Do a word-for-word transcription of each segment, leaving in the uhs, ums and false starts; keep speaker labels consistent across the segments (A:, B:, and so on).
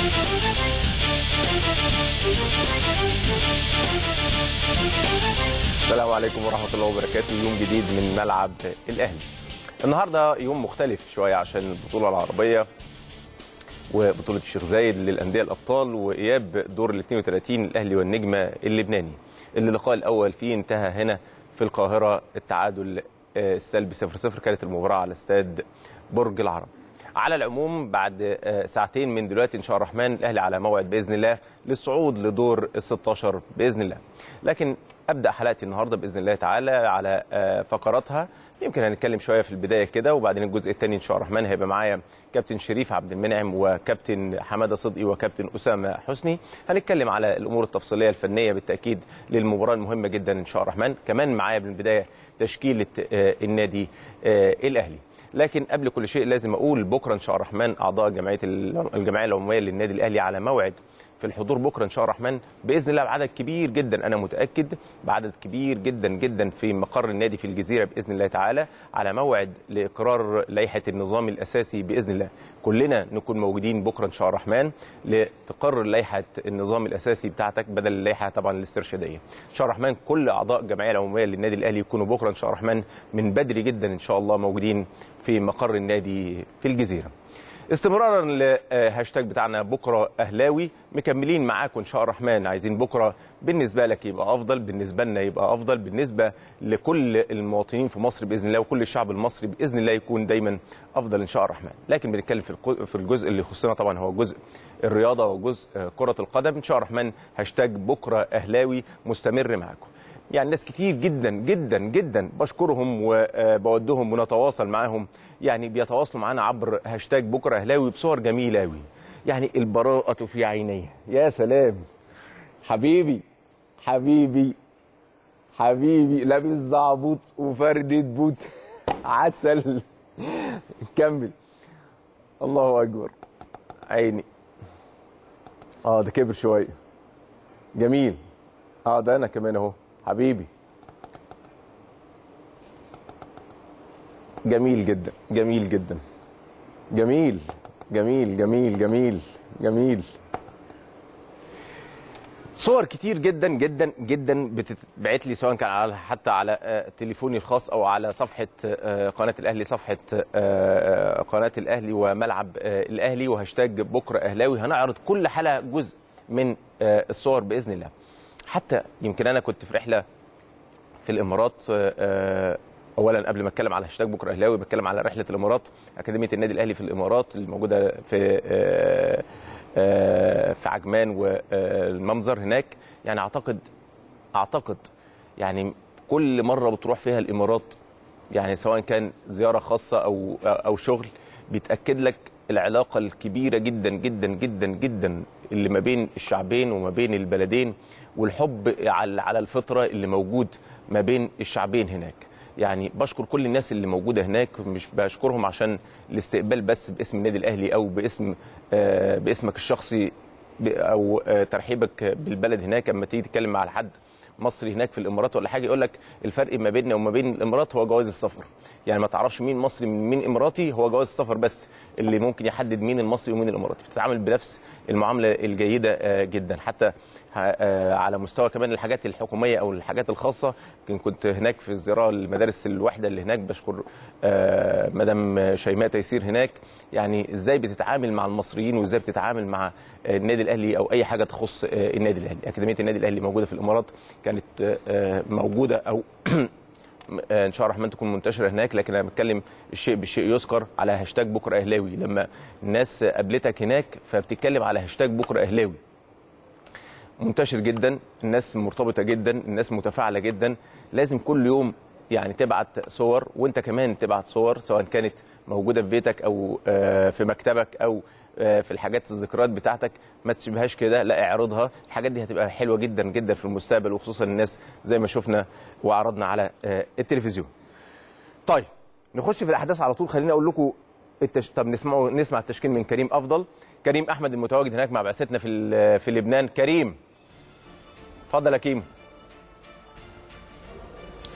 A: السلام عليكم ورحمة الله وبركاته. يوم جديد من ملعب الأهلي. النهارده يوم مختلف شوية عشان البطولة العربية وبطولة الشيخ زايد للأندية الأبطال وإياب دور ال اثنين وثلاثين الأهلي والنجمة اللبناني، اللي اللقاء الأول فيه انتهى هنا في القاهرة التعادل السلبي صفر صفر. كانت المباراة على استاد برج العرب. على العموم بعد ساعتين من دلوقتي ان شاء الله الرحمن الاهلي على موعد باذن الله للصعود لدور ال ستاشر باذن الله. لكن ابدا حلقتي النهارده باذن الله تعالى على فقراتها. يمكن هنتكلم شويه في البدايه كده، وبعدين الجزء الثاني ان شاء الله الرحمن هيبقى معايا كابتن شريف عبد المنعم وكابتن حماده صدقي وكابتن اسامه حسني. هنتكلم على الامور التفصيليه الفنيه بالتاكيد للمباراه المهمه جدا ان شاء الله الرحمن. كمان معايا بالبدايه تشكيله النادي الاهلي. لكن قبل كل شيء لازم اقول بكره ان شاء الله الرحمن اعضاء جمعيه الجمعيه العموميه للنادي الاهلي على موعد في الحضور بكره ان شاء الله الرحمن باذن الله بعدد كبير جدا، انا متاكد بعدد كبير جدا جدا في مقر النادي في الجزيره باذن الله تعالى، على موعد لاقرار لائحه النظام الاساسي باذن الله. كلنا نكون موجودين بكره ان شاء الله الرحمن لتقرر لائحه النظام الاساسي بتاعتك بدل اللائحه طبعا الاسترشاديه. ان شاء الله الرحمن كل اعضاء الجمعيه العموميه للنادي الاهلي يكونوا بكره ان شاء الله الرحمن من بدري جدا ان شاء الله موجودين في مقر النادي في الجزيره. استمرارا لهاشتاج بتاعنا بكره اهلاوي، مكملين معاكم ان شاء الله الرحمن. عايزين بكره بالنسبه لك يبقى افضل، بالنسبه لنا يبقى افضل، بالنسبه لكل المواطنين في مصر باذن الله وكل الشعب المصري باذن الله يكون دايما افضل ان شاء الله الرحمن. لكن بنتكلم في الجزء اللي يخصنا طبعا هو جزء الرياضه وجزء كره القدم. ان شاء الله الرحمن هاشتاج بكره اهلاوي مستمر معاكم. يعني ناس كتير جدا جدا جدا بشكرهم وبودهم ونتواصل معاهم، يعني بيتواصلوا معانا عبر هاشتاج بكره اهلاوي بصور جميله قوي. يعني البراءه في عينيه. يا سلام حبيبي حبيبي حبيبي لابس زعبوط وفردة بوت عسل. كمل. الله اكبر. عيني. اه ده كبر شويه. جميل. اه ده انا كمان اهو حبيبي. جميل جدا جميل جدا جميل جميل جميل جميل جميل. صور كتير جدا جدا جدا بتتبعت لي سواء كان على حتى على تليفوني الخاص او على صفحه قناه الاهلي، صفحه قناه الاهلي وملعب الاهلي وهاشتاج بكره اهلاوي. هنعرض كل حلقه جزء من الصور باذن الله. حتى يمكن انا كنت في رحله في الامارات. اولا قبل ما اتكلم على هاشتاج بكره اهلاوي بتكلم على رحله الامارات، اكاديميه النادي الاهلي في الامارات الموجوده في في عجمان والممزر هناك. يعني اعتقد اعتقد يعني كل مره بتروح فيها الامارات، يعني سواء كان زياره خاصه او او شغل، بيتاكد لك العلاقه الكبيره جدا جدا جدا جدا اللي ما بين الشعبين وما بين البلدين، والحب على الفطره اللي موجود ما بين الشعبين هناك. يعني بشكر كل الناس اللي موجوده هناك، مش بشكرهم عشان الاستقبال بس باسم النادي الاهلي او باسم باسمك الشخصي او ترحيبك بالبلد هناك. اما تيجي تتكلم مع حد مصري هناك في الامارات ولا حاجه يقول لك الفرق ما بيننا وما بين الامارات هو جواز السفر. يعني ما تعرفش مين مصري من مين اماراتي، هو جواز السفر بس اللي ممكن يحدد مين المصري ومين الاماراتي. بتتعامل بنفس المعامله الجيده جدا، حتى على مستوى كمان الحاجات الحكوميه او الحاجات الخاصه. كنت هناك في الزياره لمدارس الوحده اللي هناك، بشكر مدام شيماء تيسير هناك، يعني ازاي بتتعامل مع المصريين وازاي بتتعامل مع النادي الاهلي او اي حاجه تخص النادي الاهلي. اكاديميه النادي الاهلي موجوده في الامارات، كانت موجوده او ان شاء الله الرحمن تكون منتشره هناك. لكن انا بتكلم الشيء بالشيء يذكر على هاشتاج بكره اهلاوي. لما الناس قابلتك هناك فبتتكلم على هاشتاج بكره اهلاوي، منتشر جدا، الناس مرتبطه جدا، الناس متفاعله جدا. لازم كل يوم يعني تبعت صور، وانت كمان تبعت صور سواء كانت موجوده في بيتك او في مكتبك او في الحاجات الذكريات بتاعتك. ما تسيبهاش كده، لا اعرضها. الحاجات دي هتبقى حلوه جدا جدا في المستقبل، وخصوصا الناس زي ما شفنا وعرضنا على التلفزيون. طيب نخش في الاحداث على طول. خليني اقول لكم التش... طب نسمع نسمع التشكيل من كريم افضل. كريم احمد المتواجد هناك مع بعثتنا في في لبنان. كريم اتفضل يا كيمو.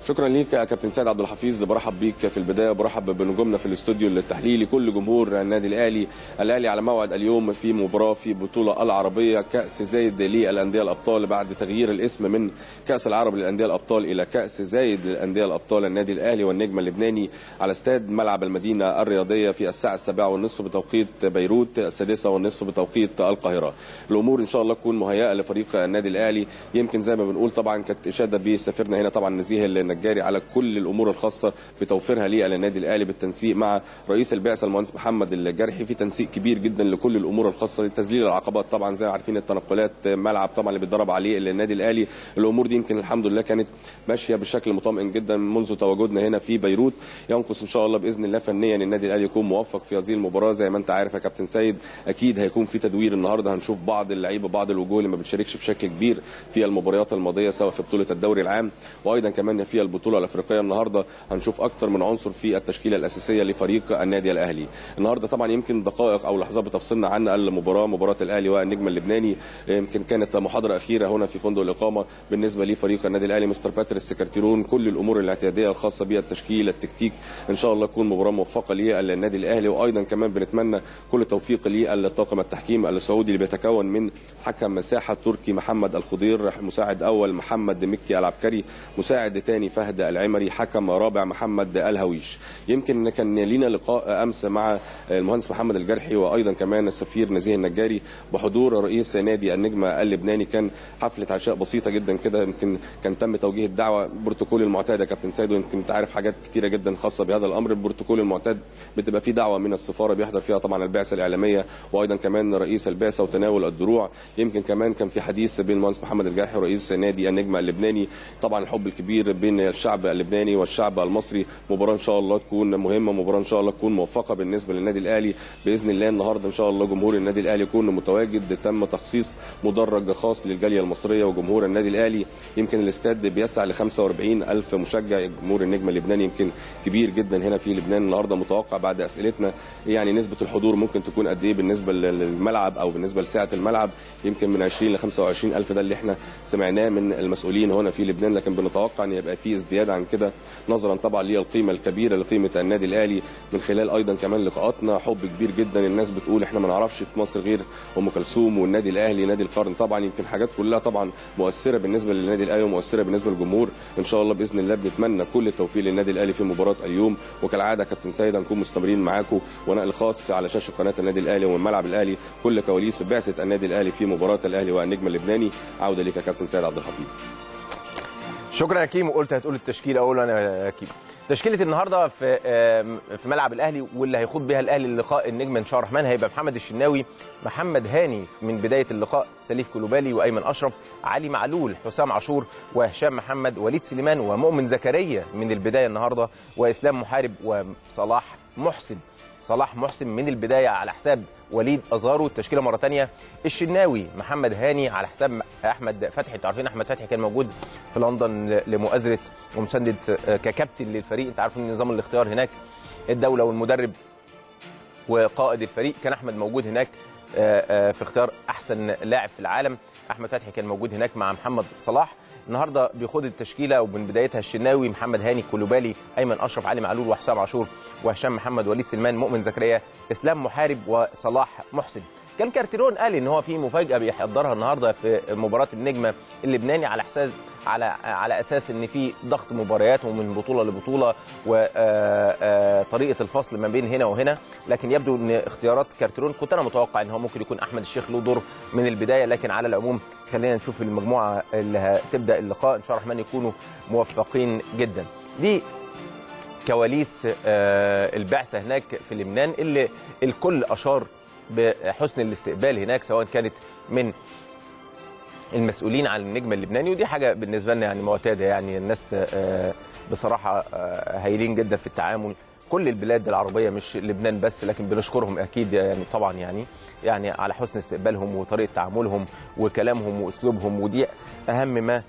B: شكرا ليك يا كابتن سيد عبد الحفيظ. برحب بيك في البدايه، برحب بنجومنا في الاستوديو التحليلي، كل جمهور النادي الاهلي. الاهلي على موعد اليوم في مباراه في بطوله العربيه كاس زايد للانديه الابطال بعد تغيير الاسم من كاس العرب للانديه الابطال الى كاس زايد للانديه الابطال. النادي الاهلي والنجم اللبناني على استاد ملعب المدينه الرياضيه في الساعه السابعة والنصف بتوقيت بيروت، السادسة والنصف بتوقيت القاهره. الامور ان شاء الله تكون مهيئه لفريق النادي الاهلي. يمكن زي ما بنقول طبعا كانت اشاده بسفيرنا هنا طبعا نزيه النجاري على كل الامور الخاصه بتوفيرها للنادي الاهلي بالتنسيق مع رئيس البعثه المهندس محمد الجرحي، في تنسيق كبير جدا لكل الامور الخاصه لتذليل العقبات. طبعا زي ما عارفين التنقلات، ملعب طبعا اللي بيتدرب عليه النادي الاهلي، الامور دي يمكن الحمد لله كانت ماشيه بشكل مطمئن جدا منذ تواجدنا هنا في بيروت. ينقص ان شاء الله باذن الله فنيا النادي الاهلي يكون موفق في هذه المباراه. زي ما انت عارف يا كابتن سيد اكيد هيكون في تدوير النهارده، هنشوف بعض اللعيبه بعض الوجوه اللي ما بتشاركش بشكل كبير في المباريات الماضيه سواء في بطوله الدوري العام وايضا كمان في البطوله الافريقيه. النهارده هنشوف اكثر من عنصر في التشكيله الاساسيه لفريق النادي الاهلي. النهارده طبعا يمكن دقائق او لحظات بتفصلنا عن المباراه، مباراه الاهلي والنجم اللبناني. يمكن كانت محاضره اخيره هنا في فندق الاقامه بالنسبه لفريق النادي الاهلي، مستر باتريس سكرتيرون، كل الامور الاعتياديه الخاصه بالتشكيل التكتيك. ان شاء الله تكون مباراه موفقه للنادي الاهلي، وايضا كمان بنتمنى كل التوفيق للطاقم التحكيم السعودي اللي بيتكون من حكم مساحه تركي محمد الخضير، مساعد اول محمد مكي العبكري، مساعد ثاني فهد العمري، حكم رابع محمد الهويش. يمكن كان لينا لقاء امس مع المهندس محمد الجرحي وايضا كمان السفير نزيه النجاري بحضور رئيس نادي النجم اللبناني. كان حفله عشاء بسيطه جدا كده، يمكن كان تم توجيه الدعوه البروتوكول المعتاد يا كابتن سيد، ويمكن انت عارف حاجات كثيره جدا خاصه بهذا الامر. البروتوكول المعتاد بتبقى فيه دعوه من السفاره بيحضر فيها طبعا البعثه الاعلاميه وايضا كمان رئيس البعثه وتناول الدروع. يمكن كمان كان في حديث بين المهندس محمد الجرحي ورئيس نادي النجم اللبناني، طبعا الحب الكبير بين الشعب اللبناني والشعب المصري. مباراه ان شاء الله تكون مهمه، مباراه ان شاء الله تكون موفقه بالنسبه للنادي الاهلي باذن الله. النهارده ان شاء الله جمهور النادي الاهلي يكون متواجد، تم تخصيص مدرج خاص للجاليه المصريه وجمهور النادي الاهلي. يمكن الاستاد بيسع ل خمسة وأربعين ألف مشجع. جمهور النجم اللبناني يمكن كبير جدا هنا في لبنان. النهارده متوقع بعد اسئلتنا يعني نسبه الحضور ممكن تكون قد ايه بالنسبه للملعب او بالنسبه لسعه الملعب، يمكن من عشرين ل خمسة وعشرين ألف، ده اللي احنا سمعناه من المسؤولين هنا في لبنان، لكن بنتوقع ان يبقى في ازدياد عن كده نظرا طبعا للقيمه الكبيره لقيمه النادي الاهلي. من خلال ايضا كمان لقاءاتنا حب كبير جدا، الناس بتقول احنا ما نعرفش في مصر غير ام كلثوم والنادي الاهلي نادي القرن. طبعا يمكن حاجات كلها طبعا مؤثره بالنسبه للنادي الاهلي ومؤثره بالنسبه للجمهور. ان شاء الله باذن الله بنتمنى كل التوفيق للنادي الاهلي في مباراه اليوم، وكالعاده كابتن سيد هنكون مستمرين معاكم ونقل خاص على شاشه قناه النادي الاهلي ومن ملعب الاهلي كل كواليس بعثه النادي الاهلي في مباراه الاهلي والنجم اللبناني. عوده ليك يا كابتن سيد عبد الحفيظ.
A: شكرا يا كيم. وقلت هتقول التشكيل اقول انا يا كيم. تشكيله النهارده في في ملعب الاهلي واللي هيخوض بها الاهلي اللقاء النجم ان شاء الله الرحمن هيبقى محمد الشناوي، محمد هاني من بدايه اللقاء، سليف كلوبالي وايمن اشرف، علي معلول، حسام عاشور وهشام محمد، وليد سليمان ومؤمن زكريا من البدايه النهارده، واسلام محارب وصلاح محسن. صلاح محسن من البدايه على حساب وليد ازارو. التشكيله مره ثانيه الشناوي، محمد هاني على حساب احمد فتحي. انتوا عارفين احمد فتحي كان موجود في لندن لمؤازره ومساندة ككابتن للفريق. انت عارفين نظام الاختيار هناك الدوله والمدرب وقائد الفريق، كان احمد موجود هناك في اختيار احسن لاعب في العالم. احمد فتحي كان موجود هناك مع محمد صلاح. النهارده بيخوض التشكيله ومن بدايتها الشناوي، محمد هاني، كلوبالي، ايمن اشرف، علي معلول وحسام عاشور وهشام محمد، وليد سليمان، مؤمن زكريا، اسلام محارب وصلاح محسن. كان كارتيرون قال ان هو في مفاجاه بيحضرها النهارده في مباراه النجم اللبناني على حساب على على اساس ان في ضغط مباريات ومن بطوله لبطوله وطريقه الفصل ما بين هنا وهنا، لكن يبدو ان اختيارات كارتيرون كنت انا متوقع ان هو ممكن يكون احمد الشيخ له دور من البدايه، لكن على العموم خلينا نشوف المجموعه اللي هتبدا اللقاء ان شاء الله الرحمن يكونوا موفقين جدا. دي كواليس البعثه هناك في لبنان اللي الكل اشار بحسن الاستقبال هناك، سواء كانت من المسؤولين عن النجم اللبناني، ودي حاجه بالنسبه لنا يعني معتاده. يعني الناس بصراحه هايلين جدا في التعامل، كل البلاد العربيه مش لبنان بس، لكن بنشكرهم اكيد يعني طبعا يعني يعني على حسن استقبالهم وطريقه تعاملهم وكلامهم واسلوبهم، ودي اهم ما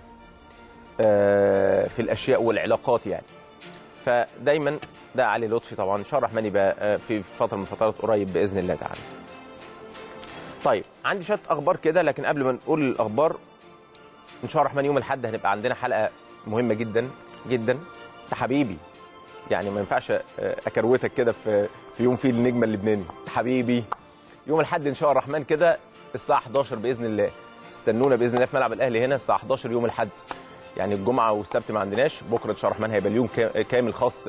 A: في الاشياء والعلاقات يعني. فدايما ده علي لطفي طبعا ان شاء الله الرحمن يبقى في فتره من الفترات قريب باذن الله تعالى. طيب عندي شويه اخبار كده، لكن قبل ما نقول الاخبار ان شاء الله الرحمن يوم الاحد هنبقى عندنا حلقه مهمه جدا جدا. انت حبيبي، يعني ما ينفعش اكروتك كده في في يوم فيه النجم اللبناني. انت حبيبي. يوم الاحد ان شاء الرحمن كده الساعه حداشر باذن الله، استنونا باذن الله في ملعب الاهلي هنا الساعه حداشر يوم الاحد. يعني الجمعه والسبت ما عندناش، بكره ان شاء الرحمن هيبقى اليوم كامل خاص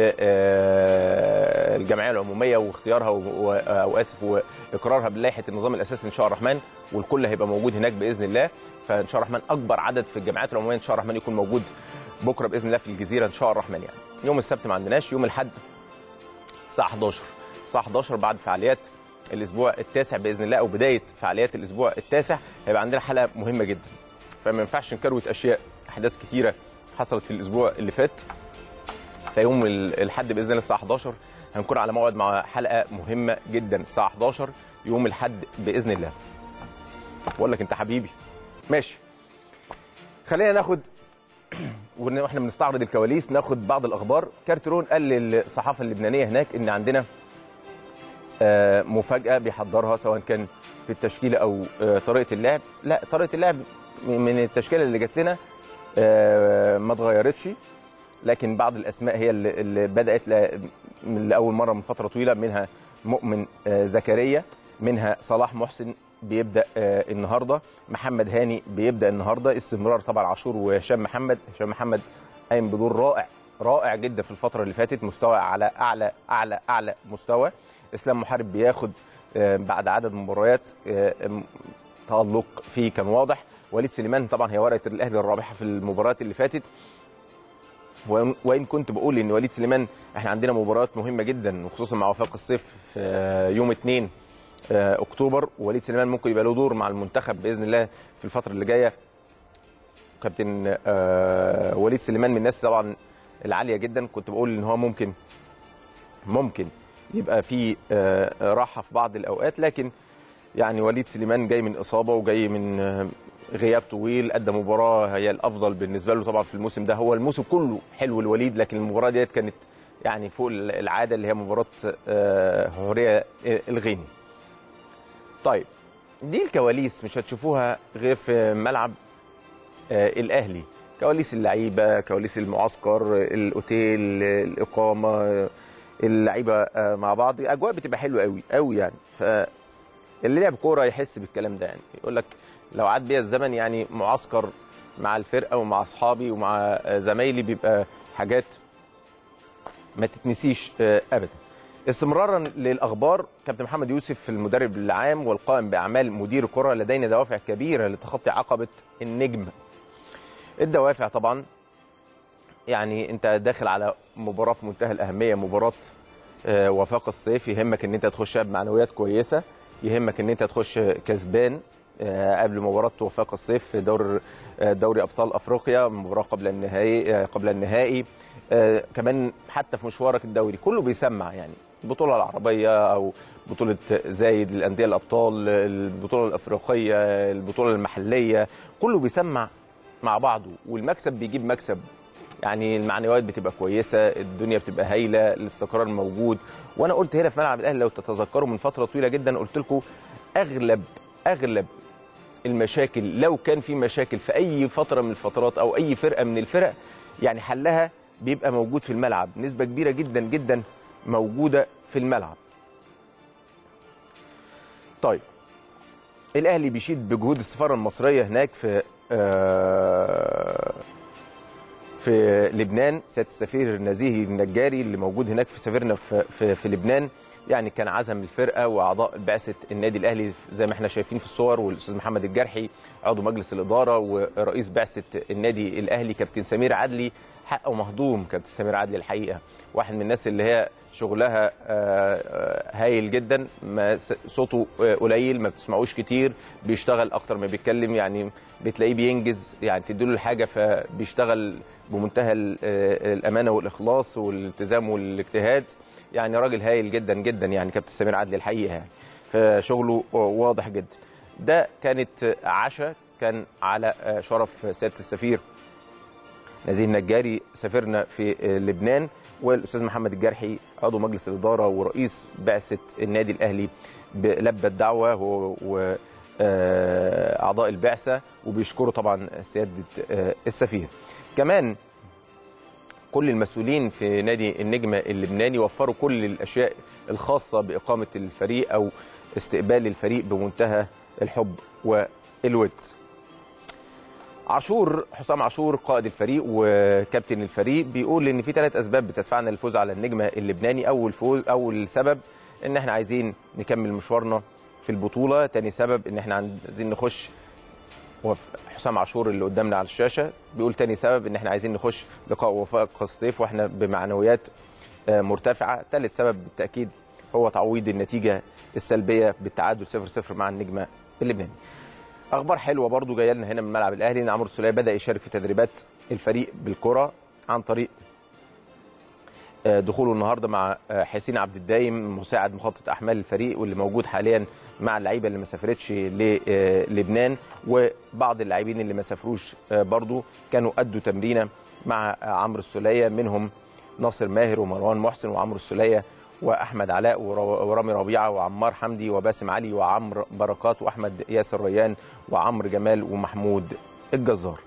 A: بالجمعيه العموميه واختيارها او اسف واقرارها بلائحه النظام الاساسي ان شاء الرحمن، والكل هيبقى موجود هناك باذن الله. فان شاء الرحمن اكبر عدد في الجمعيات العموميه ان شاء الرحمن يكون موجود بكره باذن الله في الجزيره ان شاء الرحمن. يعني يوم السبت ما عندناش، يوم الاحد الساعه حداشر الساعه حداشر بعد فعاليات الاسبوع التاسع باذن الله او بدايه فعاليات الاسبوع التاسع هيبقى عندنا حلقه مهمه جدا. فما ينفعش نكروت اشياء، احداث كتيره حصلت في الاسبوع اللي فات. فيوم الاحد باذن الله الساعه حداشر هنكون على موعد مع حلقه مهمه جدا الساعه حداشر يوم الاحد باذن الله. بقول لك انت حبيبي. ماشي، خلينا ناخد واحنا بنستعرض الكواليس ناخد بعض الاخبار. كارتيرون قال للصحافه اللبنانيه هناك ان عندنا مفاجاه بيحضرها سواء كان في التشكيله او طريقه اللعب. لا، طريقه اللعب من التشكيله اللي جات لنا ما اتغيرتش، لكن بعض الاسماء هي اللي بدات لاول مره من فتره طويله، منها مؤمن زكريا، منها صلاح محسن بيبدا النهارده، محمد هاني بيبدا النهارده، استمرار طبعا عاشور وهشام محمد. هشام محمد قايم بدور رائع رائع جدا في الفتره اللي فاتت، مستوى على اعلى اعلى اعلى مستوى. اسلام محارب بياخد بعد عدد مباريات تألق فيه كان واضح. وليد سليمان طبعا هي ورقه الاهلي الرابحه في المباريات اللي فاتت، وان كنت بقول ان وليد سليمان احنا عندنا مباريات مهمه جدا وخصوصا مع وفاق الصيف في يوم اتنين اكتوبر، ووليد سليمان ممكن يبقى له دور مع المنتخب باذن الله في الفتره اللي جايه. كابتن وليد سليمان من الناس طبعا العاليه جدا، كنت بقول ان هو ممكن ممكن يبقى في راحه في بعض الاوقات، لكن يعني وليد سليمان جاي من اصابه وجاي من غياب طويل، ادى مباراه هي الافضل بالنسبه له طبعا في الموسم ده. هو الموسم كله حلو الوليد، لكن المباراه ديت كانت يعني فوق العاده اللي هي مباراه حوريه الغيني. طيب دي الكواليس مش هتشوفوها غير في ملعب الاهلي، كواليس اللعيبه، كواليس المعسكر، الاوتيل، الاقامه، اللعيبه مع بعض، اجواء بتبقى حلوه قوي قوي يعني. فاللي لعب كوره يحس بالكلام ده، يعني يقول لك لو عاد بيا الزمن يعني معسكر مع الفرقه ومع اصحابي ومع زمايلي بيبقى حاجات ما تتنسيش ابدا. استمرارا للاخبار، كابتن محمد يوسف المدرب العام والقائم باعمال مدير الكره لدينا دوافع كبيره لتخطي عقبه النجم. الدوافع طبعا يعني انت داخل على مباراه في منتهى الاهميه، مباراه وفاق الصيف، يهمك ان انت تخشها بمعنويات كويسه، يهمك ان انت تخش كسبان قبل مباراه وفاق الصيف في دور دوري ابطال افريقيا، مباراه قبل النهائي قبل النهائي كمان، حتى في مشوارك الدوري كله بيسمع، يعني البطوله العربيه او بطوله زايد للانديه الابطال، البطوله الافريقيه، البطوله المحليه، كله بيسمع مع بعضه، والمكسب بيجيب مكسب، يعني المعنويات بتبقى كويسه، الدنيا بتبقى هايله، الاستقرار موجود. وانا قلت هنا في ملعب الاهلي لو تتذكروا من فتره طويله جدا، قلت لكم اغلب اغلب المشاكل، لو كان في مشاكل في اي فتره من الفترات او اي فرقه من الفرق، يعني حلها بيبقى موجود في الملعب، نسبه كبيره جدا جدا موجوده في الملعب. طيب الاهلي بيشيد بجهود السفاره المصريه هناك في آه في لبنان. سياده السفير نزيهي النجاري اللي موجود هناك في سفيرنا في, في, في لبنان، يعني كان عزم الفرقه واعضاء بعثه النادي الاهلي زي ما احنا شايفين في الصور، والاستاذ محمد الجرحي عضو مجلس الاداره ورئيس بعثه النادي الاهلي كابتن سمير عدلي. حقه مهضوم كابتن سمير عدلي الحقيقه، واحد من الناس اللي هي شغلها هايل جدا، ما صوته قليل ما بتسمعوش كتير، بيشتغل اكتر ما بيتكلم، يعني بتلاقيه بينجز، يعني تديله الحاجه فبيشتغل بمنتهى الامانه والاخلاص والالتزام والاجتهاد، يعني راجل هايل جدا جدا يعني كابتن سمير عدلي الحقيقه، يعني فشغله واضح جدا. ده كانت عشاء كان على شرف سياده السفير نزيه النجاري سفيرنا في لبنان، والاستاذ محمد الجرحي عضو مجلس الاداره ورئيس بعثه النادي الاهلي لبى الدعوه هو واعضاء البعثه، وبيشكروا طبعا سياده السفير. كمان كل المسؤولين في نادي النجم اللبناني وفروا كل الاشياء الخاصه باقامه الفريق او استقبال الفريق بمنتهى الحب والود. عاشور، حسام عاشور قائد الفريق وكابتن الفريق، بيقول ان في ثلاث اسباب بتدفعنا للفوز على النجم اللبناني. اول فوز اول سبب ان احنا عايزين نكمل مشوارنا في البطوله، ثاني سبب ان احنا عايزين نخش، حسام عاشور اللي قدامنا على الشاشه بيقول ثاني سبب ان احنا عايزين نخش لقاء وفاق الصيف واحنا بمعنويات مرتفعه. ثالث سبب بالتاكيد هو تعويض النتيجه السلبيه بالتعادل صفر صفر مع النجم اللبناني. اخبار حلوه برضو جايه لنا هنا من ملعب الاهلي ان عمرو السوليه بدا يشارك في تدريبات الفريق بالكره عن طريق دخوله النهارده مع حسين عبد الدايم مساعد مخطط احمال الفريق واللي موجود حاليا مع اللعيبه اللي ما سافرتش للبنان، وبعض اللاعبين اللي ما سافروش برضو كانوا ادوا تمرينه مع عمرو السوليه، منهم ناصر ماهر ومروان محسن وعمرو السوليه واحمد علاء ورامي ربيعه وعمار حمدي وباسم علي وعمرو بركات واحمد ياسر ريان وعمرو جمال ومحمود الجزار.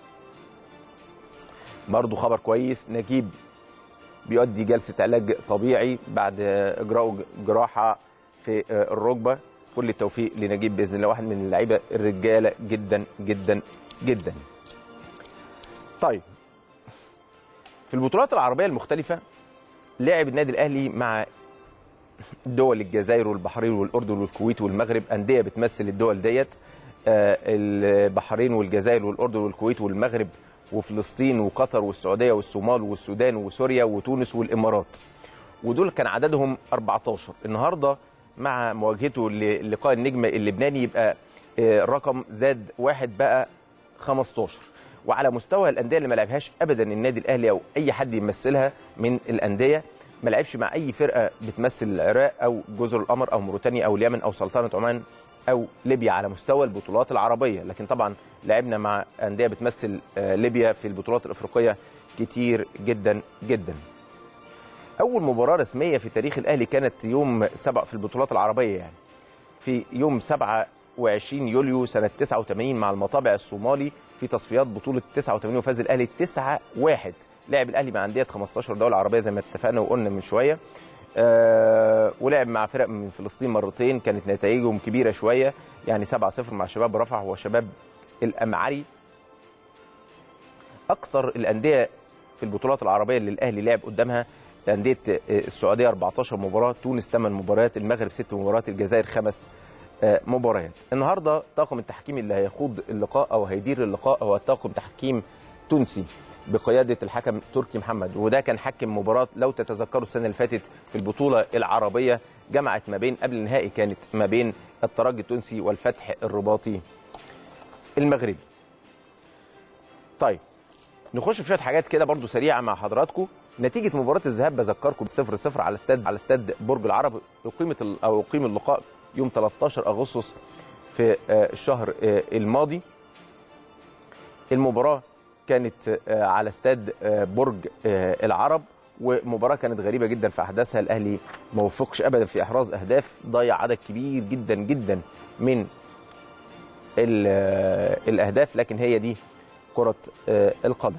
A: برضو خبر كويس، نجيب بيؤدي جلسه علاج طبيعي بعد اجراء جراحه في الركبه. كل التوفيق لنجيب باذن الله، واحد من اللعيبه الرجاله جدا جدا جدا. طيب، في البطولات العربيه المختلفه لعب النادي الاهلي مع دول الجزائر والبحرين والاردن والكويت والمغرب، انديه بتمثل الدول ديت، البحرين والجزائر والاردن والكويت والمغرب وفلسطين وقطر والسعوديه والصومال والسودان وسوريا وتونس والامارات، ودول كان عددهم أربعتاشر. النهارده مع مواجهته للقاء النجم اللبناني يبقى الرقم زاد واحد بقى خمستاشر. وعلى مستوى الانديه اللي ما لعبهاش ابدا النادي الاهلي او اي حد يمثلها من الانديه، ما لعبش مع اي فرقه بتمثل العراق او جزر القمر او موريتانيا او اليمن او سلطنه عمان او ليبيا على مستوى البطولات العربيه، لكن طبعا لعبنا مع انديه بتمثل ليبيا في البطولات الافريقيه كتير جدا جدا. اول مباراه رسميه في تاريخ الاهلي كانت يوم سبعة في البطولات العربيه، يعني في يوم سبعة وعشرين يوليو سنه تسعة وثمانين مع المطابع الصومالي في تصفيات بطوله تسعة وثمانين، وفاز الاهلي تسعة واحد. لعب الاهلي مع انديه خمستاشر دوله عربيه زي ما اتفقنا وقلنا من شويه، أه ولعب مع فرق من فلسطين مرتين كانت نتائجهم كبيره شويه، يعني سبعة صفر مع شباب رفح وشباب الامعري. اكثر الانديه في البطولات العربيه اللي الاهلي لعب قدامها انديه السعوديه أربعتاشر مباراه، تونس ثمان مباريات، المغرب ست مباريات، الجزائر خمس مباريات. النهارده طاقم التحكيم اللي هيخوض اللقاء او هيدير اللقاء هو طاقم تحكيم تونسي بقياده الحكم تركي محمد، وده كان حكم مباراه لو تتذكروا السنه اللي فاتت في البطوله العربيه جمعت ما بين قبل النهائي كانت ما بين الترجي التونسي والفتح الرباطي المغربي. طيب نخش في شويه حاجات كده برضو سريعه مع حضراتكم. نتيجه مباراه الذهاب بذكركم صفر صفر على استاد على استاد برج العرب. اقيمت او اقيم اللقاء يوم ثلاثتاشر أغسطس في الشهر الماضي. المباراه كانت على استاد برج العرب، ومباراه كانت غريبه جدا في احداثها. الاهلي ما وفقش ابدا في احراز اهداف، ضيع عدد كبير جدا جدا من الاهداف، لكن هي دي كره القدم.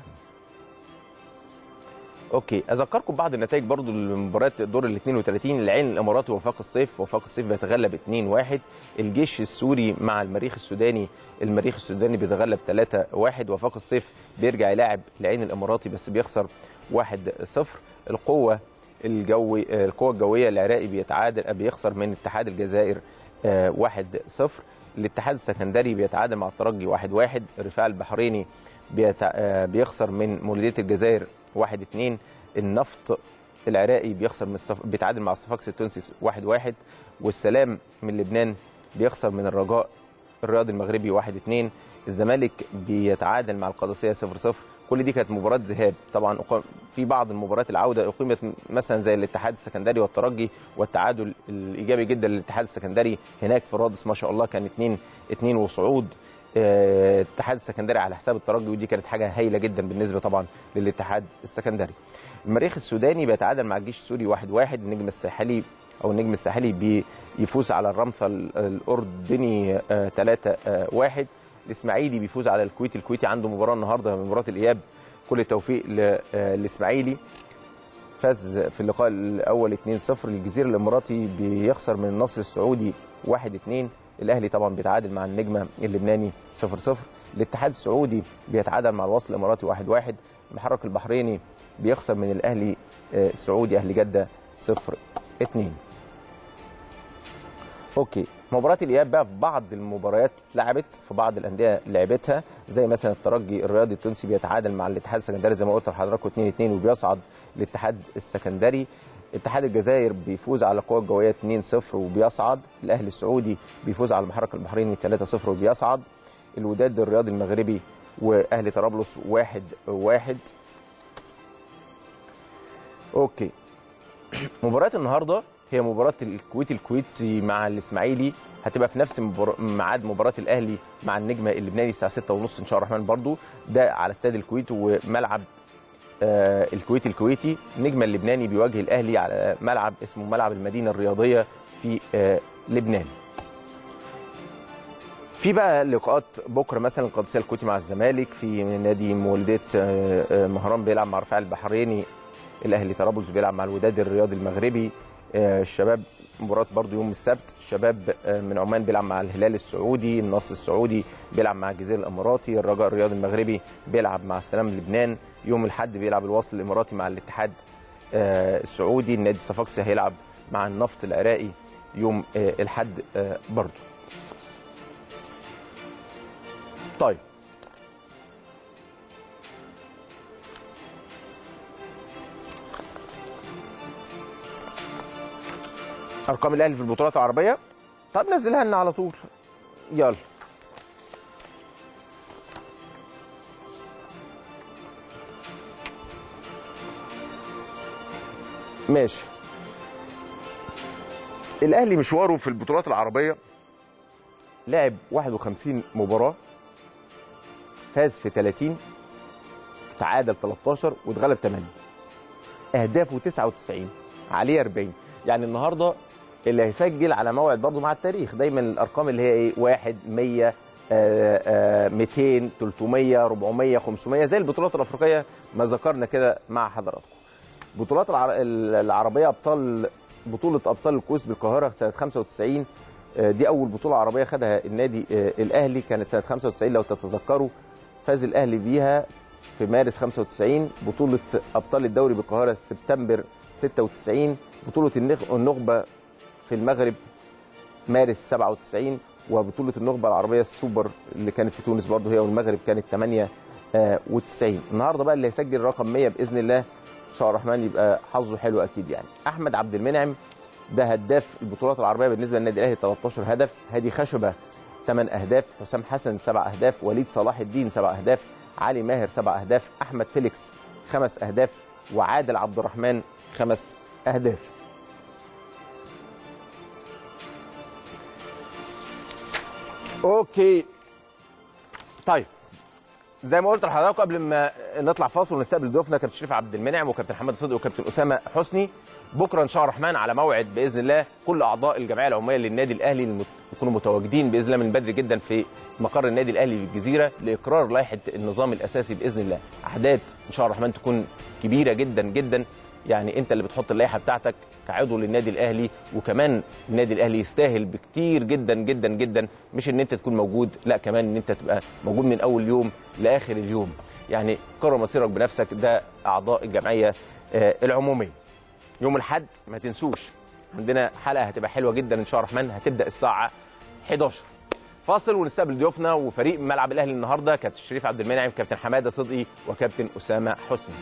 A: اوكي، اذكركم بعض النتائج برضو لمباريات الدور ال اثنين وثلاثين. العين الاماراتي ووفاق الصيف، ووفاق الصيف بيتغلب اتنين واحد. الجيش السوري مع المريخ السوداني، المريخ السوداني بيتغلب ثلاثة واحد. ووفاق الصيف بيرجع يلاعب العين الاماراتي بس بيخسر واحد صفر. القوه الجوي القوه الجويه العراقي بيتعادل بيخسر من اتحاد الجزائر واحد صفر. الاتحاد السكندري بيتعادل مع الترجي واحد واحد. الرفاع البحريني بيخسر من مولوديه الجزائر واحد اتنين. النفط العراقي بيخسر من الصف... بيتعادل مع الصفاقسي التونسي واحد واحد. والسلام من لبنان بيخسر من الرجاء الرياضي المغربي واحد اتنين. الزمالك بيتعادل مع القادسيه صفر صفر. كل دي كانت مباراه ذهاب. طبعا في بعض المباريات العوده اقيمت مثلا زي الاتحاد السكندري والترجي، والتعادل الايجابي جدا للاتحاد السكندري هناك في رادس ما شاء الله كان اتنين اتنين وصعود الاتحاد السكندري على حساب الترجي، ودي كانت حاجه هايله جدا بالنسبه طبعا للاتحاد السكندري. المريخ السوداني بيتعادل مع الجيش السوري واحد واحد. النجم الساحلي او النجم الساحلي بيفوز على الرمثة الاردني ثلاثة واحد. الاسماعيلي بيفوز على الكويت، الكويتي عنده مباراه النهارده مباراه الاياب كل التوفيق للاسماعيلي، فاز في اللقاء الاول اتنين صفر. الجزيره الاماراتي بيخسر من النصر السعودي واحد اتنين. الاهلي طبعا بيتعادل مع النجمه اللبناني صفر صفر. الاتحاد السعودي بيتعادل مع الوصل الاماراتي واحد واحد. المحرك البحريني بيخسر من الاهلي السعودي اهلي جده صفر اتنين. اوكي، مباراه الاياب بقى في بعض المباريات اتلعبت، في بعض الانديه لعبتها، زي مثلا الترجي الرياضي التونسي بيتعادل مع الاتحاد السكندري زي ما قلت لحضراتكم اتنين اتنين وبيصعد الاتحاد السكندري. اتحاد الجزائر بيفوز على القوى الجويه اتنين صفر وبيصعد. الاهلي السعودي بيفوز على المحرك البحريني تلاتة صفر وبيصعد. الوداد الرياضي المغربي واهلي طرابلس واحد واحد. اوكي، مباراه النهارده هي مباراه الكويت الكويتي مع الاسماعيلي، هتبقى في نفس ميعاد مباراه الاهلي مع النجمه اللبناني الساعه ستة ونص ان شاء الله الرحمن. برضو ده على استاد الكويت وملعب آه الكويت الكويتي. النجمه اللبناني بيواجه الاهلي على ملعب اسمه ملعب المدينه الرياضيه في آه لبنان. في بقى لقاءات بكره مثلا القادسيه الكويتي مع الزمالك، في نادي مولوديه آه مهران بيلعب مع رفاع البحريني. الاهلي طرابلس بيلعب مع الوداد الرياضي المغربي. الشباب مباراه برضو يوم السبت، الشباب من عمان بيلعب مع الهلال السعودي. النصر السعودي بيلعب مع الجزيره الاماراتي. الرجاء الرياضي المغربي بيلعب مع السلام لبنان. يوم الاحد بيلعب الوصل الاماراتي مع الاتحاد السعودي. النادي الصفاقسي هيلعب مع النفط العراقي يوم الاحد برضو. طيب، ارقام الاهلي في البطولات العربيه. طب نزلها لنا على طول، يلا. ماشي. الاهلي مشواره في البطولات العربيه لعب واحد وخمسين مباراه، فاز في تلاتين، تعادل تلتاشر واتغلب تمانية. اهدافه تسعة وتسعين، عليه اربعين. يعني النهارده اللي هيسجل على موعد برضه مع التاريخ، دايما الارقام اللي هي ايه واحد مية آآ آآ ميتين تلتمية اربعمية خمسمية زي البطولات الافريقيه ما ذكرنا كده مع حضراتكم. بطولات العربيه ابطال بطوله ابطال الكؤوس بالقاهره سنه خمسة وتسعين، دي اول بطوله عربيه خدها النادي الاهلي، كانت سنه خمسة وتسعين لو تتذكروا، فاز الاهلي بيها في مارس خمسة وتسعين. بطوله ابطال الدوري بالقاهره سبتمبر ستة وتسعين. بطوله النخبه في المغرب مارس سبعة وتسعين. وبطوله النخبه العربيه السوبر اللي كانت في تونس برضه هي والمغرب كانت تمانية وتسعين. النهارده بقى اللي هيسجل رقم مية باذن الله ان شاء الله الرحمن يبقى حظه حلو اكيد. يعني احمد عبد المنعم ده هداف البطولات العربيه بالنسبه للنادي الاهلي تلتاشر هدف. هادي خشبه ثمانية اهداف. حسام حسن سبعة اهداف. وليد صلاح الدين سبعة اهداف. علي ماهر سبعة اهداف. احمد فيليكس خمس اهداف. وعادل عبد الرحمن خمس اهداف. اوكي، طيب زي ما قلت لحضراتكم قبل ما نطلع فاصل ونستقبل ضيوفنا كابتن شريف عبد المنعم وكابتن حماد صدقي وكابتن اسامه حسني، بكره ان شاء الله الرحمن على موعد باذن الله كل اعضاء الجمعيه العموميه للنادي الاهلي يكونوا متواجدين باذن الله من بدري جدا في مقر النادي الاهلي في الجزيره لاقرار لائحه النظام الاساسي باذن الله. احداث ان شاء الله الرحمن تكون كبيره جدا جدا، يعني انت اللي بتحط اللائحه بتاعتك كعضو للنادي الاهلي، وكمان النادي الاهلي يستاهل بكتير جدا جدا جدا، مش ان انت تكون موجود، لا كمان ان انت تبقى موجود من اول يوم لاخر اليوم. يعني قرر مصيرك بنفسك، ده اعضاء الجمعيه العموميه. يوم الاحد ما تنسوش عندنا حلقه هتبقى حلوه جدا ان شاء الله الرحمن، هتبدا الساعه حداشر. فاصل ونستقبل ضيوفنا وفريق ملعب الاهلي النهارده كابتن شريف عبد المنعم، كابتن حماده صدقي، وكابتن اسامه حسني.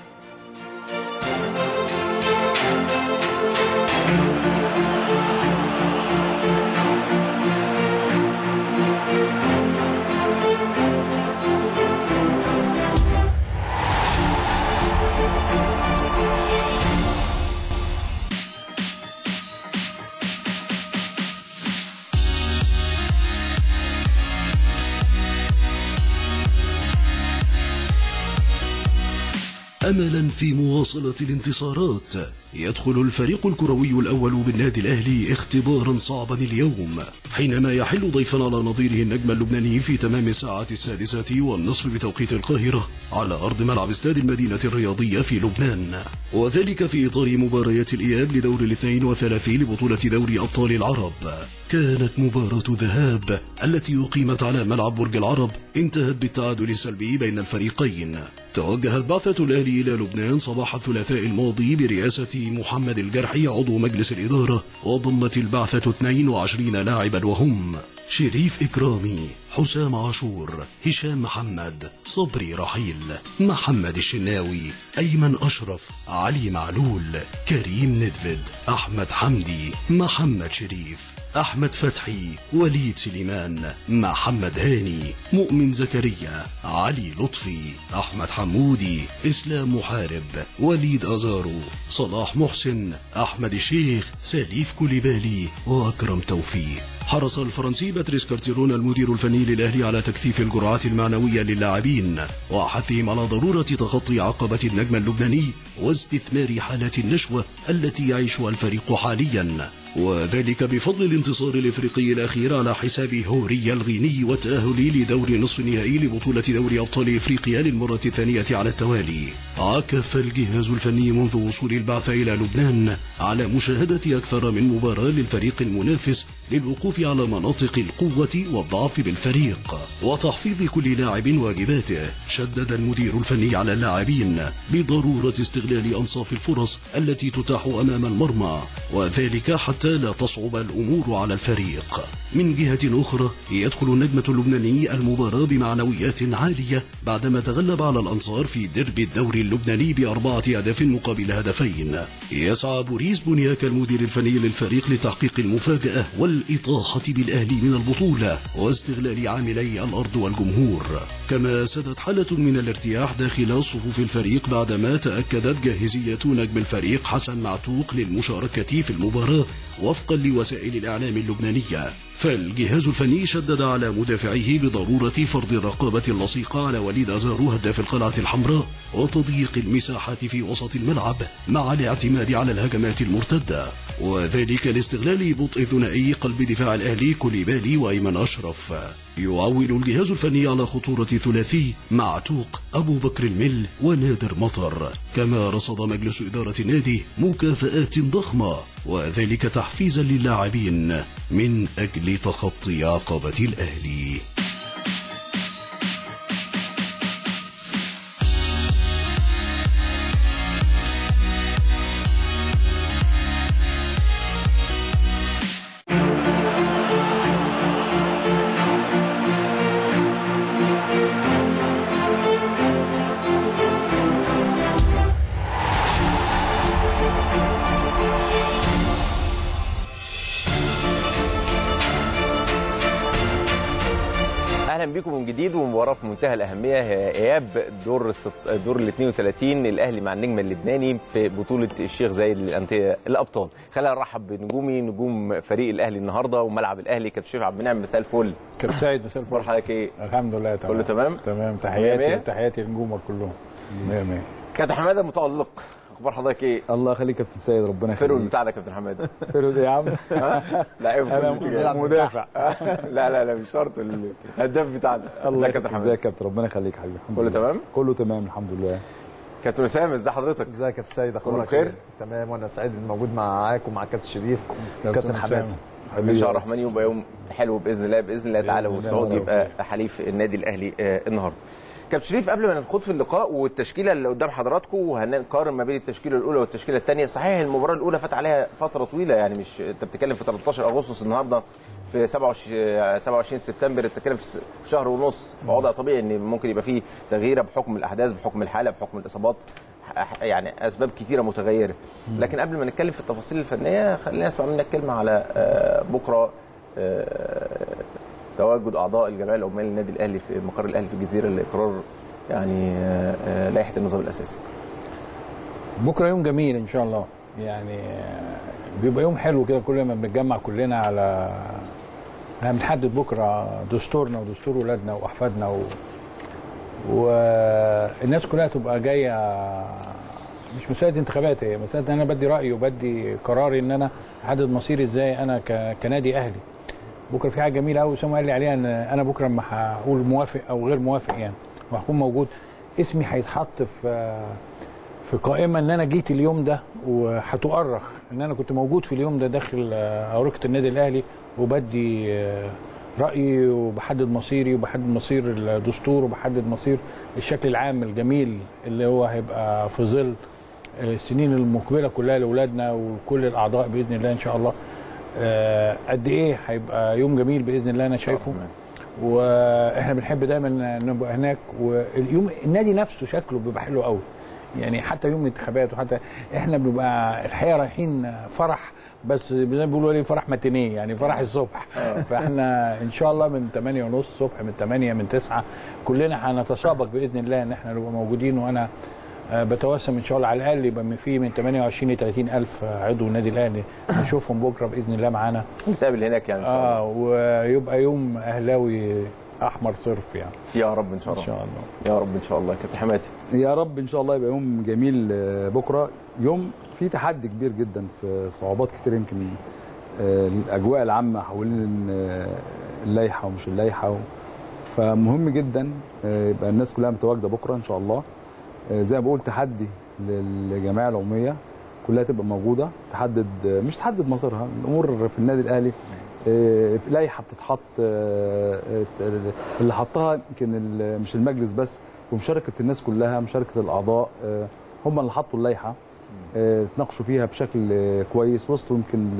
C: أملا في مواصلة الانتصارات، يدخل الفريق الكروي الأول بالنادي الأهلي اختبارا صعبا اليوم حينما يحل ضيفا على نظيره النجم اللبناني في تمام الساعة السادسة والنصف بتوقيت القاهرة على أرض ملعب استاد المدينة الرياضية في لبنان، وذلك في إطار مباريات الإياب لدور الاثنين وثلاثين لبطولة دوري أبطال العرب. كانت مباراة ذهاب التي أقيمت على ملعب برج العرب انتهت بالتعادل السلبي بين الفريقين. توجهت بعثة الأهلي إلى لبنان صباح الثلاثاء الماضي برئاسة محمد الجرحي عضو مجلس الإدارة، وضمت البعثة اثنين وعشرين لاعبا وهم شريف إكرامي، حسام عاشور، هشام محمد، صبري رحيل، محمد الشناوي، أيمن أشرف، علي معلول، كريم ندفد، أحمد حمدي، محمد شريف، أحمد فتحي، وليد سليمان، محمد هاني، مؤمن زكريا، علي لطفي، أحمد حمودي، إسلام محارب، وليد أزارو، صلاح محسن، أحمد الشيخ، سليف كوليبالي، وأكرم توفيق. حرص الفرنسي باتريس كارتيرون المدير الفني للأهلي على تكثيف الجرعات المعنوية للاعبين وحثهم على ضرورة تخطي عقبة النجم اللبناني واستثمار حالات النشوة التي يعيشها الفريق حاليا، وذلك بفضل الانتصار الافريقي الاخير على حساب هوريا الغيني والتأهل لدور نصف النهائي لبطولة دوري ابطال افريقيا للمرة الثانية على التوالي. عكف الجهاز الفني منذ وصول البعثة الى لبنان على مشاهدة اكثر من مباراة للفريق المنافس للوقوف على مناطق القوة والضعف بالفريق وتحفيظ كل لاعب واجباته. شدد المدير الفني على اللاعبين بضرورة استغلال انصاف الفرص التي تتاح امام المرمى، وذلك حتى لا تصعب الأمور على الفريق. من جهة أخرى يدخل النجمة اللبناني المباراة بمعنويات عالية بعدما تغلب على الأنصار في ديربي الدوري اللبناني بأربعة أهداف مقابل هدفين. يسعى بوريس بونياك المدير الفني للفريق لتحقيق المفاجأة والإطاحة بالأهلي من البطولة واستغلال عاملي الأرض والجمهور. كما سدت حالة من الارتياح داخل صفوف الفريق بعدما تأكدت جاهزية نجم الفريق حسن معتوق للمشاركة في المباراة وفقا لوسائل الإعلام اللبنانية. فالجهاز الفني شدد على مدافعيه بضرورة فرض الرقابة اللصيقة على وليد أزارو هداف القلعة الحمراء وتضييق المساحات في وسط الملعب مع الاعتماد على الهجمات المرتدة، وذلك لاستغلال بطء ثنائي قلب دفاع الأهلي كوليبالي وأيمن أشرف. يعول الجهاز الفني على خطورة ثلاثي معتوق، أبو بكر المل، ونادر مطر. كما رصد مجلس إدارة النادي مكافآت ضخمة وذلك تحفيزا للاعبين من أجل تخطي عقبة الأهلي.
A: اهلا بكم من جديد ومباراه في منتهى الاهميه، اياب دور الست... دور ال اثنين وثلاثين الاهلي مع النجم اللبناني في بطوله الشيخ زايد للانديه الابطال. خلينا نرحب بنجومي نجوم فريق الاهلي النهارده وملعب الاهلي. كابتن شريف عبد المنعم مساء الفل.
D: كابتن سعيد مساء الفل.
A: حضرتك ايه؟
D: الحمد لله تمام.
A: كله تمام؟
D: تمام. تحياتي تحياتي لنجومك كلهم. مية مية.
A: كابتن حماده متالق، اخبار حضرتك ايه؟
E: الله يخليك يا كابتن سيد، ربنا يخليك.
A: فيرود بتاعنا كابتن حماده.
E: فيرود ايه يا عم؟
A: لاعب
E: انا مدافع.
A: لا لا لا مش شرط، الهداف بتاعنا.
E: ازيك يا كابتن حماده؟ ازيك يا كابتن، ربنا يخليك حبيبي.
A: كله تمام؟
E: كله تمام الحمد لله.
A: كابتن اسامه ازي حضرتك؟
F: ازيك يا كابتن سيد؟
A: اخبارك بخير؟
F: تمام، وانا سعيد اني موجود معاك ومع كابتن شريف وكابتن حماده.
A: ان شاء الله الرحمن يبقى يوم حلو باذن الله باذن الله تعالى، والصعود يبقى حليف النادي الاهلي النهارده. كابتن شريف قبل ما ندخل في اللقاء والتشكيله اللي قدام حضراتكم وهنقارن ما بين التشكيله الاولى والتشكيله الثانيه، صحيح المباراه الاولى فات عليها فتره طويله، يعني مش انت بتتكلم في ثلاثة عشر أغسطس النهارده في سبعة وعشرين سبتمبر، بتتكلم في شهر ونص، فوضع طبيعي ان ممكن يبقى فيه تغييره بحكم الاحداث بحكم الحاله بحكم الاصابات، يعني اسباب كثيره متغيره. لكن قبل ما نتكلم في التفاصيل الفنيه خلينا نسمع منك كلمه على بكره تواجد اعضاء الجمعيه العمال للنادي الاهلي في مقر الاهلي في الجزيره لاقرار يعني لائحه النظام الاساسي.
D: بكره يوم جميل ان شاء الله، يعني بيبقى يوم حلو كده كل ما بنتجمع كلنا على بنحدد بكره دستورنا ودستور ولادنا واحفادنا و... والناس كلها تبقى جايه، مش مساله انتخابات، هي مساله ان انا بدي رايي وبدي قراري ان انا احدد مصيري ازاي انا كنادي اهلي. بكره في حاجه جميله قوي اسامه قال لي عليها، ان انا بكره لما هقول موافق او غير موافق يعني وهكون موجود، اسمي هيتحط في في قائمه ان انا جيت اليوم ده، وهتؤرخ ان انا كنت موجود في اليوم ده داخل اورقه النادي الاهلي وبدي رايي وبحدد مصيري وبحدد مصير الدستور وبحدد مصير الشكل العام الجميل اللي هو هيبقى في ظل السنين المقبله كلها لاولادنا وكل الاعضاء باذن الله ان شاء الله. قد ايه هيبقى يوم جميل باذن الله انا شايفه، واحنا بنحب دايما نبقى هناك. واليوم النادي نفسه شكله بيبقى حلو قوي يعني، حتى يوم الانتخابات وحتى احنا بنبقى الحقيقه رايحين فرح، بس زي ما بيقولوا لي فرح ماتينيه يعني فرح الصبح. فاحنا ان شاء الله من ثمانية ونص الصبح، من ثمانية، من تسعة كلنا هنتسابق باذن الله ان احنا نبقى موجودين. وانا بتوسم ان شاء الله على الاقل يبقى في من ثمانية وعشرين ل ثلاثين الف عضو النادي الاهلي نشوفهم بكره باذن الله معانا،
A: نتقابل هناك يعني ان شاء الله.
D: اه ويبقى يوم اهلاوي احمر صرف يعني.
A: يا رب ان شاء الله.
D: ان شاء الله
A: يا رب ان شاء الله. كابتن حماتي
E: يا رب ان شاء الله يبقى يوم جميل بكره، يوم فيه تحدي كبير جدا في صعوبات كتير، يمكن الاجواء العامه حوالين اللائحه ومش اللائحه، فمهم جدا يبقى الناس كلها متواجده بكره ان شاء الله. زي ما بقول تحدي للجمعيه العموميه كلها تبقى موجوده، تحدد مش تحدد مصيرها، الامور في النادي الاهلي لائحه بتتحط اللي حطها يمكن مش المجلس بس، ومشاركه الناس كلها، مشاركه الاعضاء هم اللي حطوا اللائحه، تناقشوا فيها بشكل كويس، وصلوا يمكن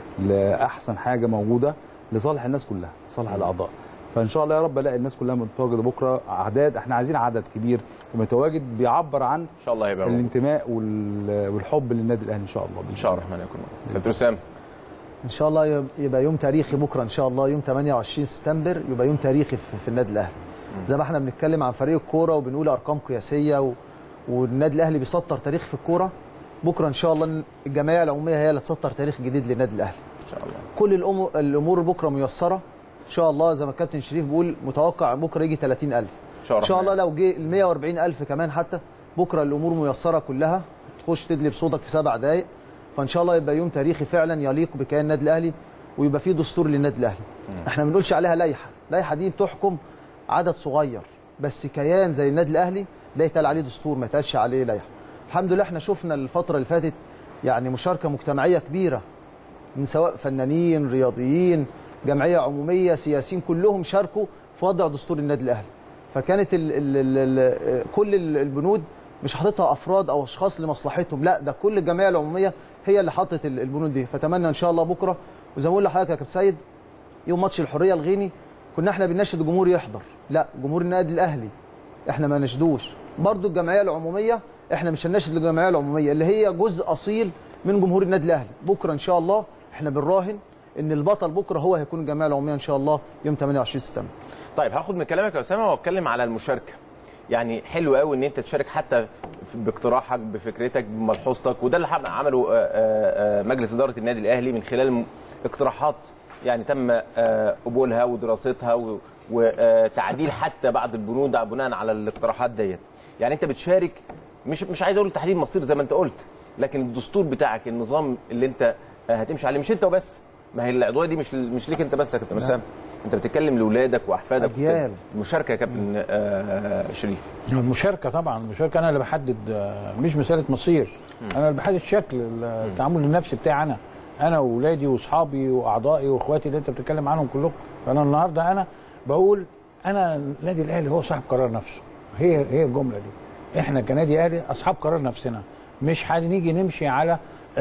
E: لاحسن حاجه موجوده لصالح الناس كلها، لصالح الاعضاء. فان شاء الله يا رب الاقي الناس كلها متواجده بكره، اعداد احنا عايزين عدد كبير ومتواجد بيعبر عن
A: ان شاء الله هيبقى
E: الانتماء والحب للنادي الاهلي ان شاء الله.
A: ان شاء الله الرحمن يكون. كابتن اسامه
F: ان شاء الله يبقى يوم تاريخي بكره ان شاء الله، يوم ثمانية وعشرين سبتمبر يبقى يوم تاريخي في النادي الاهلي. زي ما احنا بنتكلم عن فريق الكوره وبنقول ارقام قياسيه و... والنادي الاهلي بيسطر تاريخ في الكوره، بكره ان شاء الله الجمعيه العموميه هي اللي تسطر تاريخ جديد للنادي الاهلي
A: ان شاء الله.
F: كل الامور الامور بكره ميسره ان شاء الله. زي ما الكابتن شريف بيقول متوقع بكره يجي ثلاثين الف ان شاء الله، لو جه ال مية وأربعين الف كمان حتى بكره الامور ميسره كلها، تخش تدلي بصوتك في سبع دقائق. فان شاء الله يبقى يوم تاريخي فعلا يليق بكيان النادي الاهلي، ويبقى فيه دستور للنادي الاهلي. احنا ما بنقولش عليها لائحه، اللائحه دي بتحكم عدد صغير، بس كيان زي النادي الاهلي لا يتقال عليه دستور، ما يتقالش عليه لائحه. الحمد لله احنا شفنا الفتره اللي فاتت يعني مشاركه مجتمعيه كبيره، من سواء فنانين، رياضيين، جمعيه عموميه، سياسيين، كلهم شاركوا في وضع دستور النادي الاهلي. فكانت ال ال ال كل البنود مش حاططها افراد او اشخاص لمصلحتهم، لا ده كل الجمعيه العموميه هي اللي حطت البنود دي. فاتمنى ان شاء الله بكره، وزي ما بقول لحضرتك يا كابتن سيد، يوم ماتش الحريه الغيني كنا احنا بنناشد الجمهور يحضر، لا جمهور النادي الاهلي احنا ما نشدوش. برضو الجمعيه العموميه احنا مش هنناشد الجمعيه العموميه اللي هي جزء اصيل من جمهور النادي الاهلي. بكره ان شاء الله احنا بنراهن ان البطل بكره هو هيكون الجمعيه العموميه ان شاء الله يوم ثمانية وعشرين سبتمبر.
A: طيب هاخد من كلامك يا اسامه واتكلم على المشاركه. يعني حلو قوي ان انت تشارك حتى باقتراحك، بفكرتك، بملحوظتك، وده اللي عمله مجلس اداره النادي الاهلي من خلال اقتراحات يعني تم قبولها ودراستها وتعديل حتى بعض البنود بناء على الاقتراحات ديت. يعني انت بتشارك، مش مش عايز اقول تحديد مصير زي ما انت قلت، لكن الدستور بتاعك، النظام اللي انت هتمشي عليه، مش انت وبس. ما هي العضويه دي مش مش ليك انت بس يا كابتن اسامه، انت بتتكلم لاولادك واحفادك.
F: اجيال.
A: المشاركه يا كابتن آه شريف.
D: المشاركه طبعا، المشاركه انا اللي بحدد، مش مساله مصير، انا اللي بحدد شكل التعامل النفسي بتاعي انا انا واولادي واصحابي واعضائي واخواتي اللي انت بتتكلم عنهم كلهم. فانا النهارده انا بقول انا النادي الاهلي هو صاحب قرار نفسه، هي هي الجمله دي. احنا كنادي اهلي اصحاب قرار نفسنا، مش هنيجي نمشي على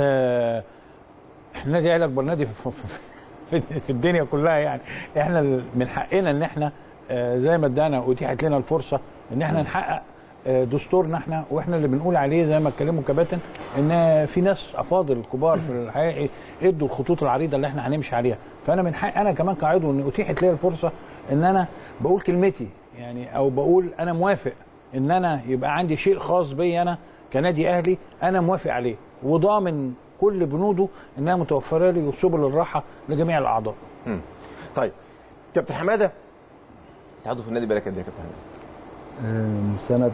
D: آه احنا نادي اهلي اكبر نادي في, في, في الدنيا كلها. يعني احنا من حقنا ان احنا آه زي ما ادانا واتيحت لنا الفرصه ان احنا نحقق آه دستورنا احنا، واحنا اللي بنقول عليه زي ما اتكلموا كباتن ان في ناس افاضل كبار في الحقيقه ادوا الخطوط العريضه اللي احنا هنمشي عليها. فانا من حق انا كمان كعضو ان اتيحت لي الفرصه ان انا بقول كلمتي يعني، او بقول انا موافق ان انا يبقى عندي شيء خاص بي انا كنادي اهلي انا موافق عليه، وضامن كل بنوده انها متوفره لي وسبل الراحه لجميع الاعضاء.
A: امم طيب كابتن حماده، انت عضو في النادي بقالك قد ايه يا كابتن حماده؟
E: من سنه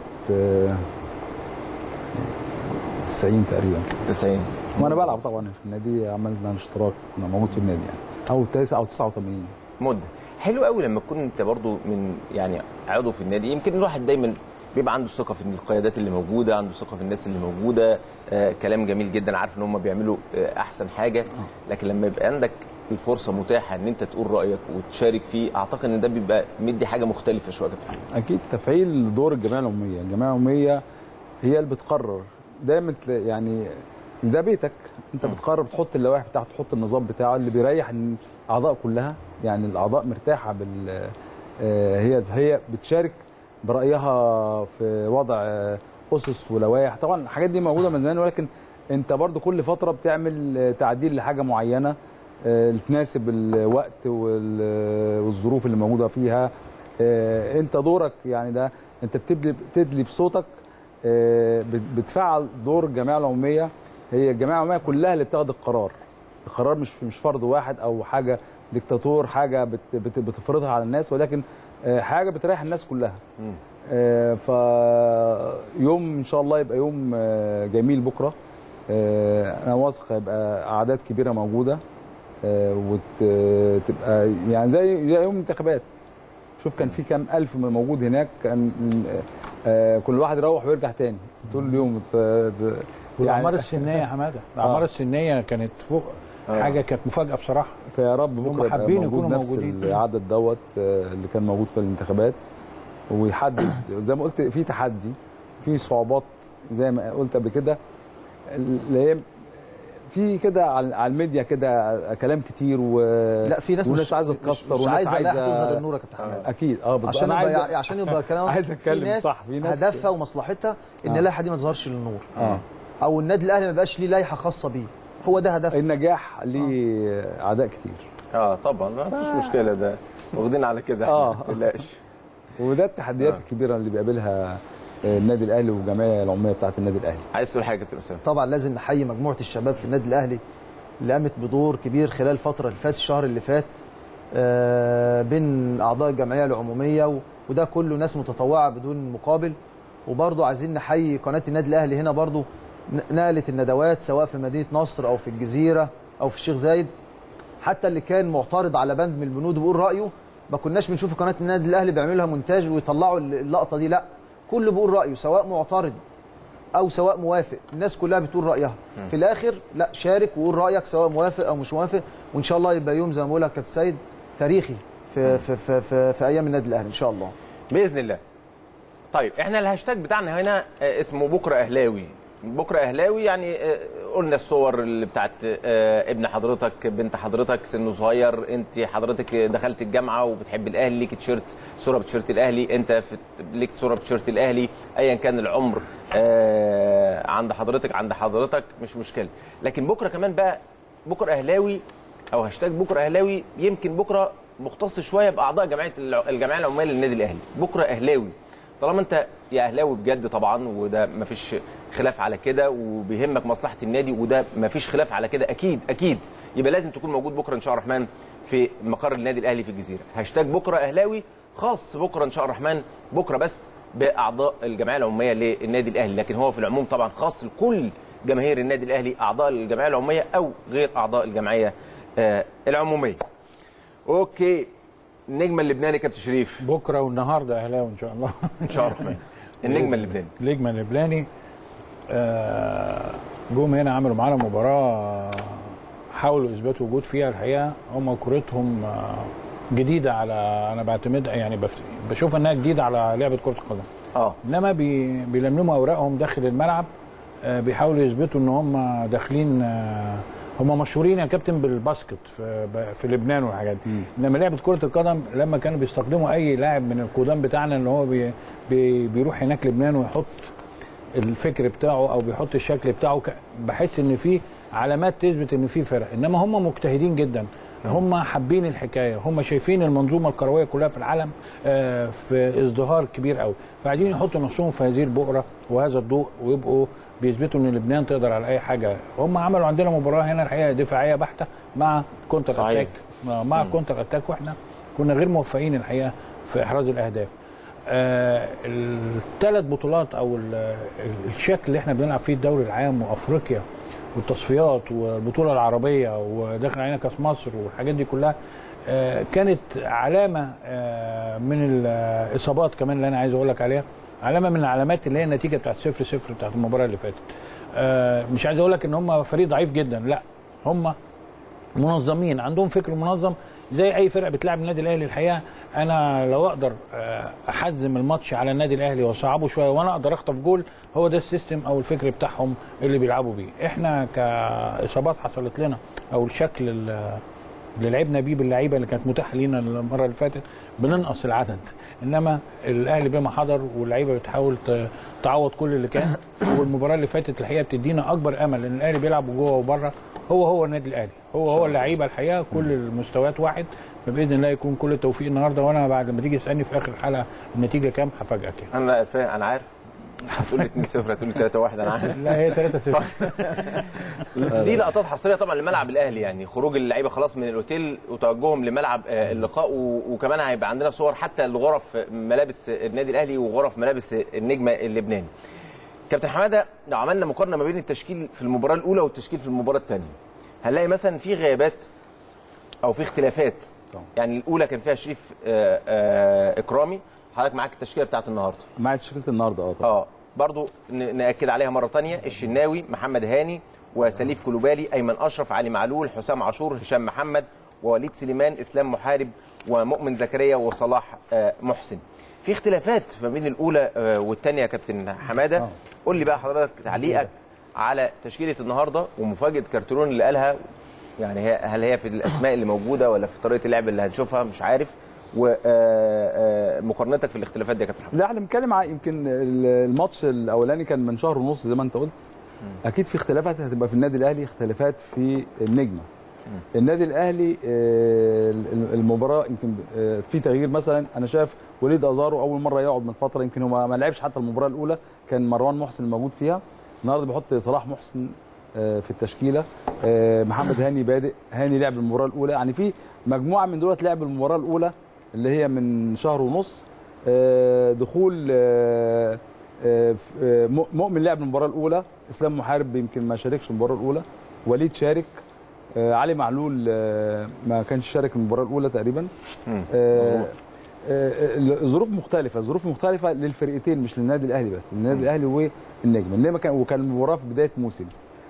E: تسعين تقريبا.
A: تسعين
E: وانا بلعب طبعا في النادي، عملنا اشتراك، كنا موجود في النادي يعني، او تسعة او تسعة وثمانين.
A: مده حلو قوي لما تكون انت برضو من يعني عضو في النادي. يمكن الواحد دايما بيبقى عنده ثقه في القيادات اللي موجوده، عنده ثقه في الناس اللي موجوده، آه كلام جميل جدا، عارف ان هم بيعملوا آه احسن حاجه. لكن لما يبقى عندك الفرصه متاحه ان انت تقول رايك وتشارك فيه، اعتقد ان ده بيبقى مدي حاجه مختلفه شويه.
E: اكيد تفعيل دور الجمعيه العموميه، الجمعيه العموميه هي اللي بتقرر دايما، يعني ده بيتك انت بتقرر، بتحط اللوائح بتاعته، تحط النظام بتاعه اللي بيريح الاعضاء كلها، يعني الاعضاء مرتاحه بال هي هي بتشارك برايها في وضع اسس ولوائح. طبعا الحاجات دي موجوده من زمان، ولكن انت برضو كل فتره بتعمل تعديل لحاجه معينه تناسب الوقت والظروف اللي موجوده فيها. انت دورك يعني ده انت بتدلي بتدلي بصوتك، بتفعل دور الجمعيه العموميه. هي الجمعيه العموميه كلها اللي بتاخد القرار، القرار مش مش فرد واحد او حاجه ديكتاتور، حاجه بت بت بتفرضها على الناس، ولكن حاجه بتريح الناس كلها. فيوم ان شاء الله يبقى يوم جميل بكره. انا واثق هيبقى اعداد كبيره موجوده، وتبقى يعني زي زي يوم الانتخابات. شوف كان في كام الف موجود هناك، كان كل واحد يروح ويرجع تاني طول اليوم.
D: والاعمار السنيه يا حماده، الاعمار آه. السنيه كانت فوق آه. حاجه كانت مفاجاه بصراحه.
E: فيا رب بكره
D: حابين يكونوا موجودين
E: نفس العدد دوت اللي كان موجود في الانتخابات، ويحدد زي ما قلت في تحدي، في صعوبات زي ما قلت قبل كده، اللي هي في كده على الميديا كده كلام كتير و
F: لا في ناس
E: وناس عايزه تكسر
F: وناس عايزه عايزه تظهر النور يا كابتن حماد.
E: اكيد اه بس
F: عشان
E: انا
F: عايز
E: عايز
F: عشان يبقى كلام
E: عايز اتكلم صح.
F: في ناس هدفها ومصلحتها ان
E: آه.
F: اللائحه دي ما تظهرش للنور،
E: اه
F: او النادي الاهلي ما يبقاش ليه لائحه خاصه بيه، هو ده هدفه.
E: النجاح ليه آه. اعداء كتير.
A: اه طبعا ما فيش آه. مشكله، ده واخدين على كده
E: اه
A: ما تقلقش.
E: وده التحديات آه. الكبيره اللي بيقابلها النادي الاهلي والجمعيه العموميه بتاعه النادي الاهلي.
A: عايز تقول حاجه يا كابتن اسامه؟
F: طبعا لازم نحيي مجموعه الشباب في النادي الاهلي اللي قامت بدور كبير خلال الفتره اللي فاتت، الشهر اللي فات، آه بين اعضاء الجمعيه العموميه، وده كله ناس متطوعه بدون مقابل. وبرضه عايزين نحيي قناه النادي الاهلي هنا برضه نقلت الندوات سواء في مدينه نصر او في الجزيره او في الشيخ زايد. حتى اللي كان معترض على بند من البنود وبيقول رايه ما كناش بنشوف قناه النادي الاهلي بيعملوا لها مونتاج ويطلعوا اللقطه دي، لا كله بيقول رايه سواء معترض او سواء موافق، الناس كلها بتقول رايها. م. في الاخر لا شارك وقول رايك سواء موافق او مش موافق، وان شاء الله يبقى يوم زي ما بقول لك كابتن سيد تاريخي في في في في, في ايام النادي الاهلي ان شاء الله
A: باذن الله. طيب احنا الهاشتاج بتاعنا هنا اسمه بكره اهلاوي. بكره اهلاوي يعني قلنا الصور اللي بتاعت ابن حضرتك، بنت حضرتك سنه صغير، انت حضرتك دخلت الجامعه وبتحب الاهلي، ليك تيشيرت صوره بتيشيرت الاهلي، انت ليك صوره بتيشيرت الاهلي، ايا كان العمر عند حضرتك عند حضرتك مش مشكله. لكن بكره كمان بقى بكره اهلاوي او هاشتاج بكره اهلاوي، يمكن بكره مختص شويه باعضاء جمعيه الجمعيه العموميه للنادي الاهلي. بكره اهلاوي طالما انت يا اهلاوي بجد طبعا، وده مفيش خلاف على كده، وبيهمك مصلحه النادي، وده مفيش خلاف على كده، اكيد اكيد يبقى لازم تكون موجود بكره ان شاء الله الرحمن في مقر النادي الاهلي في الجزيره. هاشتاج بكره اهلاوي خاص بكره ان شاء الله الرحمن، بكره بس باعضاء الجمعيه العموميه للنادي الاهلي، لكن هو في العموم طبعا خاص لكل جماهير النادي الاهلي، اعضاء الجمعيه العموميه او غير اعضاء الجمعيه آه العموميه. اوكي، النجم اللبناني كابتن شريف
D: بكره والنهارده اهلاوي ان شاء الله
A: ان شاء الله الرحمن. النجم اللبناني
D: النجم اللبناني جم هنا عملوا معانا مباراه حاولوا اثباتوا وجود فيها. الحقيقه هم كورتهم جديده على، انا بعتمد يعني بشوف انها جديده على لعبه كره القدم. اه انما بي بيلملموا اوراقهم داخل الملعب، بيحاولوا يثبتوا ان هم داخلين. هم مشهورين يا كابتن بالباسكت في في لبنان والحاجات دي، انما لعبه كره القدم لما كانوا بيستخدموا اي لاعب من القدام بتاعنا اللي هو بي بي بيروح هناك لبنان ويحط الفكر بتاعه او بيحط الشكل بتاعه، بحس ان في علامات تثبت ان في فرق. انما هم مجتهدين جدا، هم حابين الحكايه، هم شايفين المنظومه الكرويه كلها في العالم في ازدهار كبير قوي، فقاعدين يحطوا نفسهم في هذه البؤره وهذا الضوء، ويبقوا بيثبتوا ان لبنان تقدر على اي حاجه. هم عملوا عندنا مباراه هنا الحقيقه دفاعيه بحته مع كونتر اتاك، مع كونتر اتاك، واحنا كنا غير موفقين الحقيقه في احراز الاهداف. آه الثلاث بطولات او الشكل اللي احنا بنلعب فيه الدوري العام وافريقيا والتصفيات والبطوله العربيه وداخل علينا كاس مصر والحاجات دي كلها آه كانت علامه آه من الاصابات كمان اللي انا عايز اقول لك عليها، علامه من العلامات اللي هي النتيجه بتاعت صفر صفر بتاعت المباراه اللي فاتت. آه مش عايز اقول لك ان هم فريق ضعيف جدا، لا هم منظمين، عندهم فكر منظم زي اي فرقه بتلعب النادي الاهلي. الحقيقه انا لو اقدر احزم الماتش على النادي الاهلي واصعبه شويه وانا اقدر اخطف جول، هو ده السيستم او الفكر بتاعهم اللي بيلعبوا بيه. احنا كاصابات حصلت لنا او الشكل اللي لعبنا بيه باللعيبه اللي كانت متاحه لينا المره اللي فاتت بننقص العدد، انما الاهلي بما حضر واللعيبه بتحاول تعوض كل اللي كان. والمباراه اللي فاتت الحقيقه بتدينا اكبر امل ان الاهلي بيلعب جوه وبره، هو هو النادي الاهلي، هو هو اللعيبه الحقيقه كل المستويات واحد، فباذن الله يكون كل التوفيق النهارده. وانا بعد ما تيجي تسالني في اخر الحلقه النتيجه كام هفاجئك يعني.
A: انا فاهم، انا عارف هتقول لي اتنين صفر هتقول لي تلاتة واحد انا عارف.
D: لا هي تلاتة صفر.
A: دي لقطات حصريه طبعا لملعب الاهلي، يعني خروج اللعيبه خلاص من الاوتيل وتوجههم لملعب اللقاء، وكمان هيبقى عندنا صور حتى لغرف ملابس النادي الاهلي وغرف ملابس النجم اللبناني. كابتن حماده، لو عملنا مقارنه ما بين التشكيل في المباراه الاولى والتشكيل في المباراه الثانيه هنلاقي مثلا في غيابات او في اختلافات. يعني الاولى كان فيها شريف آآ آآ اكرامي، حضرتك معاك التشكيله بتاعت النهارده؟
E: معايا تشكيله النهارده اه طبعا.
A: اه برضو ناكد عليها مره ثانيه، الشناوي، محمد هاني، وسليف كلوبالي، ايمن اشرف، علي معلول، حسام عاشور، هشام محمد، ووليد سليمان، اسلام محارب، ومؤمن زكريا، وصلاح محسن. في اختلافات ما بين الاولى والثانيه يا كابتن حماده. آه. قول لي بقى حضرتك تعليقك على تشكيله النهارده ومفاجاه كارترون اللي قالها، يعني هل هي في الاسماء اللي موجوده ولا في طريقه اللعب اللي هنشوفها مش عارف، ومقارنتك في الاختلافات دي يا كابتن حماده.
E: لا احنا بنتكلم على يمكن الماتش الاولاني كان من شهر ونص زي ما انت قلت. م. اكيد في اختلافات هتبقى في النادي الاهلي، اختلافات في النجمه. م. النادي الاهلي المباراه يمكن في تغيير، مثلا انا شايف وليد ازارو اول مره يقعد من فتره، يمكن هو ما لعبش حتى المباراه الاولى، كان مروان محسن الموجود فيها. النهارده بيحط صلاح محسن في التشكيله، محمد هاني بادئ، هاني لعب المباراه الاولى، يعني في مجموعه من دولت لعب المباراه الاولى اللي هي من شهر ونص. دخول مؤمن لعب المباراه الاولى، اسلام محارب يمكن ما شاركش المباراه الاولى، وليد شارك، علي معلول ما كانش شارك المباراه الاولى تقريبا. ظروف مختلفه، ظروف مختلفه للفرقتين مش للنادي الاهلي بس، للنادي الاهلي والنجم، النجم كان وكان المباراه في بدايه موسم.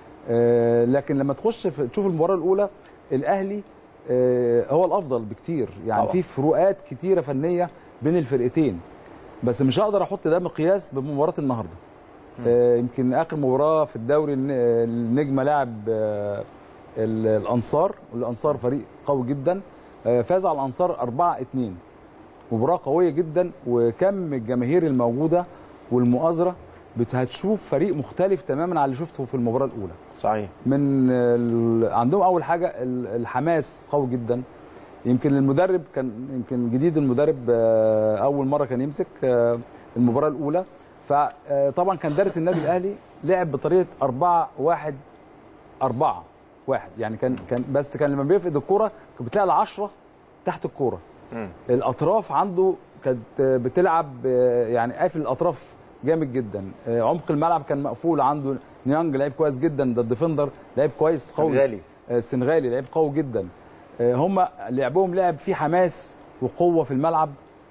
E: لكن لما تخش تشوف المباراه الاولى الاهلي هو الافضل بكتير، يعني أوه. في فروقات كتيره فنيه بين الفرقتين، بس مش هقدر احط ده مقياس بمباراه النهارده. آه يمكن اخر مباراه في الدوري النجمه لاعب آه الانصار، والانصار فريق قوي جدا، آه فاز على الانصار أربعة اتنين، مباراه قويه جدا، وكم الجماهير الموجوده والمؤازره هتشوف فريق مختلف تماما عن اللي شفته في المباراه الاولى.
A: صحيح.
E: من عندهم اول حاجه الحماس قوي جدا، يمكن المدرب كان يمكن جديد، المدرب اول مره كان يمسك المباراه الاولى، فطبعا كان دارس النادي الاهلي، لعب بطريقه أربعة واحد أربعة واحد، يعني كان كان بس كان لما بيفقد الكوره كانت بتلاقي العشرة تحت الكوره. الاطراف عنده كانت بتلعب يعني قافل الاطراف جامد جدا، عمق الملعب كان مقفول عنده، نيانج لعيب كويس جدا، ده الديفندر لعيب كويس قوي، السنغالي السنغالي لعيب قوي جدا. هم لعبهم لعب فيه حماس وقوه في الملعب.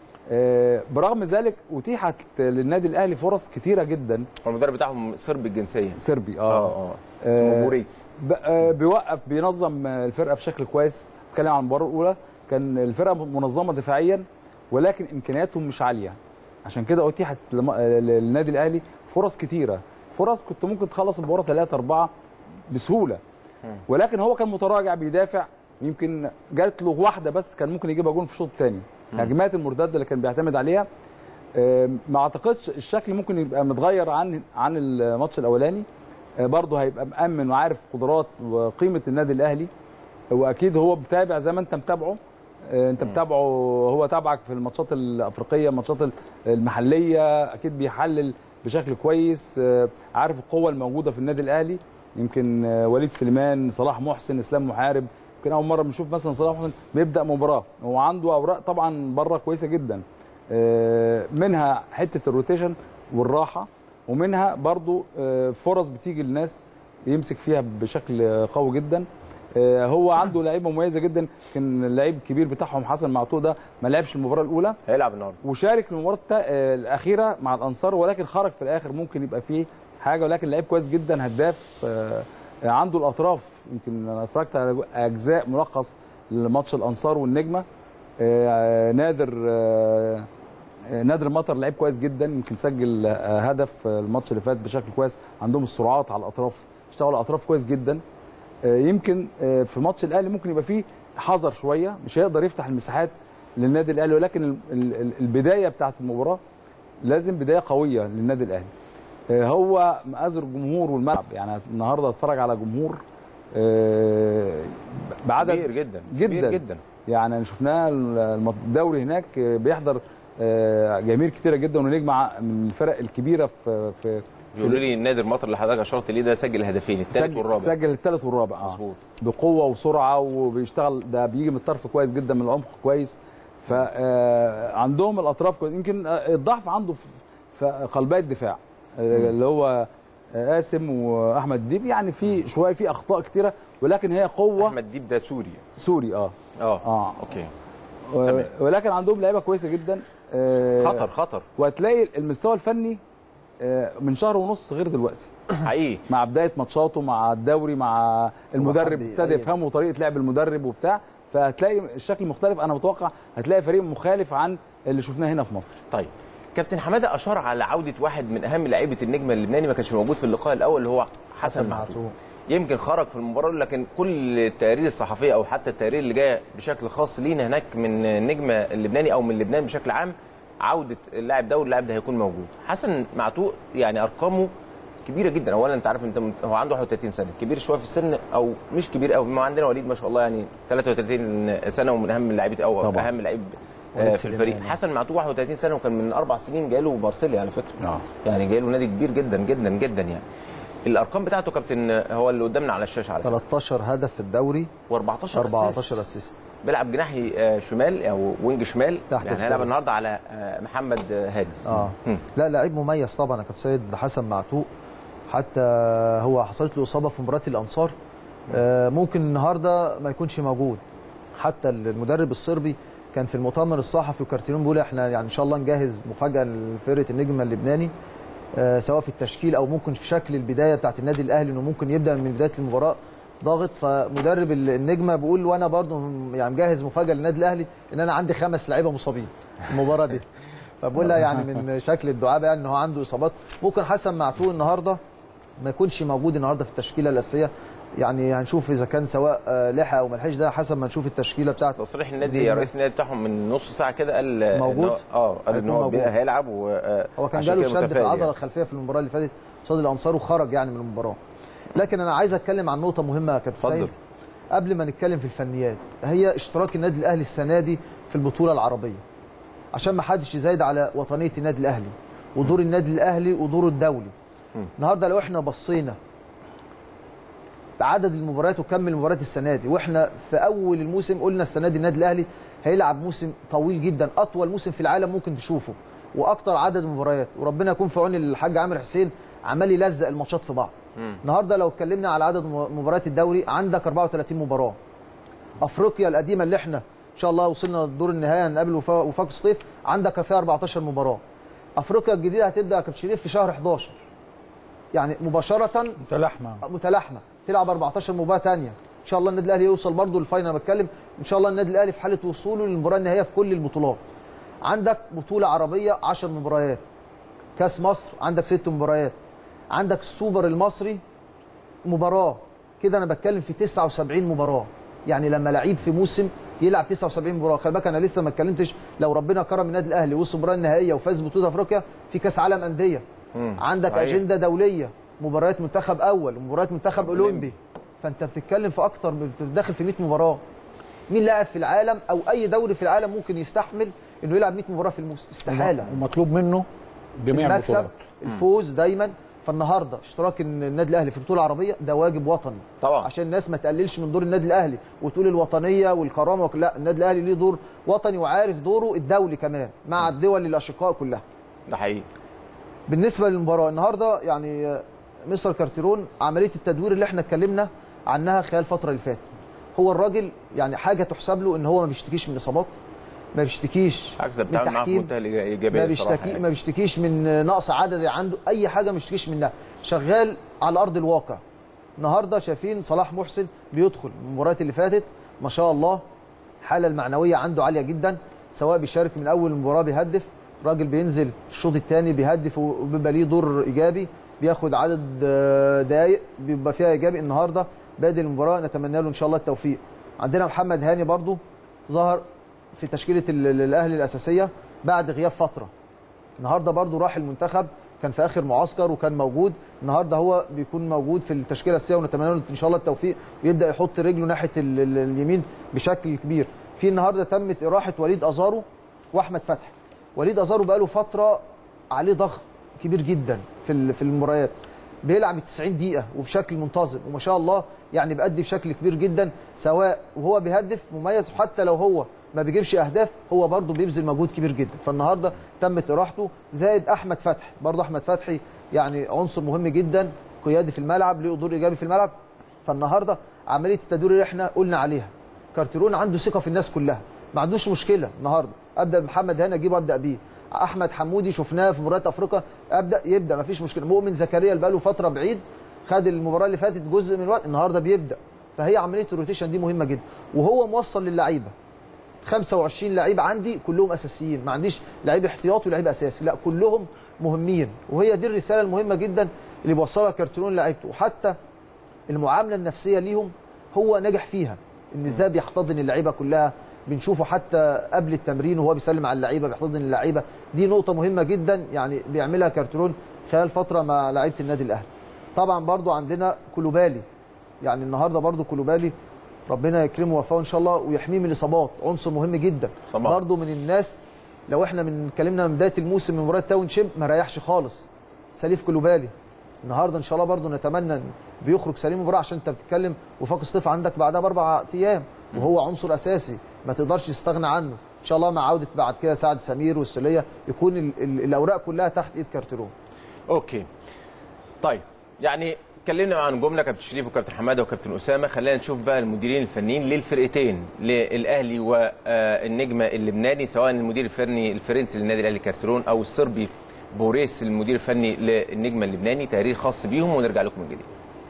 E: برغم ذلك اتيحت للنادي الاهلي فرص كتيره جدا.
A: المدرب بتاعهم صربي الجنسيه،
E: صربي اه
A: اه اسمه موريس،
E: بيوقف بينظم الفرقه بشكل كويس. اتكلم عن المباراه الاولى كان الفرقه منظمه دفاعيا ولكن امكانياتهم مش عاليه، عشان كده اتيحت للنادي الاهلي فرص كتيره، فرص كنت ممكن تخلص المباراه ثلاثة أربعة بسهوله، ولكن هو كان متراجع بيدافع، يمكن جات له واحده بس كان ممكن يجيبها جون في الشوط الثاني. هجمات المرتده اللي كان بيعتمد عليها ما اعتقدش الشكل ممكن يبقى متغير عن عن الماتش الاولاني، برضه هيبقى مأمن وعارف قدرات وقيمه النادي الاهلي، واكيد هو بتابع زي ما انت متابعه، انت متابعه، هو تابعك في الماتشات الافريقيه، الماتشات المحليه، اكيد بيحلل بشكل كويس، عارف القوه الموجوده في النادي الاهلي. يمكن وليد سليمان، صلاح محسن، اسلام محارب، يمكن اول مره بنشوف مثلا صلاح محسن بيبدا مباراه، هو عنده اوراق طبعا بره كويسه جدا، منها حته الروتيشن والراحه، ومنها برضو فرص بتيجي للناس يمسك فيها بشكل قوي جدا. هو عنده لعيبه مميزه جدا، كان اللعيب الكبير بتاعهم حسن معتوق ده ما لعبش المباراه الاولى،
A: هيلعب النهارده
E: وشارك في المباراه الاخيره مع الانصار، ولكن خرج في الاخر، ممكن يبقى فيه حاجه، ولكن لعيب كويس جدا، هداف. عنده الاطراف، يمكن انا اتفرجت على اجزاء ملخص لماتش الانصار والنجمه. نادر نادر مطر لعيب كويس جدا، يمكن سجل هدف الماتش اللي فات بشكل كويس. عندهم السرعات على الاطراف، اشتغلوا الاطراف كويس جدا. يمكن في ماتش الاهلي ممكن يبقى فيه حذر شويه، مش هيقدر يفتح المساحات للنادي الاهلي، ولكن البدايه بتاعه المباراه لازم بدايه قويه للنادي الاهلي. هو مآزر الجمهور والملعب، يعني النهارده اتفرج على جمهور بعدد
A: كبير جدا
E: جدا
A: كبير جدا،
E: يعني شفناه الدوري هناك بيحضر جماهير كتيره جدا، ونجمع من الفرق الكبيره في في
A: بيقولوا لي نادر مطر اللي حضرتك اشرت ليه ده سجل هدفين، الثالث والرابع.
E: سجل الثالث والرابع اه
A: مظبوط،
E: بقوه وسرعه، وبيشتغل، ده بيجي من الطرف كويس جدا، من العمق كويس. فعندهم الاطراف كويس. يمكن الضعف عنده في قلبي الدفاع اللي هو قاسم واحمد ديب، يعني في شويه في اخطاء كتيره، ولكن هي قوه.
A: احمد ديب ده سوري
E: سوري اه
A: اه
E: اه
A: اوكي
E: تمام. ولكن عندهم لعيبه كويسه جدا.
A: آه خطر خطر،
E: وهتلاقي المستوى الفني من شهر ونص غير دلوقتي
A: حقيقي،
E: مع بدايه ماتشاته مع الدوري، مع المدرب ابتدى يفهموا طريقه لعب المدرب وبتاع، فهتلاقي الشكل مختلف. انا متوقع هتلاقي فريق مخالف عن اللي شفناه هنا في مصر.
A: طيب كابتن حماده اشار على عوده واحد من اهم لعيبه النجم اللبناني ما كانش موجود في اللقاء الاول، اللي هو حسن معتوق. يمكن خرج في المباراه، لكن كل التقارير الصحفيه او حتى التقارير اللي جايه بشكل خاص لينا هناك من النجم اللبناني او من لبنان بشكل عام، عوده اللاعب ده واللاعب ده هيكون موجود. حسن معتوق يعني ارقامه كبيره جدا. اولا انت عارف انت هو عنده واحد وثلاثين سنه، كبير شويه في السن او مش كبير قوي. ما عندنا وليد ما شاء الله يعني ثلاثة وثلاثين سنه ومن اهم اللاعبين او طبعا. اهم لعيب في الفريق. حسن معتوق واحد وثلاثين سنه، وكان من اربع سنين جاله مارسيليا على فكره. آه. يعني جاله نادي كبير جدا جدا جدا. يعني الارقام بتاعته كابتن هو اللي قدامنا على الشاشه على فكره،
F: ثلاثة عشر هدف في الدوري
A: و14
F: أربعتاشر اسيست.
A: بيلعب جناحي شمال او وينج شمال، يعني هيلعب النهارده على محمد هادي.
F: اه م. لا لعيب مميز طبعا يا كابتن سيد حسن معتوق. حتى هو حصلت له اصابه في مباراه الانصار، آه ممكن النهارده ما يكونش موجود. حتى المدرب الصربي كان في المؤتمر الصحفي وكارتيرون بيقول احنا يعني ان شاء الله نجهز مفاجاه لفرقه النجم اللبناني، آه سواء في التشكيل او ممكن في شكل البدايه بتاعت النادي الاهلي، انه ممكن يبدا من بدايه المباراه ضاغط. فمدرب النجمه بيقول وانا برضو يعني مجهز مفاجاه للنادي الاهلي ان انا عندي خمس لعيبه مصابين المباراه دي. فبقول لها يعني من شكل الدعابه يعني ان هو عنده اصابات. ممكن حسن معتوق النهارده ما يكونش موجود النهارده في التشكيله الاساسيه، يعني هنشوف اذا كان سواء لحق او ملحقش، ده حسب ما نشوف التشكيله بتاعته.
A: تصريح النادي رئيس النادي بتاعهم من نص ساعه كده قال
F: موجود
A: اه قال ان هو هيلعب.
F: هو كان جاله شد في العضله الخلفيه في المباراه اللي فاتت قصاد الانصار وخرج يعني من المباراه. لكن انا عايز اتكلم عن نقطه مهمه يا كابتن سيد قبل ما نتكلم في الفنيات، هي اشتراك النادي الاهلي السنه دي في البطوله العربيه، عشان ما حدش يزايد على وطنيه النادي الاهلي ودور النادي الاهلي ودوره الدولي. النهارده لو احنا بصينا عدد المباريات وكم المباريات السنه دي، واحنا في اول الموسم قلنا السنه دي النادي الاهلي هيلعب موسم طويل جدا، اطول موسم في العالم ممكن تشوفه، واكتر عدد مباريات، وربنا يكون في عون الحاج عامر حسين عمال يلزق الماتشات في بعض. النهارده لو اتكلمنا على عدد مباريات الدوري، عندك أربعة وثلاثين مباراه. افريقيا القديمه اللي احنا ان شاء الله وصلنا لدور النهائي هنقابل وفاق سطيف، عندك فيها أربعتاشر مباراه. افريقيا الجديده هتبدا يا كابتن شريف في شهر احداشر، يعني مباشره
D: متلاحمه
F: متلاحمه تلعب أربعتاشر مباراه ثانيه. ان شاء الله النادي الاهلي يوصل برضه للفاينل. انا بتكلم ان شاء الله النادي الاهلي في حاله وصوله للمباراه النهائيه في كل البطولات. عندك بطوله عربيه عشر مباريات، كاس مصر عندك ست مباريات، عندك السوبر المصري مباراه، كده انا بتكلم في تسعة وسبعين مباراه. يعني لما لعيب في موسم يلعب تسعة وسبعين مباراه، خلي بالك انا لسه ما اتكلمتش لو ربنا كرم النادي الاهلي وصل المباراه النهائيه وفاز ببطوله افريقيا في كاس عالم انديه، عندك صحيح. اجنده دوليه، مباريات منتخب اول ومباريات منتخب اولمبي، فانت بتتكلم في اكتر، بتدخل في مية مباراه. مين لاعب في العالم او اي دوري في العالم ممكن يستحمل انه يلعب مية مباراه في الموسم؟ استحاله.
D: ومطلوب منه جميع
F: المكسب، الفوز دايما. فالنهارده اشتراك النادي الاهلي في البطوله العربيه ده واجب وطني
A: طبعا،
F: عشان الناس ما تقللش من دور النادي الاهلي وتقول الوطنيه والكرامه. لا، النادي الاهلي ليه دور وطني وعارف دوره الدولي كمان مع الدول الاشقاء كلها.
A: ده حقيقي.
F: بالنسبه للمباراه النهارده، يعني مستر كارتيرون عمليه التدوير اللي احنا اتكلمنا عنها خلال الفتره اللي فاتت، هو الراجل يعني حاجه تحسب له ان هو ما بيشتكيش من اصابات، ما بيشتكيش من تحكيم، ما بيشتكي ما بيشتكيش من نقص عدد عنده، اي حاجه ما بيشتكيش منها، شغال على ارض الواقع. النهارده شايفين صلاح محسن بيدخل المباريات اللي فاتت ما شاء الله، الحاله المعنويه عنده عاليه جدا، سواء بيشارك من اول المباراه بيهدف، راجل بينزل الشوط الثاني بيهدف وبيبقى ليه دور ايجابي، بياخد عدد دقائق بيبقى فيها ايجابي. النهارده بادئ المباراه، نتمنى له ان شاء الله التوفيق. عندنا محمد هاني برضو ظهر في تشكيله الاهلي الاساسيه بعد غياب فتره، النهارده برضو راح المنتخب، كان في اخر معسكر وكان موجود، النهارده هو بيكون موجود في التشكيله الاساسيه، ونتمنى له ان شاء الله التوفيق ويبدا يحط رجله ناحيه اليمين بشكل كبير. في النهارده تمت اراحه وليد ازارو واحمد فتحي. وليد ازارو بقى له فتره عليه ضغط كبير جدا في في المباريات، بيلعب تسعين دقيقه وبشكل منتظم وما شاء الله يعني بيأدي بشكل كبير جدا، سواء وهو بيهدف مميز، حتى لو هو ما بيجيبش اهداف هو برضه بيبذل مجهود كبير جدا. فالنهارده تمت اراحته، زائد احمد فتحي، برضه احمد فتحي يعني عنصر مهم جدا، قيادي في الملعب، له دور ايجابي في الملعب. فالنهارده عمليه التدوير اللي احنا قلنا عليها، كارتيرون عنده ثقه في الناس كلها، ما عندوش مشكله النهارده ابدا محمد هاني اجيبه ابدا بيه، احمد حمودي شفناه في مباريات افريقيا ابدا يبدا ما فيش مشكله، مؤمن زكريا اللي بقى له فتره بعيد خد المباراه اللي فاتت جزء من الوقت، النهارده بيبدا. فهي عمليه الروتيشن دي مهمه جدا، وهو موصل للعيبه خمسة وعشرين لعيب عندي كلهم اساسيين، ما عنديش لعيب احتياطي ولعيب اساسي، لا كلهم مهمين، وهي دي الرساله المهمه جدا اللي بيوصلها كارتيرون لعيبته. وحتى المعامله النفسيه ليهم هو نجح فيها، ان ازاي بيحتضن اللعيبه كلها، بنشوفه حتى قبل التمرين وهو بيسلم على اللعيبه بيحتضن اللعيبه، دي نقطه مهمه جدا يعني بيعملها كارتيرون خلال فتره مع لعيبه النادي الاهلي. طبعا برضو عندنا كولوبالي، يعني النهارده برضو كولوبالي ربنا يكرمه ويوفقه ان شاء الله ويحميه من الاصابات، عنصر مهم جدا برضو من الناس. لو احنا من اتكلمنا من بدايه الموسم من مباراه تاون شيب ما ريحش خالص سليف كولوبالي، النهارده ان شاء الله برضو نتمنى بيخرج سليم المباراه، عشان انت بتتكلم وفاق سطيف عندك بعدها باربع ايام وهو عنصر اساسي ما تقدرش تستغنى عنه، ان شاء الله مع عوده بعد كده سعد سمير والسليه يكون ال ال الاوراق كلها تحت ايد كارتيرون.
A: اوكي طيب، يعني اتكلمنا عن نجومنا كابتن شريف وكابتن حماده وكابتن اسامه، خلينا نشوف بقى المديرين الفنيين للفرقتين، للاهلي والنجم اللبناني، سواء المدير الفني الفرنسي للنادي الاهلي كارتيرون او الصربي بوريس المدير الفني للنجم اللبناني، تاريخ خاص بيهم ونرجع لكم من جديد.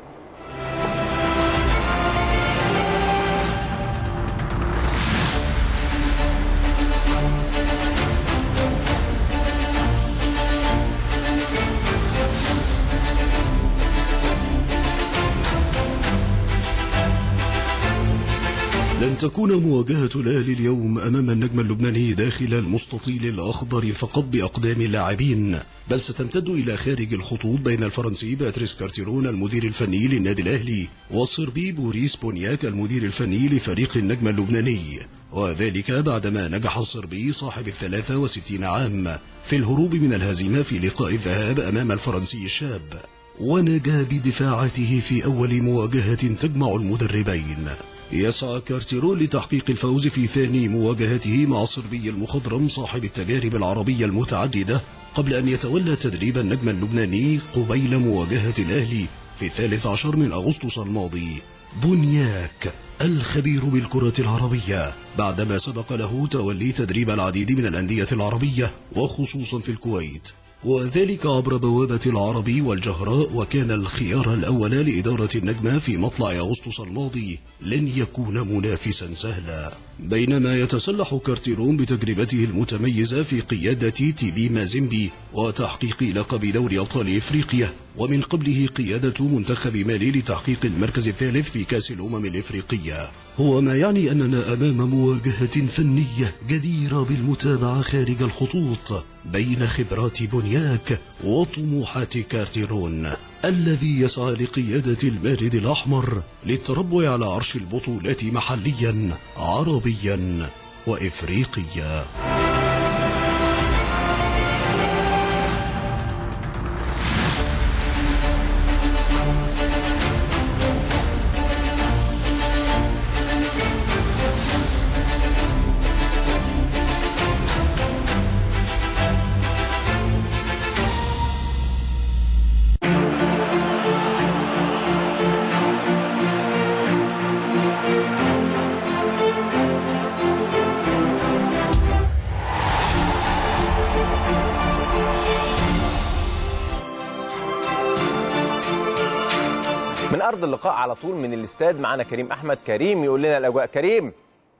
C: لن تكون مواجهة الأهلي اليوم أمام النجم اللبناني داخل المستطيل الأخضر فقط بأقدام اللاعبين، بل ستمتد إلى خارج الخطوط بين الفرنسي باتريس كارتيرون المدير الفني للنادي الأهلي والصربي بوريس بونياك المدير الفني لفريق النجم اللبناني، وذلك بعدما نجح الصربي صاحب الثلاثة وستين عام في الهروب من الهزيمة في لقاء الذهاب أمام الفرنسي الشاب، ونجا بدفاعاته في أول مواجهة تجمع المدربين. يسعى كارتيرون لتحقيق الفوز في ثاني مواجهته مع الصربي المخضرم صاحب التجارب العربية المتعددة، قبل أن يتولى تدريب النجم اللبناني قبيل مواجهة الأهلي في الثالث عشر من أغسطس الماضي. بونياك الخبير بالكرة العربية بعدما سبق له تولي تدريب العديد من الأندية العربية وخصوصا في الكويت، وذلك عبر بوابة العربي والجهراء، وكان الخيار الأول لإدارة النجمة في مطلع أغسطس الماضي لن يكون منافسا سهلا. بينما يتسلح كارتيرون بتجربته المتميزة في قيادة تيبي مازيمبي وتحقيق لقب دوري أبطال إفريقيا، ومن قبله قيادة منتخب مالي لتحقيق المركز الثالث في كأس الأمم الإفريقية، هو ما يعني أننا أمام مواجهة فنية جديرة بالمتابعة خارج الخطوط بين خبرات بونياك وطموحات كارتيرون الذي يسعى لقيادة المارد الأحمر للتربع على عرش البطولات محليا عربيا وإفريقيا.
A: من ارض اللقاء على طول من الاستاد معانا كريم احمد. كريم يقول لنا الاجواء. كريم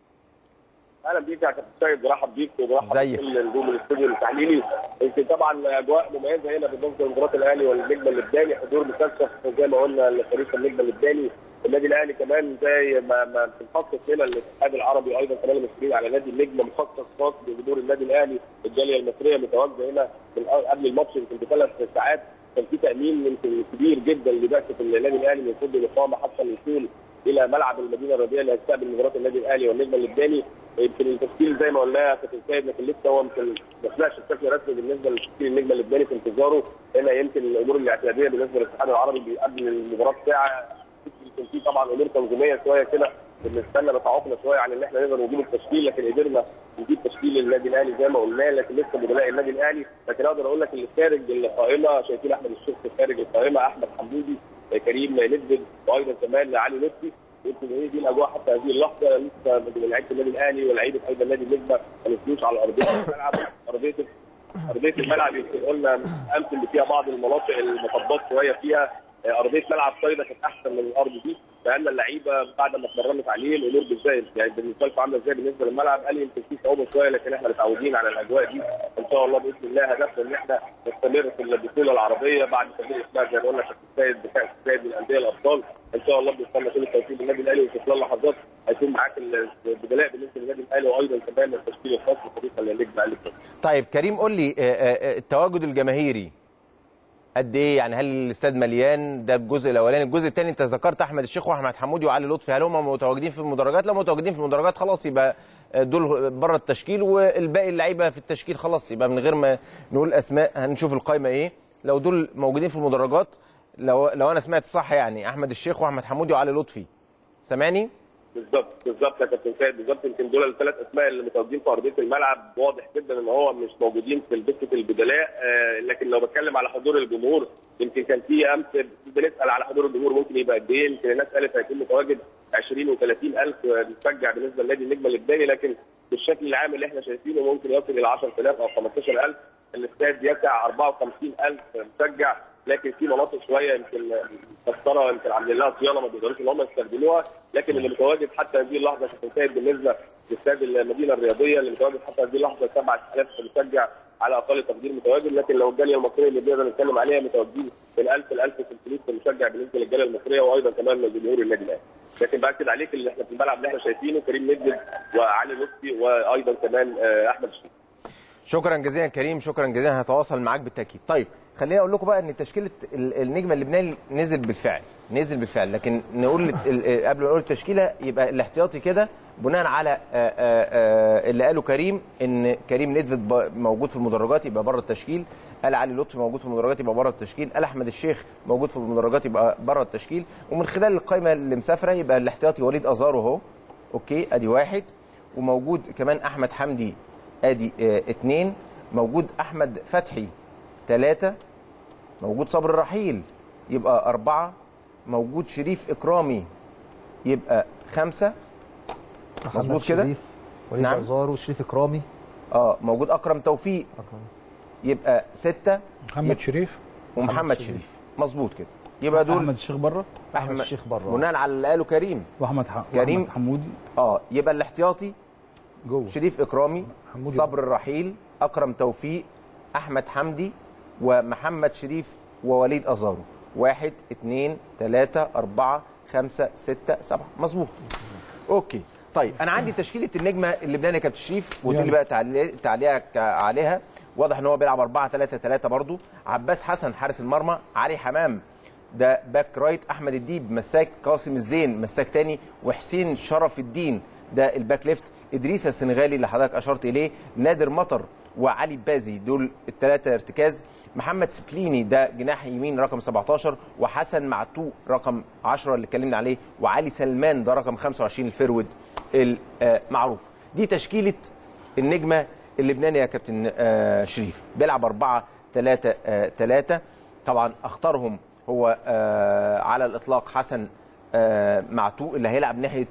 G: اهلا بيك يا كابتن سيد، برحب بيك وبرحب بكل نجوم الاستوديو التحليلي. يمكن طبعا اجواء مميزه هنا بالنسبه لمباراه الاهلي والنجم اللبناني، حضور مكثف زي ما قلنا لفريق النجم اللبناني. النادي الاهلي كمان زي ما ما بنخصص هنا الاتحاد العربي ايضا كمان المسؤولين على نادي النجم مخصص خاص بجمهور النادي الاهلي. الجاليه المصريه متواجده هنا من قبل الماتش يمكن بثلاث ساعات. كان في تامين يمكن كبير جدا لبعثه النادي الاهلي من فندق الاقامه حتى الوصول الى ملعب المدينه الرياضيه اللي هتستقبل مباراه النادي الاهلي والنجم اللبناني. يمكن التشكيل زي ما قلنا كابتن سيد لكن لسه هو يمكن ما طلعش بشكل رسمي بالنسبه لتشكيل النجم اللبناني في انتظاره. هنا يمكن الامور الاعتياديه بالنسبه للاتحاد العربي قبل المباراه بساعه. يمكن في طبعا امور تنظيميه شويه كده بنستنى بتعاقنا شويه عن ان احنا نقدر نجيب التشكيل، لكن قدرنا نجيب تشكيل النادي الاهلي زي ما قلنا، لكن لسه بدلاء النادي الاهلي. لكن اقدر اقول لك اللي خارج القائمه شايفين احمد الشيخ خارج القائمه، احمد حمودي، كريم ندفد، وايضا كمان علي لطفي. يمكن هي دي الاجواء حتى هذه اللحظه. لسه من لعيبه النادي الاهلي ولاعيبه ايضا النادي النجم ما نزلوش على ارضيه الملعب. ارضيه ارضيه الملعب يمكن قلنا امس اللي فيها بعض المناطق المطبات شويه فيها. ارضيه ملعب صيدا كانت احسن من الارض دي، لان اللعيبه بعد ما اتمرنت عليه الامور بالذات يعني بالنسبه لكم عامله ازاي بالنسبه للملعب. قال لي يمكن في صعوبه شويه لكن احنا متعودين على الاجواء دي. ان شاء الله باذن الله هدفنا ان احنا نستمر في البطوله العربيه بعد تغيير اسمها زي ما قلنا كابتن سيد بكاس السيد للانديه الابطال. ان شاء الله بنستنى كل التوفيق للنادي الاهلي وفي خلال لحظات هيكون معاك البدلاء بالنسبه للنادي الاهلي وايضا كمان التشكيل الخاص بفريق النجم الاهلي.
A: طيب كريم قول لي التواجد الجماهيري قد ايه؟ يعني هل الاستاد مليان؟ ده الجزء الاولاني. الجزء الثاني انت ذكرت احمد الشيخ واحمد حمودي وعلي لطفي، هل هم متواجدين في المدرجات؟ لو متواجدين في المدرجات خلاص يبقى دول بره التشكيل، والباقي اللعيبه في التشكيل خلاص يبقى من غير ما نقول اسماء هنشوف القائمه ايه. لو دول موجودين في المدرجات، لو لو انا سمعت صح يعني احمد الشيخ واحمد حمودي وعلي لطفي، سامعني؟
G: بالظبط بالظبط يا كابتن سيد، بالظبط. يمكن دول الثلاث اسماء اللي متواجدين في ارضيه الملعب واضح جدا ان هو مش موجودين في دكه البدلاء. آه لكن لو بتكلم على حضور الجمهور يمكن كان في امس بنسال على حضور الجمهور ممكن يبقى قد ايه. يمكن الناس قالت هيكون متواجد عشرين وثلاثين ألف مشجع بالنسبه لنادي النجم اللبناني، لكن بالشكل العام اللي احنا شايفينه ممكن يصل الى عشرة آلاف او خمستاشر ألف. الاستاد يسع أربعة وخمسين ألف مشجع، لكن في مناطق شويه يمكن مسطره يمكن عاملين لها صيانه ما بيقدروش ان هم يستخدموها. لكن اللي متواجد حتى هذه اللحظه كابتن سيد بالنسبه لاستاد المدينه الرياضيه اللي متواجد حتى هذه اللحظه سبعة آلاف مشجع على اقل تقدير متواجد. لكن لو الجاليه المصريه اللي بنقدر نتكلم عليها متواجدين من ألف ل ألف وخمسمائة مشجع بالنسبه للجاليه المصريه وايضا كمان جمهور النادي الاهلي. لكن باكد عليك اللي احنا في الملعب اللي احنا شايفينه كريم ندفد وعلي لطفي وايضا كمان احمد الشيخ.
A: شكرا جزيلا كريم، شكرا جزيلا، هتواصل معاك بالتاكيد. طيب خليني اقول لكم بقى ان تشكيله النجم اللبناني نزل بالفعل نزل بالفعل لكن نقول قبل ما نقول التشكيله يبقى الاحتياطي كده بناء على اللي قاله كريم ان كريم ندفد موجود في المدرجات يبقى بره التشكيل، قال علي لطفي موجود في المدرجات يبقى بره التشكيل، قال احمد الشيخ موجود في المدرجات يبقى بره التشكيل. ومن خلال القائمه اللي مسافره يبقى الاحتياطي وليد ازارو اهو اوكي ادي واحد، وموجود كمان احمد حمدي ادي اه اتنين، موجود احمد فتحي ثلاثة، موجود صبر الرحيل يبقى أربعة، موجود شريف إكرامي يبقى خمسة، مظبوط كده؟
F: وليد نعم. أزارو وشريف إكرامي
A: اه موجود أكرم توفيق أكرم. يبقى ستة،
D: محمد
A: يبقى
D: شريف
A: ومحمد شريف, شريف. مظبوط كده. يبقى دول
E: أحمد الشيخ بره
A: أحمد الشيخ بره بناء على اللي قاله كريم
E: وأحمد ح...
A: كريم
E: وأحمد حمودي
A: اه يبقى الاحتياطي
E: جوه
A: شريف إكرامي، صبر الرحيل، أكرم توفيق، أحمد حمدي، ومحمد شريف، ووليد أزارو. واحد اثنين ثلاثة أربعة خمسة ستة سبعة مظبوط. أوكي طيب أنا عندي تشكيلة النجمة اللبناني كابتن شريف ودي اللي بقى تعليقك عليها. واضح إن هو بيلعب أربعة ثلاثة ثلاثة برضه. عباس حسن حارس المرمى، علي حمام ده باك رايت، أحمد الديب مساك، قاسم الزين مساك تاني، وحسين شرف الدين ده الباك ليفت، إدريس السنغالي اللي حضرتك أشرت إليه، نادر مطر وعلي بازي دول الثلاثة ارتكاز، محمد سكليني ده جناح يمين رقم سبعتاشر، وحسن معتوق رقم عشرة اللي اتكلمنا عليه، وعلي سلمان ده رقم خمسة وعشرين الفرود المعروف. دي تشكيلة النجمة اللبناني يا كابتن شريف. بيلعب أربعة ثلاثة ثلاثة. طبعا اختارهم هو على الإطلاق حسن معتوق اللي هيلعب ناحية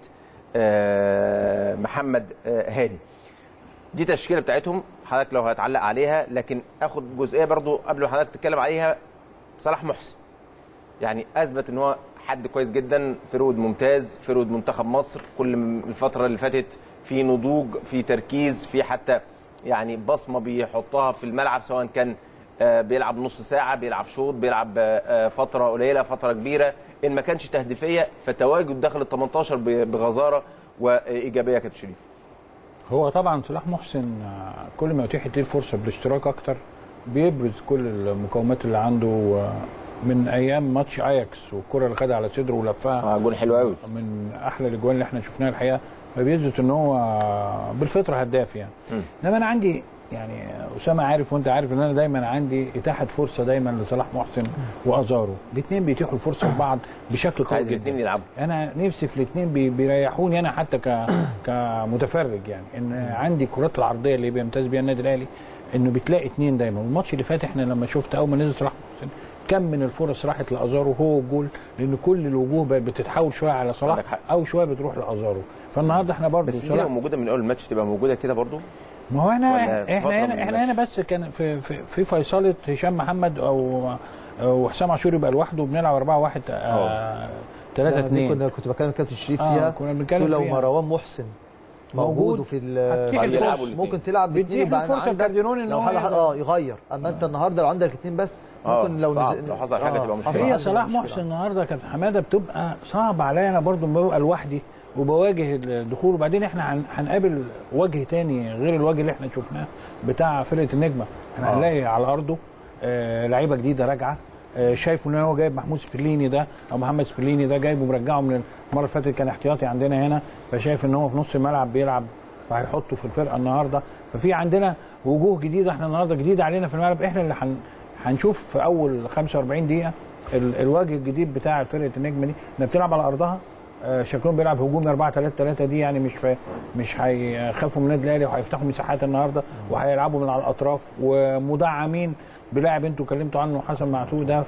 A: محمد هاني. دي تشكيله بتاعتهم حضرتك لو هتعلق عليها، لكن اخد جزئيه برضو قبل ما حضرتك تتكلم عليها. صلاح محسن يعني اثبت ان هو حد كويس جدا، فرود ممتاز، فرود منتخب مصر. كل الفتره اللي فاتت في نضوج، في تركيز، في حتى يعني بصمه بيحطها في الملعب، سواء كان بيلعب نص ساعه، بيلعب شوط، بيلعب فتره قليله، فتره كبيره، ان ما كانش تهديفيه فتواجد داخل ال تمنتاشر بغزاره وايجابيه. كابتن شريف،
D: هو طبعا صلاح محسن كل ما اتيحت ليه الفرصه بالاشتراك اكتر بيبرز كل المقومات اللي عنده، من ايام ماتش اياكس والكره اللي خدها على صدره ولفها
A: اه جول حلو قوي،
D: من احلى الاجوان اللي احنا شفناها الحقيقه، فبيثبت ان هو بالفطره هداف يعني. انما انا عندي يعني اسامه عارف وانت عارف ان انا دايما عندي اتاحه فرصه دايما لصلاح محسن وازارو، الاثنين بيتيحوا الفرصه لبعض بشكل قوي جدا.
A: الاثنين يلعبوا،
D: انا نفسي في الاثنين بيريحوني انا حتى ك كمتفرج يعني، ان عندي الكرات العرضيه اللي بيمتاز بيها النادي الاهلي انه بتلاقي اثنين دايما. الماتش اللي فات احنا لما شفت اول ما نزل صلاح محسن كم من الفرص راحت لازارو هو الجول، لان كل الوجوه بتتحول شويه على صلاح او شويه بتروح لازارو. فالنهارده احنا برضه
A: بس دي موجوده من اول الماتش، تبقى موجوده كده برضه.
D: ما هو احنا احنا هنا احنا هنا بس كان في في, في فيصله هشام محمد او او حسام عاشور يبقى لوحده وبنلعب أربعة واحد ثلاثة اتنين.
F: كنا كنت بكلم كابتن شريف فيها،
D: آه كنا بنتكلم
F: لو
D: فيها.
F: مروان محسن موجود وفي
D: ال
F: ممكن تلعب باثنين،
D: يبقى فرصه كاردينون ان
F: هو اه يغير. اما انت النهارده لو عندك الاثنين بس ممكن لو
A: نزل لو حصل حاجه تبقى مشكله.
D: هي صلاح محسن النهارده كابتن حماده بتبقى صعب عليا انا برضو ببقى لوحدي وبواجه الدخول، وبعدين احنا هنقابل وجه تاني غير الوجه اللي احنا شفناه بتاع فرقه النجمه. احنا هنلاقي على ارضه آه لعيبه جديده راجعه، آه شايفه ان هو جايب محمود سبليني ده او محمد سبليني ده جايبه مرجعه من المره اللي فاتت كان احتياطي عندنا هنا، فشايف ان هو في نص الملعب بيلعب فهيحطه في الفرقه النهارده. ففي عندنا وجوه جديده احنا النهارده جديده علينا في الملعب، احنا اللي هن هنشوف في اول خمسة وأربعين دقيقه الوجه الجديد بتاع فرقه النجمه دي انها بتلعب على ارضها. آه شكلهم بيلعب هجومي أربعة ثلاثة ثلاثة دي يعني مش مش هيخافوا من النادي الاهلي وهيفتحوا مساحات النهارده وهيلعبوا من على الاطراف ومدعمين بلاعب انتوا اتكلمتوا عنه حسن معتوه ده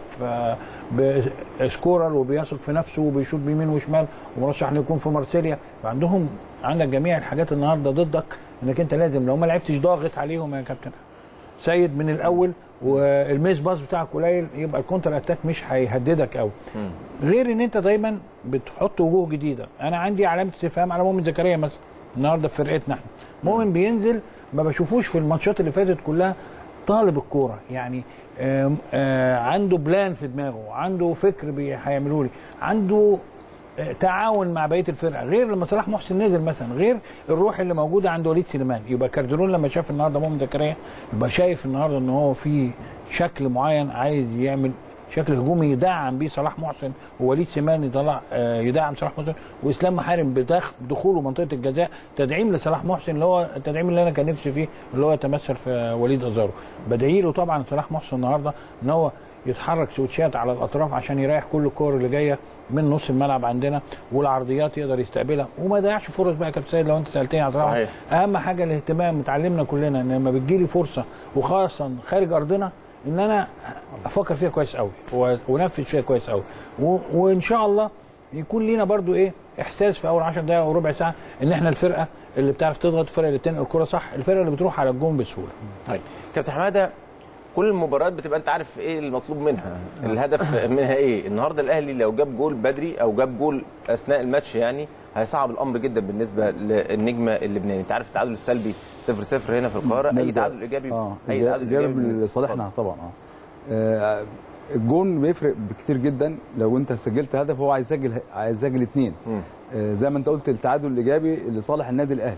D: بسكورر وبيثق في نفسه وبيشوط بيمين وشمال ومرشح انه يكون في مارسيليا. فعندهم عندك جميع الحاجات النهارده ضدك، انك انت لازم لو ما لعبتش ضاغط عليهم يا كابتن سيد من الاول والميس باص بتاعك قليل يبقى الكونتر اتاك مش هيهددك قوي. غير ان انت دايما بتحط وجوه جديده. انا عندي علامه استفهام على مؤمن زكريا مثلا النهارده في فرقتنا احنا. مؤمن بينزل ما بشوفوش في الماتشات اللي فاتت كلها طالب الكوره يعني، آآ آآ عنده بلان في دماغه، عنده فكر هيعملوا لي، عنده تعاون مع بقيه الفرقه، غير لما صلاح محسن نزل مثلا، غير الروح اللي موجوده عند وليد سليمان. يبقى كارديرون لما شاف النهارده مؤمن زكريا يبقى شايف النهارده ان هو في شكل معين عايز يعمل شكل هجومي يدعم بيه صلاح محسن، ووليد سليمان يطلع يدعم صلاح محسن، واسلام محارم بدخوله منطقه الجزاء تدعيم لصلاح محسن اللي هو التدعيم اللي انا كان نفسي فيه اللي هو يتمثل في وليد ازارو. بدعي له طبعا صلاح محسن النهارده ان هو يتحرك سويتشات على الاطراف عشان يريح كل الكور اللي جايه من نص الملعب عندنا والعرضيات يقدر يستقبلها وما يضيعش فرص بقى يا كابتن سيد. لو انت سالتني على صلاح اهم حاجه الاهتمام، متعلمنا كلنا ان لما بتجيلي فرصه وخاصه خارج ارضنا ان انا افكر فيها كويس قوي ونفذ فيها كويس قوي، وان شاء الله يكون لينا برضو ايه احساس في اول عشر دقائق او ربع ساعه ان احنا الفرقه اللي بتعرف تضغط، الفرقه اللي بتنقل الكره صح، الفرقه اللي بتروح على الجون بسهوله.
A: طيب كابتن حماده، كل المباريات بتبقى انت عارف ايه المطلوب منها، الهدف منها ايه. النهارده الاهلي لو جاب جول بدري او جاب جول اثناء الماتش يعني هيصعب الامر جدا بالنسبه للنجمه اللبناني. انت عارف التعادل السلبي صفر صفر هنا في القاهره، اي تعادل ايجابي
E: آه.
A: اي تعادل ايجابي
E: لصالحنا طبعا. اه, آه الجون بيفرق كتير جدا. لو انت سجلت هدف هو عايز يسجل عايز يسجل اثنين، آه زي ما انت قلت التعادل الايجابي لصالح النادي الاهلي.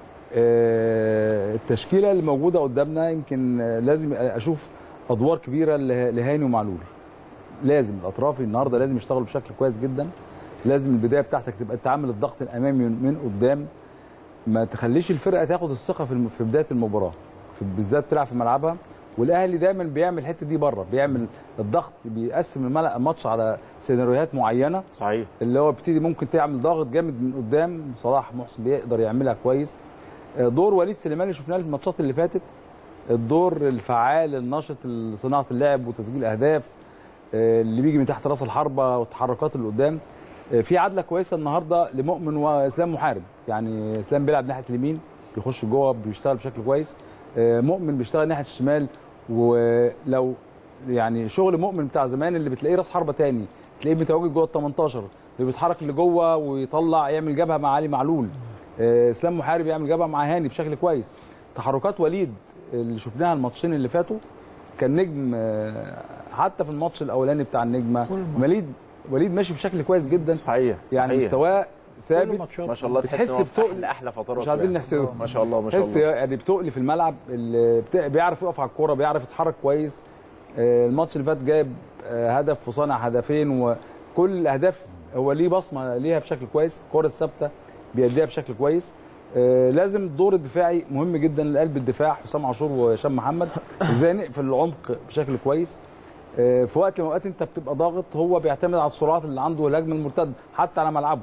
E: آه التشكيله اللي موجوده قدامنا يمكن آه لازم اشوف ادوار كبيره لهاني ومعلول. لازم الاطراف النهارده لازم يشتغلوا بشكل كويس جدا. لازم البدايه بتاعتك تبقى تعمل الضغط الامامي من قدام، ما تخليش الفرقه تاخد الثقه في بدايه المباراه بالذات تلعب في ملعبها. والاهلي دايما بيعمل الحته دي بره، بيعمل الضغط، بيقسم الماتش على سيناريوهات معينه.
A: صحيح.
E: اللي هو بتدي ممكن تعمل ضغط جامد من قدام، صلاح محسن بيقدر يعملها كويس. دور وليد سليمان اللي شفناه في الماتشات اللي فاتت، الدور الفعال النشط صناعه اللعب وتسجيل اهداف اللي بيجي من تحت راس الحربه والتحركات اللي قدام. في عدله كويسه النهارده لمؤمن واسلام محارب، يعني اسلام بيلعب ناحيه اليمين بيخش جوه بيشتغل بشكل كويس، مؤمن بيشتغل ناحيه الشمال. ولو يعني شغل مؤمن بتاع زمان اللي بتلاقيه راس حربه تاني تلاقيه متواجد جوه ال تمنتاشر، اللي بيتحرك لجوه ويطلع يعمل جبهه مع علي معلول. آه اسلام محارب يعمل جبهه مع هاني بشكل كويس. تحركات وليد اللي شفناها الماتشين اللي فاتوا كان نجم، آه حتى في الماتش الاولاني بتاع النجمه وليد وليد ماشي بشكل كويس جدا.
A: صحيح
E: يعني مستواه ثابت
A: ما شاء الله.
E: تحس بتقل
A: احلى فترات،
E: مش عايزين نحسده
A: ما شاء الله ما شاء الله.
E: تحس يعني بتقل في الملعب، بيعرف يقف على الكوره، بيعرف يتحرك كويس. الماتش اللي فات جايب هدف وصنع هدفين، وكل الاهداف هو ليه بصمه ليها بشكل كويس. الكوره الثابته بيأديها بشكل كويس. لازم الدور الدفاعي مهم جدا لقلب الدفاع حسام عاشور وهشام محمد، ازاي نقفل العمق بشكل كويس. في وقت من الاوقات انت بتبقى ضاغط، هو بيعتمد على السرعات اللي عنده والهجمه المرتده حتى على ملعبه.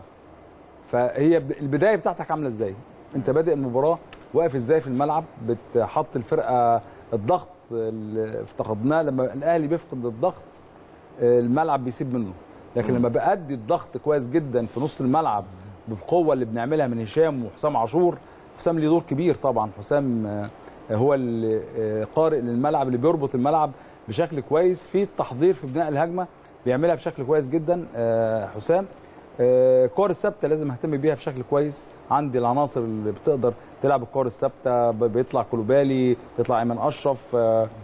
E: فهي البدايه بتاعتك عامله ازاي؟ انت بادئ المباراه واقف ازاي في الملعب؟ بتحط الفرقه الضغط اللي افتقدناه لما الاهلي بيفقد الضغط الملعب بيسيب منه، لكن لما بأدي الضغط كويس جدا في نص الملعب بالقوه اللي بنعملها من هشام وحسام عاشور. حسام ليه دور كبير طبعا، حسام هو القارئ للملعب اللي بيربط الملعب بشكل كويس في التحضير في بناء الهجمه، بيعملها بشكل كويس جدا حسام. الكور الثابته لازم اهتم بيها بشكل كويس. عندي العناصر اللي بتقدر تلعب الكور الثابته، بيطلع كلوبالي، بيطلع ايمن اشرف،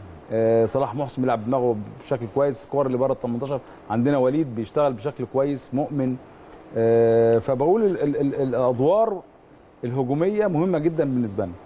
E: صلاح محسن بيلعب دماغه بشكل كويس. الكور اللي بره ال تمنتاشر عندنا وليد بيشتغل بشكل كويس، مؤمن. فبقول ال ال ال الادوار الهجوميه مهمه جدا بالنسبه لنا.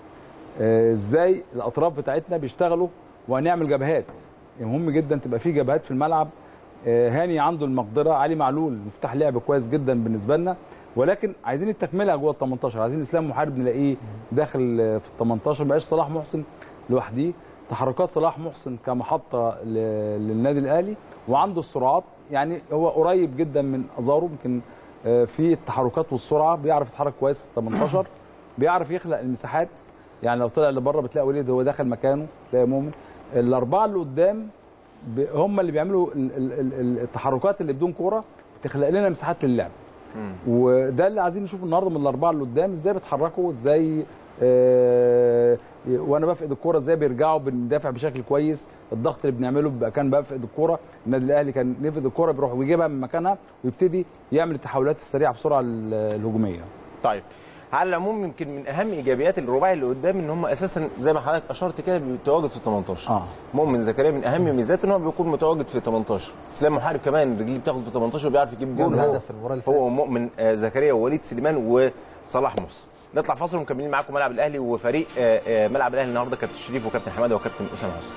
E: ازاي الاطراف بتاعتنا بيشتغلوا وهنعمل جبهات، يعني مهم جدا تبقى في جبهات في الملعب. هاني عنده المقدره، علي معلول مفتاح لعب كويس جدا بالنسبه لنا، ولكن عايزين التكمله جوه ال تمنتاشر. عايزين اسلام محارب نلاقيه داخل في ال تمنتاشر، ما بقاش صلاح محسن لوحده. تحركات صلاح محسن كمحطه للنادي الاهلي، وعنده السرعات، يعني هو قريب جدا من ازارو يمكن في التحركات والسرعه، بيعرف يتحرك كويس في ال تمنتاشر، بيعرف يخلق المساحات. يعني لو طلع لبره بتلاقي وليد هو داخل مكانه، تلاقي مؤمن. الاربعه اللي قدام هم اللي بيعملوا التحركات اللي بدون كوره، بتخلق لنا مساحات للعب. وده اللي عايزين نشوفه النهارده من الاربعه اللي قدام، ازاي بيتحركوا، ازاي آه وانا بفقد الكوره ازاي بيرجعوا بندافع بشكل كويس. الضغط اللي بنعمله بيبقى كان بفقد الكوره، النادي الاهلي كان نفقد الكوره بيروح ويجيبها من مكانها ويبتدي يعمل التحولات السريعه بسرعه الهجوميه.
A: طيب على العموم يمكن من اهم ايجابيات الرباعي اللي قدام ان هم اساسا زي ما حضرتك اشرت كده بيتواجد في تمنتاشر. اه مؤمن زكريا من اهم ميزاته ان هو بيكون متواجد في تمنتاشر. اسلام محارب كمان رجليه بتاخد في تمنتاشر وبيعرف يجيب جول. هو, هو مؤمن زكريا ووليد سليمان وصلاح محسن. نطلع فاصل ومكملين معاكم ملعب الاهلي وفريق ملعب الاهلي النهارده، كابتن شريف وكابتن حماده وكابتن اسامه حسن.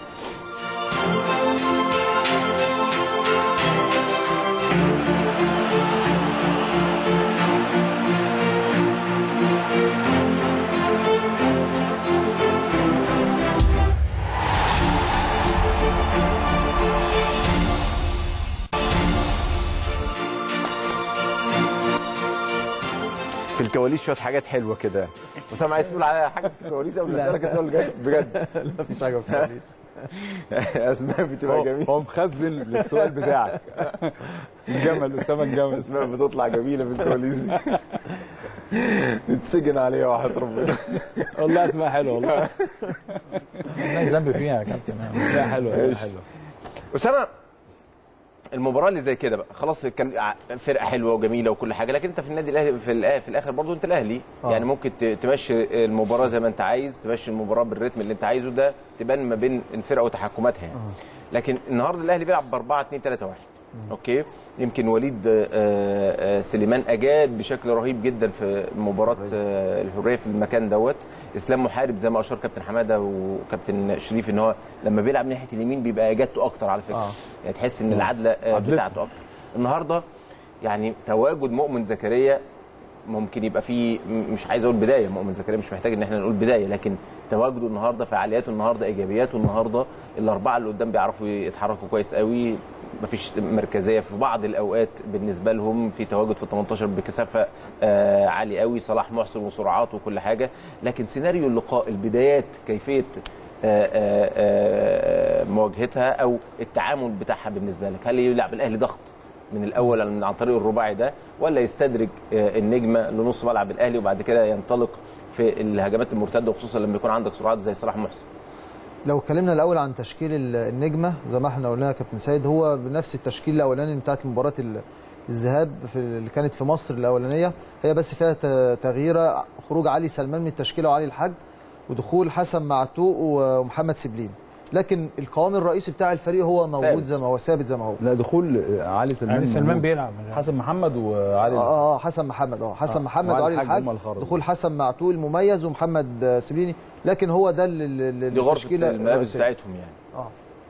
A: في الكواليس شويه حاجات حلوه كده. اسامه عايز تقول على حاجه في الكواليس قبل ما اسالك السؤال الجاي؟ بجد
F: لا مفيش حاجه في الكواليس.
A: اسماء بتبقى جميله.
E: هو مخزن للسؤال بتاعك. الجمل اسامه الجمل.
A: اسماء بتطلع جميله في الكواليس دي. نتسجن عليها واحد ربنا.
E: والله اسماء حلوه والله.
D: لا ذنب فيها يا كابتن.
E: اسماء حلوه اسماء حلوه.
A: اسامه المباراه اللي زي كده بقى خلاص كان فرقه حلوه وجميله وكل حاجه، لكن انت في النادي الاهلي في, في الاخر برضو انت الاهلي. آه. يعني ممكن تمشي المباراه زي ما انت عايز، تمشي المباراه بالريتم اللي انت عايزه، ده تبان ما بين الفرقه وتحكماتها يعني. آه. لكن النهارده الاهلي بيلعب ب أربعة اتنين تلاتة واحد. اوكي يمكن وليد سليمان اجاد بشكل رهيب جدا في مباراه الحريه في المكان دوت. اسلام محارب زي ما اشار كابتن حماده وكابتن شريف ان هو لما بيلعب ناحيه اليمين بيبقى اجادته اكتر على فكره. آه. يعني تحس ان العدله بتاعته اكتر. النهارده يعني تواجد مؤمن زكريا ممكن يبقى فيه، مش عايز اقول بدايه، مؤمن زكريا مش محتاج ان احنا نقول بدايه، لكن تواجده النهارده، فعالياته النهارده، ايجابياته النهارده، الاربعه اللي قدام بيعرفوا يتحركوا كويس قوي، مفيش مركزيه في بعض الاوقات بالنسبه لهم، في تواجد في تمنتاشر بكثافه آه عالي قوي، صلاح محسن وسرعات وكل حاجه، لكن سيناريو اللقاء، البدايات، كيفيه آه آه آه مواجهتها او التعامل بتاعها بالنسبه لك، هل يلعب الاهلي ضغط من الاول عن طريق الرباعي ده، ولا يستدرج النجمه لنص ملعب الاهلي وبعد كده ينطلق في الهجمات المرتده، وخصوصا لما يكون عندك سرعات زي صلاح محسن؟
F: لو اتكلمنا الاول عن تشكيل النجمه زي ما احنا قلنا يا كابتن سيد، هو بنفس التشكيل الاولاني بتاعت مباراه الذهاب في اللي كانت في مصر الاولانيه، هي بس فيها تغييره، خروج علي سلمان من التشكيله وعلي الحاج، ودخول حسن معتوق ومحمد سبلين. لكن القوام الرئيسي بتاع الفريق هو موجود زي ما هو، ثابت زي ما هو.
E: لا دخول علي سلمان،
D: علي سلمان بيلعب،
E: حسن محمد وعلي
F: اه اه حسن محمد اه حسن آه. محمد وعلي الحاج، دخول حسن معتوق المميز ومحمد سبليني، لكن هو ده
A: اللي غرفه الملابس بتاعتهم يعني.
F: اه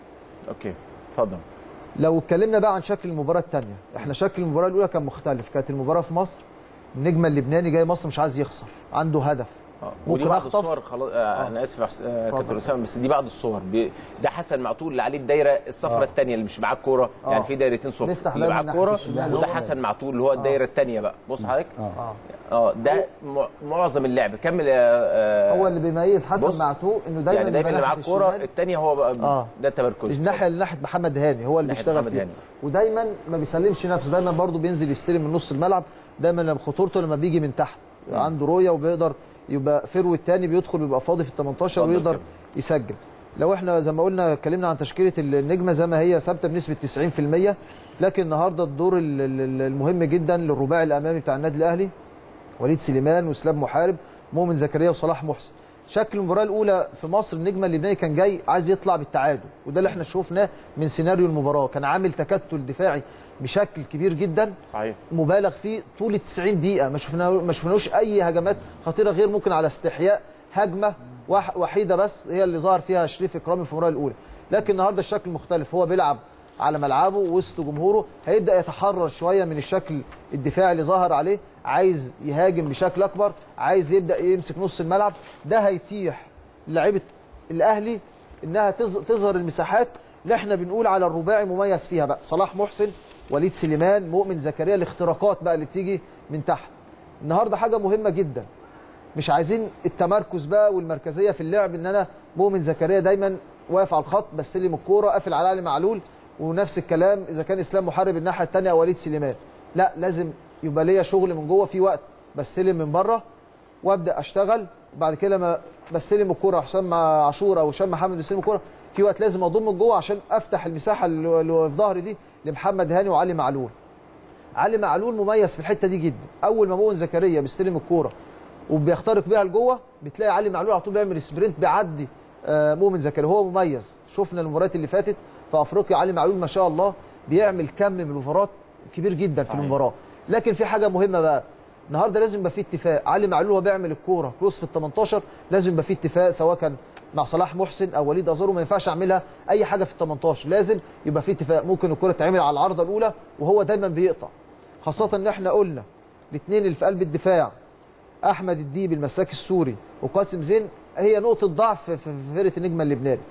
A: اوكي اتفضل.
F: لو اتكلمنا بقى عن شكل المباراه الثانيه، احنا شكل المباراه الاولى كان مختلف، كانت المباراه في مصر، النجم اللبناني جاي مصر مش عايز يخسر، عنده هدف.
A: اه ودي بعض الصور خلاص. آه انا اسف آه كابتن اسامه، بس دي بعض الصور بي... ده حسن معتوق اللي عليه الدايره الصفراء الثانيه اللي مش معاه الكوره، آه. يعني في دايرتين صفر اللي معاه الكوره، وده حسن معتوق اللي هو الدايره الثانيه بقى. بص حضرتك اه اه ده معظم اللعب. كمل آه
F: هو اللي بيميز حسن معتوق انه دايما
A: يعني دايما اللي معاه الكوره الثانيه هو بقى آه. ده التمركز
F: الناحيه ناحيه محمد هاني هو اللي بيشتغل فيه، ودايما ما بيسلمش نفسه، دايما برده بينزل يستلم من نص الملعب، دايما خطورته لما بيجي من تحت عنده رؤيه وبيقدر يبقى فرو الثاني بيدخل بيبقى فاضي في ال تمنتاشر ويقدر يسجل. لو احنا زي ما قلنا اتكلمنا عن تشكيله النجمه زي ما هي ثابته بنسبه تسعين في المية، لكن النهارده الدور المهم جدا للرباعي الامامي بتاع النادي الاهلي، وليد سليمان واسلام محارب، مؤمن زكريا وصلاح محسن. شكل المباراه الاولى في مصر النجم اللبناني كان جاي عايز يطلع بالتعادل، وده اللي احنا شفناه من سيناريو المباراه، كان عامل تكتل دفاعي بشكل كبير جدا
A: صحيح
F: مبالغ فيه طول تسعين دقيقه، ما شفنا ما شفناش اي هجمات خطيره غير ممكن على استحياء هجمه وحيده بس هي اللي ظهر فيها شريف اكرامي في المباراه الاولى. لكن النهارده الشكل مختلف، هو بيلعب على ملعبه وسط جمهوره، هيبدا يتحرر شويه من الشكل الدفاعي اللي ظهر عليه، عايز يهاجم بشكل اكبر، عايز يبدا يمسك نص الملعب، ده هيتيح للاعيبه الاهلي انها تظهر المساحات اللي احنا بنقول على الرباعي مميز فيها بقى، صلاح محسن، وليد سليمان، مؤمن زكريا، الاختراقات بقى اللي بتيجي من تحت. النهارده حاجه مهمه جدا، مش عايزين التمركز بقى والمركزيه في اللعب، ان انا مؤمن زكريا دايما واقف على الخط بستلم الكوره قافل على علي معلول، ونفس الكلام اذا كان اسلام محارب الناحيه الثانيه او وليد سليمان، لا لازم يبقى ليا شغل من جوه، في وقت بستلم من بره وابدا اشتغل، وبعد كده ما بستلم الكوره حسام عاشور او هشام محمد يستلم الكوره، في وقت لازم اضم من جوه عشان افتح المساحه اللي في ظهري دي لمحمد هاني وعلي معلول. علي معلول مميز في الحته دي جدا، اول ما مؤمن زكريا بيستلم الكوره وبيخترق بيها لجوه، بتلاقي علي معلول على طول بيعمل سبرنت بيعدي مؤمن زكريا، هو مميز. شفنا المباريات اللي فاتت في افريقيا علي معلول ما شاء الله بيعمل كم من الاوفرات كبير جدا في المباراه. لكن في حاجه مهمه بقى النهارده، لازم يبقى في اتفاق، علي معلول هو بيعمل الكوره كروس في ال تمنتاشر، لازم يبقى في اتفاق سواء كان مع صلاح محسن او وليد ازارو، ما ينفعش اعملها اي حاجه في ال تمنتاشر، لازم يبقى في اتفاق. ممكن الكوره تتعمل على العارضه الاولى وهو دايما بيقطع، خاصه ان احنا قلنا الاثنين اللي في قلب الدفاع احمد الديب المساك السوري وقاسم زين هي نقطه ضعف في فرقه النجم اللبناني.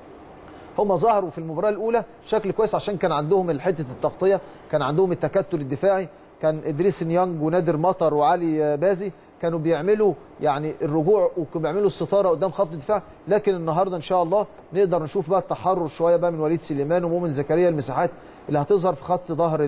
F: هم ظهروا في المباراه الاولى بشكل كويس عشان كان عندهم حته التغطيه، كان عندهم التكتل الدفاعي، كان ادريس نيانج ونادر مطر وعلي بازي كانوا بيعملوا يعني الرجوع وكانوا بيعملوا الستاره قدام خط الدفاع. لكن النهارده ان شاء الله نقدر نشوف بقى التحرر شويه بقى من وليد سليمان ومؤمن زكريا، المساحات اللي هتظهر في خط ظهر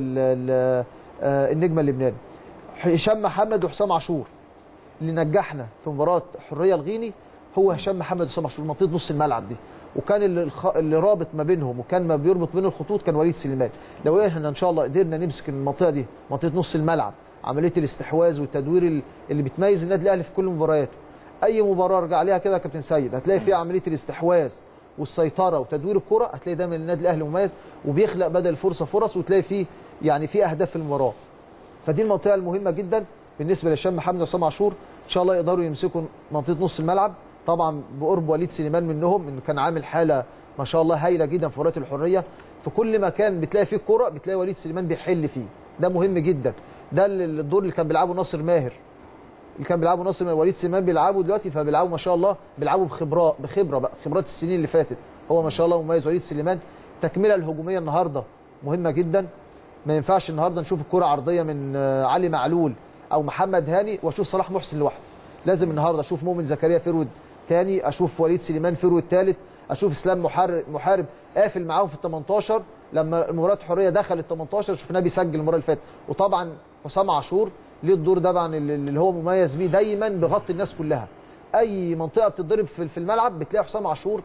F: النجم اللبناني. هشام محمد وحسام عاشور اللي نجحنا في مباراه حريه الغيني هو هشام محمد وحسام عاشور، منطقه نص الملعب دي، وكان اللي, الخ... اللي رابط ما بينهم وكان ما بيربط بين الخطوط كان وليد سليمان. لو احنا ان شاء الله قدرنا نمسك المنطقه دي، منطقه نص الملعب، عمليه الاستحواذ والتدوير اللي بتميز النادي الاهلي في كل مبارياته، اي مباراه ارجع عليها كده يا كابتن سيد هتلاقي فيها عمليه الاستحواذ والسيطره وتدوير الكره، هتلاقي دايما النادي الاهلي مميز وبيخلق بدل الفرصه فرص، وتلاقي فيه يعني في اهداف في المباراه. فدي المنطقه المهمه جدا بالنسبه لهشام محمد وحسام عاشور، ان شاء الله يقدروا يمسكوا منطقه نص الملعب، طبعا بقرب وليد سليمان منهم، انه كان عامل حاله ما شاء الله هايله جدا في مباراه الحريه، في كل مكان بتلاقي فيه الكره بتلاقي وليد سليمان بيحل فيه، ده مهم جدا. ده الدور اللي كان بيلعبه ناصر ماهر، اللي كان بيلعبه ناصر ماهر وليد سليمان بيلعبوا دلوقتي، فبيلعبوا ما شاء الله بيلعبوا بخبره بخبره بقى خبرات السنين اللي فاتت، هو ما شاء الله مميز وليد سليمان. التكمله الهجوميه النهارده مهمه جدا، ما ينفعش النهارده نشوف الكره عرضيه من علي معلول او محمد هاني واشوف صلاح محسن لوحده، لازم النهارده اشوف مؤمن زكريا فيرود ثاني، اشوف وليد سليمان فيرود ثالث، اشوف اسلام محارب محارب قافل معاهم في ال تمنتاشر، لما مباراه حريه دخل ال تمنتاشر شفناه بيسجل المباراه اللي فاتت. وطبعا حسام عاشور ليه الدور طبعا اللي هو مميز بيه، دايما بيغطي الناس كلها، اي منطقه بتتضرب في الملعب بتلاقي حسام عاشور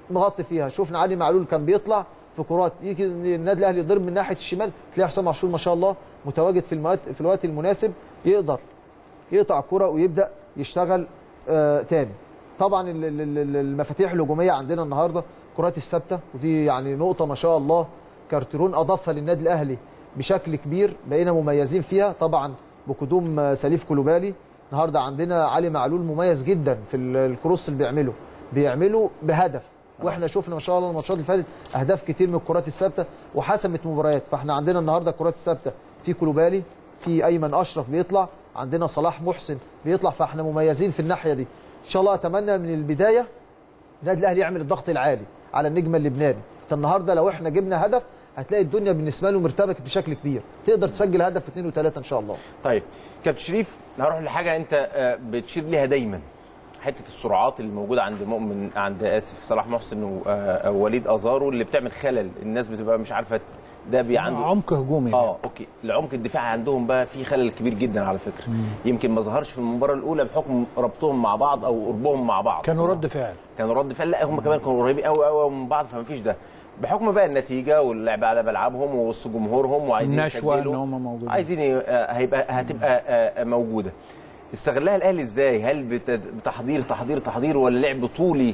F: مغطي فيها. شفنا علي معلول كان بيطلع في كرات يجي النادي الاهلي يضرب من ناحيه الشمال، تلاقي حسام عاشور ما شاء الله متواجد في المواد في الوقت المناسب، يقدر يقطع الكره ويبدا يشتغل آه تاني. طبعا المفاتيح الهجوميه عندنا النهارده الكرات الثابته، ودي يعني نقطه ما شاء الله كارترون اضافها للنادي الاهلي بشكل كبير، بقينا مميزين فيها طبعا بقدوم سليف كلوبالي. النهارده عندنا علي معلول مميز جدا في الكروس اللي بيعمله بيعمله بهدف، واحنا شفنا ما شاء الله الماتشات اللي فاتت اهداف كتير من الكرات الثابته وحسمت مباريات. فاحنا عندنا النهارده الكرات الثابته في كلوبالي، في ايمن اشرف بيطلع، عندنا صلاح محسن بيطلع، فاحنا مميزين في الناحيه دي. ان شاء الله اتمنى من البدايه النادي الاهلي يعمل الضغط العالي على النجم اللبناني. فالنهارده لو احنا جبنا هدف هتلاقي الدنيا بالنسبه له مرتبكه بشكل كبير، تقدر تسجل هدف اثنين وثلاثه ان شاء الله.
A: طيب كابتن شريف، هروح لحاجه انت بتشير ليها دايما، حته السرعات اللي موجوده عند مؤمن عند اسف صلاح محسن ووليد ازارو اللي بتعمل خلل، الناس بتبقى مش عارفه ده بي عنده
D: عمق هجومي.
A: اه اوكي، العمق الدفاعي عندهم بقى في خلل كبير جدا على فكره. مم. يمكن ما ظهرش في المباراه الاولى بحكم ربطهم مع بعض او قربهم مع بعض،
D: كانوا رد فعل
A: كانوا رد فعل لا هم كمان كانوا قريبين قوي قوي من بعض، فما فيش ده بحكم بقى النتيجه واللعب على ملعبهم ووسط جمهورهم وعايزين
D: يسجلوا ان هم موجودين،
A: عايزين هيبقى هتبقى موجوده. استغلها الاهلي ازاي؟ هل بتحضير تحضير تحضير ولا لعب طولي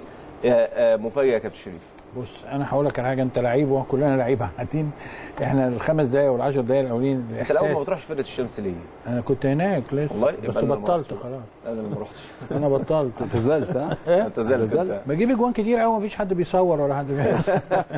A: مفاجئ يا كابتن شريف؟
D: بص انا هقول لك على حاجه، انت لعيب وكلنا لعيبه قاعدين، احنا الخمس دقائق والعشر دقائق الاولين
A: انت الاول ما بتروحش فرقه الشمس ليه؟
D: انا كنت هناك لسه
A: والله
D: بس بطلت خلاص.
A: انا اللي ما رحتش
D: انا بطلت
E: اعتزلت. ها
A: اعتزلت.
D: بجيب اجوان كتير قوي، مفيش حد بيصور ولا حد بيحس.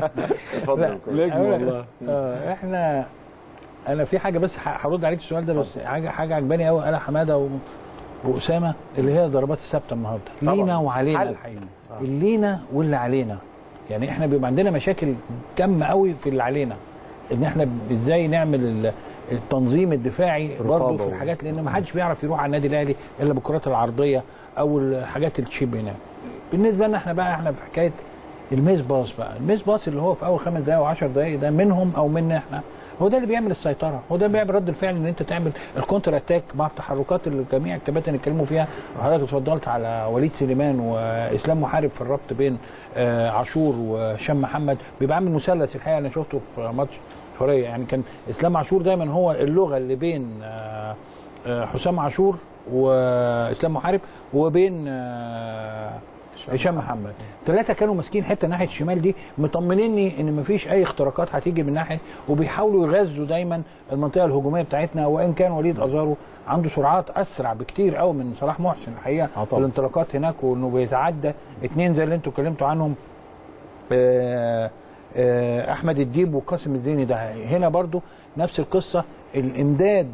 A: اتفضل.
E: نجم والله.
D: اه احنا انا في حاجه بس هرد عليك السؤال ده، بس حاجه حاجه عجباني قوي قالها حماده و... واسامه اللي هي ضربات الثابته النهارده لينا وعلينا الحقيقه. آه. اللينا واللي علينا، يعني احنا بيبقى عندنا مشاكل كم قوي في اللي علينا، ان احنا ازاي نعمل التنظيم الدفاعي برضه في الحاجات، لان ما حدش بيعرف يروح على النادي الاهلي الا بالكرات العرضيه او الحاجات اللي تشيب هناك. بالنسبه لنا احنا بقى احنا في حكايه الميس باص بقى، الميس باص اللي هو في اول خمس دقائق وعشر دقائق ده منهم او منا احنا، هو ده اللي بيعمل السيطره، هو ده اللي بيعمل رد الفعل، ان انت تعمل الكونتر اتاك مع التحركات اللي جميع الكباتن اتكلموا فيها. وحضرتك اتفضلت على وليد سليمان واسلام محارب في الربط بين آه عاشور وهشام محمد، بيبقى عامل مثلث الحقيقه انا شفته في ماتش حريه، يعني كان اسلام عاشور دايما هو اللغه اللي بين آه آه حسام عاشور واسلام محارب وبين آه هشام محمد. ثلاثه كانوا ماسكين حته ناحيه الشمال دي، مطمنيني ان مفيش اي اختراقات هتيجي من ناحيه، وبيحاولوا يغذوا دايما المنطقه الهجوميه بتاعتنا. وان كان وليد ازارو عنده سرعات اسرع بكتير قوي من صلاح محسن الحقيقه في الانطلاقات هناك، وانه بيتعدى اثنين زي اللي انتوا اتكلمتوا عنهم آآ آآ احمد الديب وقاسم الزيني. ده هنا برضو نفس القصه، الامداد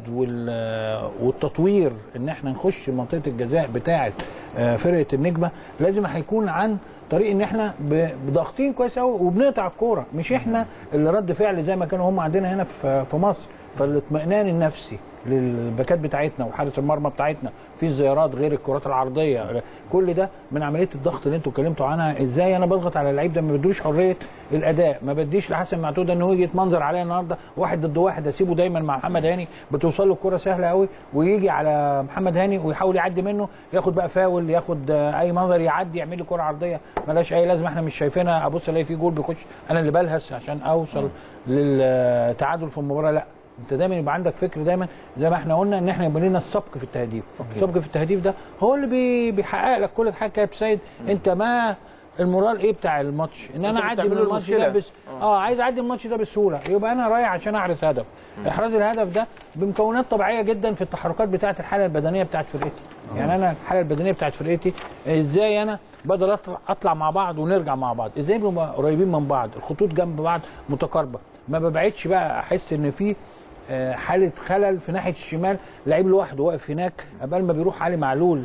D: والتطوير ان احنا نخش منطقه الجزاء بتاعه فرقه النجمه لازم هيكون عن طريق ان احنا بضاغطين كويس قوي وبنقطع الكوره، مش احنا اللي رد فعل زي ما كانوا هم عندنا هنا في مصر. فالاطمئنان النفسي للباكات بتاعتنا وحارس المرمى بتاعتنا في الزيارات غير الكرات العرضيه، كل ده من عمليه الضغط اللي انتوا اتكلمتوا عنها. ازاي انا بضغط على اللعيب ده، ما بدوش حريه الاداء، ما بديش لحسن معتود انه يجي يتمنظر عليا النهارده واحد ضد واحد، اسيبه دايما مع محمد هاني، بتوصل له الكره سهله قوي ويجي على محمد هاني ويحاول يعدي منه، ياخد بقى فاول، ياخد اي منظر يعدي يعمل لي كره عرضيه مالهاش اي لازمه، احنا مش شايفينها. ابص الاقي في جول بيخش، انا اللي بلهس عشان اوصل للتعادل في المباراه. لا، انت دايما يبقى عندك فكر دايما زي ما احنا قلنا ان احنا يبقى لنا السبق في التهديف. السبق في التهديف ده هو اللي بي بيحقق لك كل حاجه. كابتن سيد انت ما المورال ايه بتاع الماتش، ان انا اعدي من الماتش ده بس اه عايز اعدي الماتش ده بسهوله، يبقى انا رايح عشان احرز هدف. احراز الهدف ده بمكونات طبيعيه جدا في التحركات بتاعه الحاله البدنيه بتاعه فرقتي. يعني انا الحاله البدنيه بتاعه فرقتي ازاي انا بقدر اطلع, اطلع مع بعض ونرجع مع بعض، ازاي نبقى قريبين من بعض، الخطوط جنب بعض متقاربه، ما ببعدش بقى احس ان في حاله خلل في ناحيه الشمال، لعيب لوحده واقف هناك قبل ما بيروح علي معلول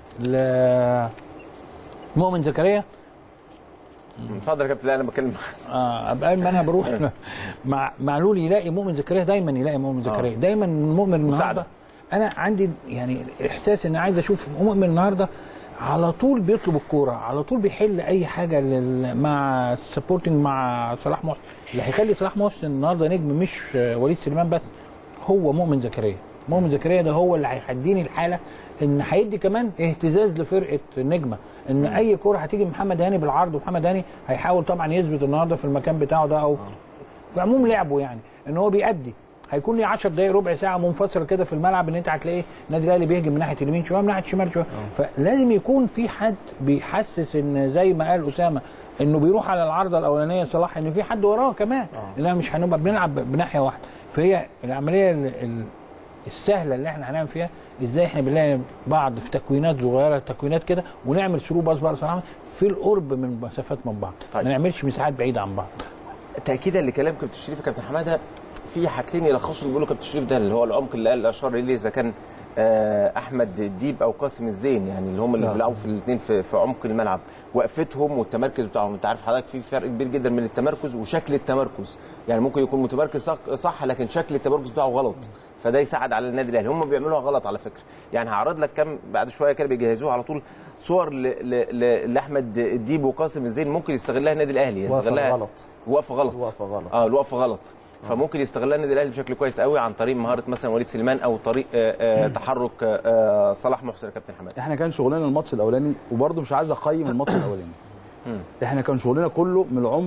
D: لمؤمن زكريا.
A: اتفضل يا كابتن. لا انا بتكلم
D: اه قبل ما انا بروح مع معلول يلاقي مؤمن زكريا، دايما يلاقي مؤمن زكريا، دايما مؤمن النهارده. انا عندي يعني احساس ان عايز اشوف مؤمن النهارده على طول بيطلب الكوره، على طول بيحل اي حاجه مع السبورتنج مع صلاح محسن. اللي هيخلي صلاح محسن النهارده نجم مش وليد سليمان بس، هو مؤمن زكريا. مؤمن زكريا ده هو اللي هيديني الحاله ان هيدي كمان اهتزاز لفرقه النجمه، ان م. اي كوره هتيجي محمد هاني بالعرض، ومحمد هاني هيحاول طبعا يثبت النهارده في المكان بتاعه ده او في, في عموم لعبه، يعني ان هو بيأدي. هيكون لي عشر دقائق ربع ساعه منفصله كده في الملعب، ان انت هتلاقي النادي الاهلي بيهجم من ناحيه اليمين شويه من ناحيه الشمال شويه، فلازم يكون في حد بيحسس ان زي ما قال اسامه انه بيروح على العارضه الاولانيه صلاح، ان في حد وراه كمان، اننا مش هنبقى بنلعب بناحيه واحده. فهي العمليه السهله اللي احنا هنعمل فيها ازاي احنا بنلاقي بعض في تكوينات صغيره، تكوينات كده، ونعمل ثرو باص بقى صراحه في القرب من مسافات من بعض. طيب. ما نعملش مساحات بعيده عن بعض.
A: تاكيدا لكلام كابتن شريف يا كابتن حماده، في حاجتين يلخصوا اللي بيقولوا كابتن شريف ده، اللي هو العمق اللي قال اشار اليه اذا كان احمد الديب او قاسم الزين، يعني اللي هم اللي بيلعبوا في الاثنين في, في عمق الملعب، وقفتهم والتمركز بتاعهم. انت عارف حضرتك في فرق كبير جدا من التمركز وشكل التمركز، يعني ممكن يكون متمركز صح لكن شكل التمركز بتاعه غلط، فده يساعد على النادي الاهلي. هم بيعملوها غلط على فكره، يعني هعرض لك كم بعد شويه كده بيجهزوها على طول صور لاحمد الديب وقاسم الزين ممكن يستغلها النادي الاهلي، يستغلها
F: غلط
A: وقفه غلط
F: وقفه غلط
A: اه الوقفه غلط فممكن يستغلها النادي الاهلي بشكل كويس قوي عن طريق مهاره مثلا وليد سليمان او طريق آآ آآ تحرك آآ صلاح محسن. يا كابتن حماد،
E: احنا كان شغلنا الماتش الاولاني، وبرده مش عايز اقيم الماتش الاولاني، احنا كان شغلنا كله من العمق،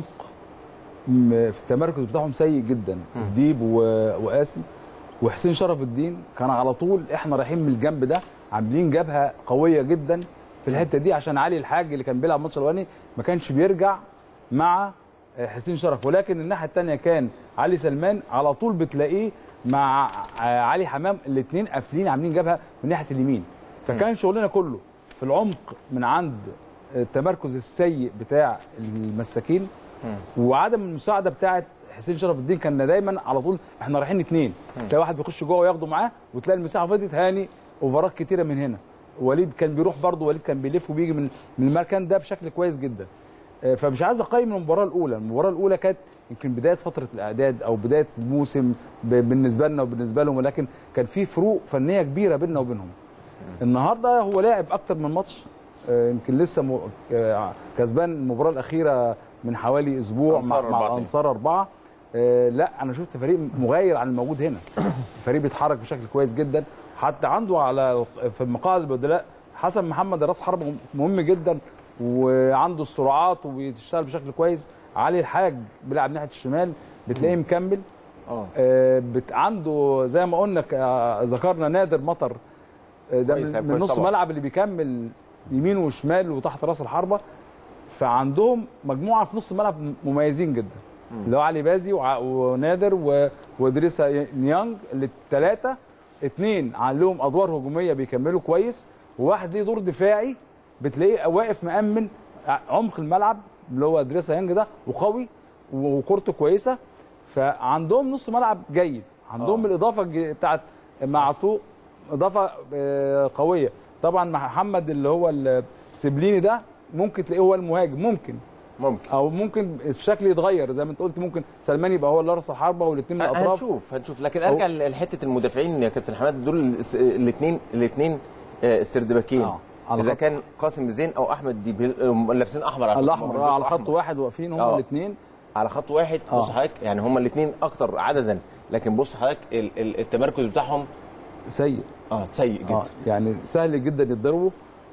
E: في التمركز بتاعهم سيء جدا، ديب وقاسم وحسين شرف الدين كان على طول احنا رايحين من الجنب ده عاملين جبهه قويه جدا في الحته دي، عشان علي الحاج اللي كان بيلعب الماتش الاولاني ما كانش بيرجع مع حسين شرف، ولكن الناحيه الثانيه كان علي سلمان على طول بتلاقيه مع علي حمام، الاثنين قافلين عاملين جبهه من ناحيه اليمين. فكان شغلنا كله في العمق من عند التمركز السيء بتاع المساكين وعدم المساعده بتاعه حسين شرف الدين. كان دايما على طول احنا رايحين اثنين، تلاقي واحد بيخش جوه وياخده معاه، وتلاقي المساحه فضيت هاني اوفرات كتيره من هنا. وليد كان بيروح برضه، وليد كان بيلف وبيجي من من المكان ده بشكل كويس جدا. فمش عايز اقيم المباراه الاولى، المباراه الاولى كانت يمكن بدايه فتره الاعداد او بدايه الموسم بالنسبه لنا وبالنسبه لهم، ولكن كان في فروق فنيه كبيره بيننا وبينهم. النهارده هو لاعب اكتر من ماتش، يمكن لسه كسبان المباراه الاخيره من حوالي اسبوع مع, مع الانصار اربعه. لا انا شفت فريق مغاير عن الموجود هنا، فريق بيتحرك بشكل كويس جدا، حتى عنده على في مقاعد البدلاء حسن محمد راس حربه مهم جدا وعنده السرعات وبيشتغل بشكل كويس. علي الحاج بيلعب ناحيه الشمال بتلاقيه مكمل. اه عنده زي ما قلنا ذكرنا نادر مطر ده من, من نص ملعب اللي بيكمل يمين وشمال وتحت راس الحربه. فعندهم مجموعه في نص الملعب مميزين جدا، اللي هو علي بازي ونادر وادريسا نيانج، الثلاثه اثنين عليهم ادوار هجوميه بيكملوا كويس، وواحد ليه دور دفاعي بتلاقيه واقف مأمن عمق الملعب اللي هو ادريسا يانج ده، وقوي وكورته كويسه. فعندهم نص ملعب جيد، عندهم أوه. الاضافه بتاعت معطوق اضافه قويه. طبعا محمد اللي هو السبليني ده ممكن تلاقيه هو المهاجم، ممكن
A: ممكن
E: او ممكن الشكل يتغير زي ما انت قلت، ممكن سلمان يبقى هو اللي راس الحربه والاثنين من الاطراف.
A: هنشوف هنشوف لكن ارجع لحته المدافعين يا كابتن حماد، دول الاثنين الاثنين السردباكين آه. اذا كان قاسم زين او احمد ديب لابسين احمر على
E: الاحمر على خط واحد واقفين هم الاثنين
A: على خط واحد. آه. بص حضرتك يعني هم الاثنين اكتر عددا، لكن بص حضرتك التمركز بتاعهم
E: سيء
A: اه سيء جدا. آه.
E: يعني سهل جدا يتضربوا.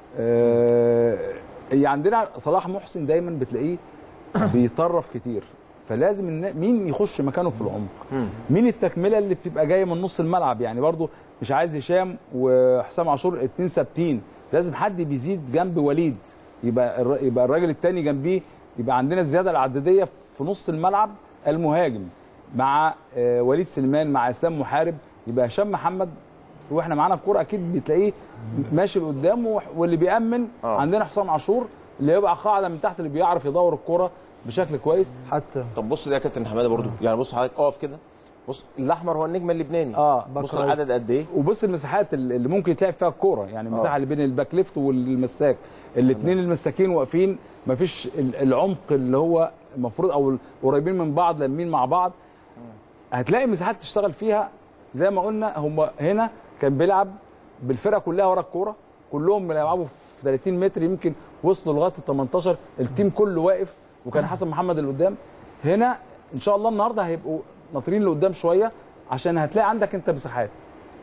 E: آه يعني عندنا صلاح محسن دايما بتلاقيه بيطرف كتير، فلازم مين يخش مكانه في العمق، مين التكمله اللي بتبقى جايه من نص الملعب. يعني برضو مش عايز هشام وحسام عاشور اتنين ثابتين، لازم حد بيزيد جنب وليد، يبقى يبقى الراجل الثاني جنبيه، يبقى عندنا الزياده العدديه في نص الملعب المهاجم مع وليد سليمان مع اسلام محارب، يبقى هشام محمد واحنا معانا الكوره اكيد بتلاقيه ماشي لقدام، واللي بيأمن آه. عندنا حسام عاشور اللي يبقى قاعده من تحت اللي بيعرف يدور الكوره بشكل كويس
F: حتى.
A: طب بص ده يا كابتن حماده برضو، يعني بص حضرتك اقف كده، بص الاحمر هو النجم اللبناني
E: اه
A: بص العدد قد ايه،
E: وبص المساحات اللي ممكن يتلعب فيها الكوره، يعني المساحه آه. اللي بين الباك ليفت والمساك، الاثنين المساكين واقفين، مفيش العمق اللي هو المفروض او قريبين من بعض لامين مع بعض. هتلاقي مساحات تشتغل فيها زي ما قلنا. هم هنا كان بيلعب بالفرقه كلها ورا الكوره، كلهم بيلعبوا في ثلاثين متر، يمكن وصلوا لغايه ال تمنتاشر، التيم كله واقف، وكان حسن محمد اللي قدام. هنا ان شاء الله النهارده هيبقوا ناطرين لقدام شويه، عشان هتلاقي عندك انت مساحات.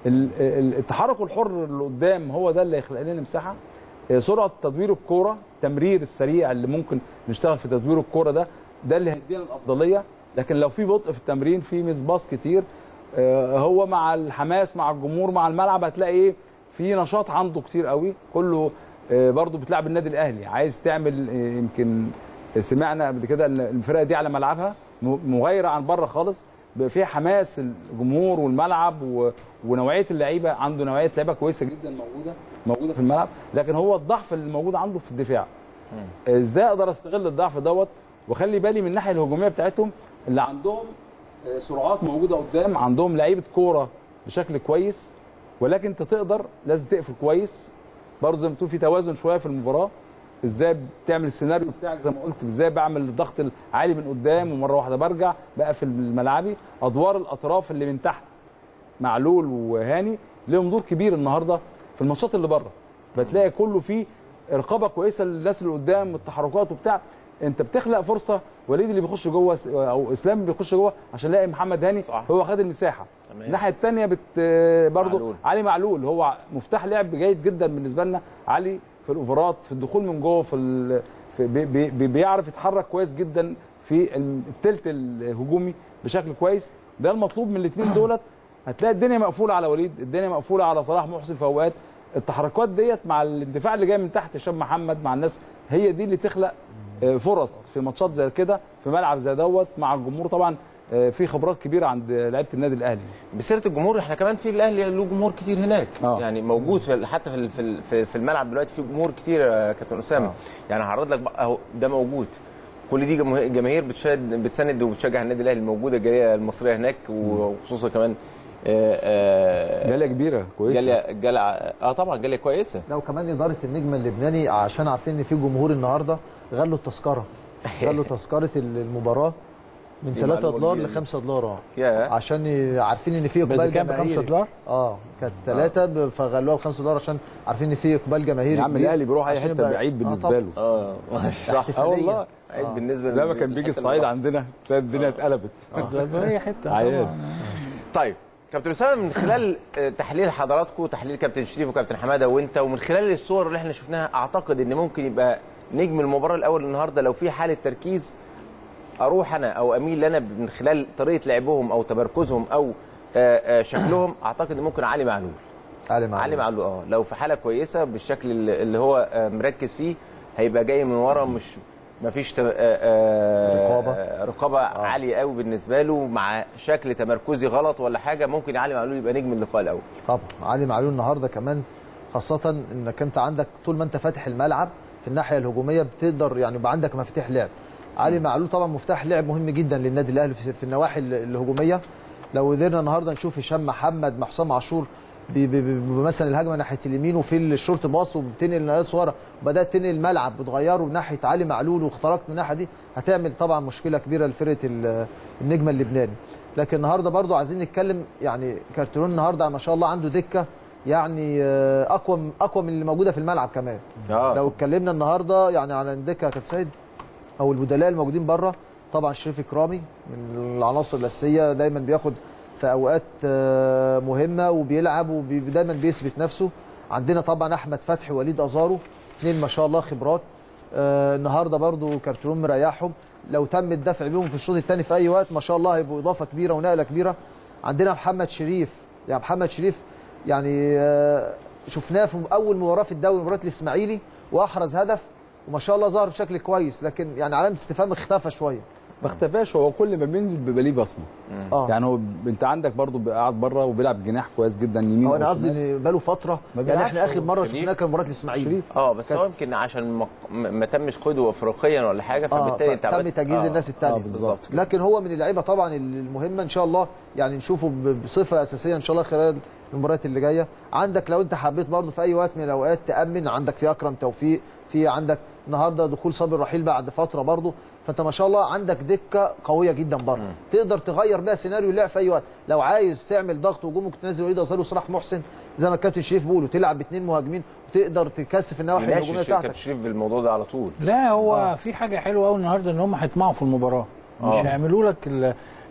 E: التحرك الحر اللي قدام هو ده اللي هيخلق لنا مساحه. سرعه تدوير الكوره، تمرير السريع اللي ممكن نشتغل في تدوير الكوره ده ده اللي هيدينا الافضليه. لكن لو في بطء في التمرين، في ميس باص كتير، هو مع الحماس مع الجمهور مع الملعب هتلاقي ايه، في نشاط عنده كتير قوي. كله برضو بتلعب النادي الاهلي، عايز تعمل، يمكن سمعنا قبل كده ان الفرقه دي على ملعبها مغايره عن بره خالص، فيها حماس الجمهور والملعب ونوعيه اللعيبه، عنده نوعيه لعيبه كويسه جدا موجوده موجوده في الملعب. لكن هو الضعف اللي موجود عنده في الدفاع. ازاي اقدر استغل الضعف دوت واخلي بالي من الناحيه الهجوميه بتاعتهم اللي عندهم سرعات موجوده قدام، عندهم لعيبه كوره بشكل كويس، ولكن انت تقدر لازم تقفل كويس برضه زي ما بتقول، في توازن شويه في المباراه. ازاي بتعمل السيناريو بتاعك زي ما قلت، ازاي بعمل الضغط العالي من قدام ومره واحده برجع بقى في الملعبي. ادوار الاطراف اللي من تحت معلول وهاني لهم دور كبير النهارده في الماتشات اللي بره، بتلاقي كله فيه رقابه كويسه للناس اللي قدام والتحركات وبتاع. انت بتخلق فرصه، وليد اللي بيخش جوه او اسلام اللي بيخش جوه عشان يلاقي محمد هاني صح. هو خد المساحه. الناحيه الثانيه بت برضه معلول. علي معلول هو مفتاح لعب جيد جدا بالنسبه لنا. علي في الاوفرات، في الدخول من جوه، في, ال... في بي... بي... بيعرف يتحرك كويس جدا في الثلث الهجومي بشكل كويس. ده المطلوب من الاثنين دولت. هتلاقي الدنيا مقفوله على وليد، الدنيا مقفوله على صلاح محسن في اوقات. التحركات ديت مع الاندفاع اللي جاي من تحت هشام محمد مع الناس، هي دي اللي بتخلق فرص في ماتشات زي كده في ملعب زي دوت مع الجمهور. طبعا في خبرات كبيره عند لعيبه النادي الاهلي.
A: بسيره الجمهور، احنا كمان في الاهلي له جمهور كتير هناك. أوه. يعني موجود في حتى في في في الملعب دلوقتي في جمهور كتير يا كابتن اسامه. أوه. يعني هعرض لك بقى اهو ده موجود، كل دي جماهير بتشد بتساند وبتشجع النادي الاهلي، موجوده الجاليه المصريه هناك، وخصوصا كمان
E: جاليه كبيره كويسه.
A: جاليه جاليه اه طبعا جاليه كويسه.
F: لو كمان اداره النجم اللبناني عشان عارفين ان في جمهور النهارده غلوا التذكره غلوا تذكره المباراه من ثلاثة دولار ل خمسة دولار اه عشان عارفين ان في اقبال جماهيري.
D: خمسة دولار
F: اه كانت ثلاثة آه. فغلوها ب خمسة دولار عشان عارفين ان في اقبال جماهيري.
E: يا عم الاهلي بيروح اي حته بعيد بالنسبه له.
A: اه صح.
E: اه والله
A: عيد آه. بالنسبه
E: زي ما كان بيجي الصعيد عندنا تلاقي الدنيا اتقلبت.
D: اي حته.
A: طيب كابتن اسامه، من خلال تحليل حضراتكم وتحليل كابتن شريف وكابتن حماده وانت، ومن خلال الصور اللي احنا شفناها، اعتقد ان ممكن يبقى نجم المباراه الاول النهارده لو في حاله تركيز اروح انا او اميل لنا من خلال طريقه لعبهم او تمركزهم او شكلهم، اعتقد ان ممكن علي معلول.
F: علي معلول
A: علي معلول اه لو في حاله كويسه بالشكل اللي هو مركز فيه، هيبقى جاي من ورا، مش مفيش رقابه رقابه آه. عاليه قوي بالنسبه له، مع شكل تمركزي غلط ولا حاجه، ممكن علي معلول يبقى نجم اللقاء الاول.
F: طبعا علي معلول النهارده كمان، خاصه انك انت عندك طول ما انت فاتح الملعب في الناحيه الهجوميه بتقدر يعني يبقى عندك مفاتيح لعب. علي معلول طبعا مفتاح لعب مهم جدا للنادي الاهلي في النواحي الهجوميه. لو قدرنا النهارده نشوف هشام محمد مع حسام عاشور مثلا الهجمه ناحيه اليمين وفي الشورت باص وبتنقل نقلات صغيره وبدات تنقل الملعب بتغيره ناحيه علي معلول واخترقت من الناحيه دي، هتعمل طبعا مشكله كبيره لفرقه النجم اللبناني. لكن النهارده برضو عايزين نتكلم، يعني كارتيرون النهارده ما شاء الله عنده دكه يعني اقوى اقوى من اللي موجوده في الملعب كمان. آه. لو اتكلمنا النهارده يعني على الدكه يا كابتن سيد او البدلاء الموجودين بره، طبعا شريف اكرامي من العناصر الاساسيه، دايما بياخد في اوقات مهمه وبيلعب ودايما بيثبت نفسه. عندنا طبعا احمد فتحي ووليد ازارو، اثنين ما شاء الله خبرات. آه النهارده برضو كارتيرون مريحهم، لو تم الدفع بيهم في الشوط الثاني في اي وقت ما شاء الله هيبقوا اضافه كبيره ونقله كبيره. عندنا محمد شريف، يعني محمد شريف يعني آه شفناه في اول مباراه في الدوري مباراه الاسماعيلي واحرز هدف وما شاء الله ظهر بشكل كويس، لكن يعني علامه استفهام اختفى شويه.
E: ما اختفاش، هو كل ما بينزل بيبقى ليه بصمه. آه. يعني هو انت عندك برضو قاعد بره وبيلعب جناح كويس جدا يمين.
F: هو انا قصدي ان بقاله فتره، يعني احنا اخر مره شفناه كان مباراه الاسماعيلي.
A: اه بس هو يمكن عشان ما, ما تمش قدوه افريقيا ولا حاجه، فبالتالي
F: آه تم تجهيز آه. الناس الثانيه. آه بالظبط. لكن هو من اللعيبه طبعا المهمه ان شاء الله يعني نشوفه بصفه اساسيه ان شاء الله خلال المباريات اللي جايه. عندك لو انت حبيت برضو في اي وقت من الاوقات تامن، عندك في اكرم توفيق، في عندك النهارده دخول صابر رحيل بعد فتره برضو، فانت ما شاء الله عندك دكه قويه جدا بره تقدر تغير بيها سيناريو اللعب في اي وقت. لو عايز تعمل ضغط هجومي ممكن تنزل وليد ازارو وصلاح محسن زي ما الكابتن شريف بيقول، وتلعب باثنين مهاجمين وتقدر تكثف النواحي الهجوميه بتاعتك.
A: كابتن شريف بالموضوع ده على طول.
D: لا هو آه. في حاجه حلوه قوي النهارده ان هم هيطمعوا في المباراه، مش آه. هيعملوا لك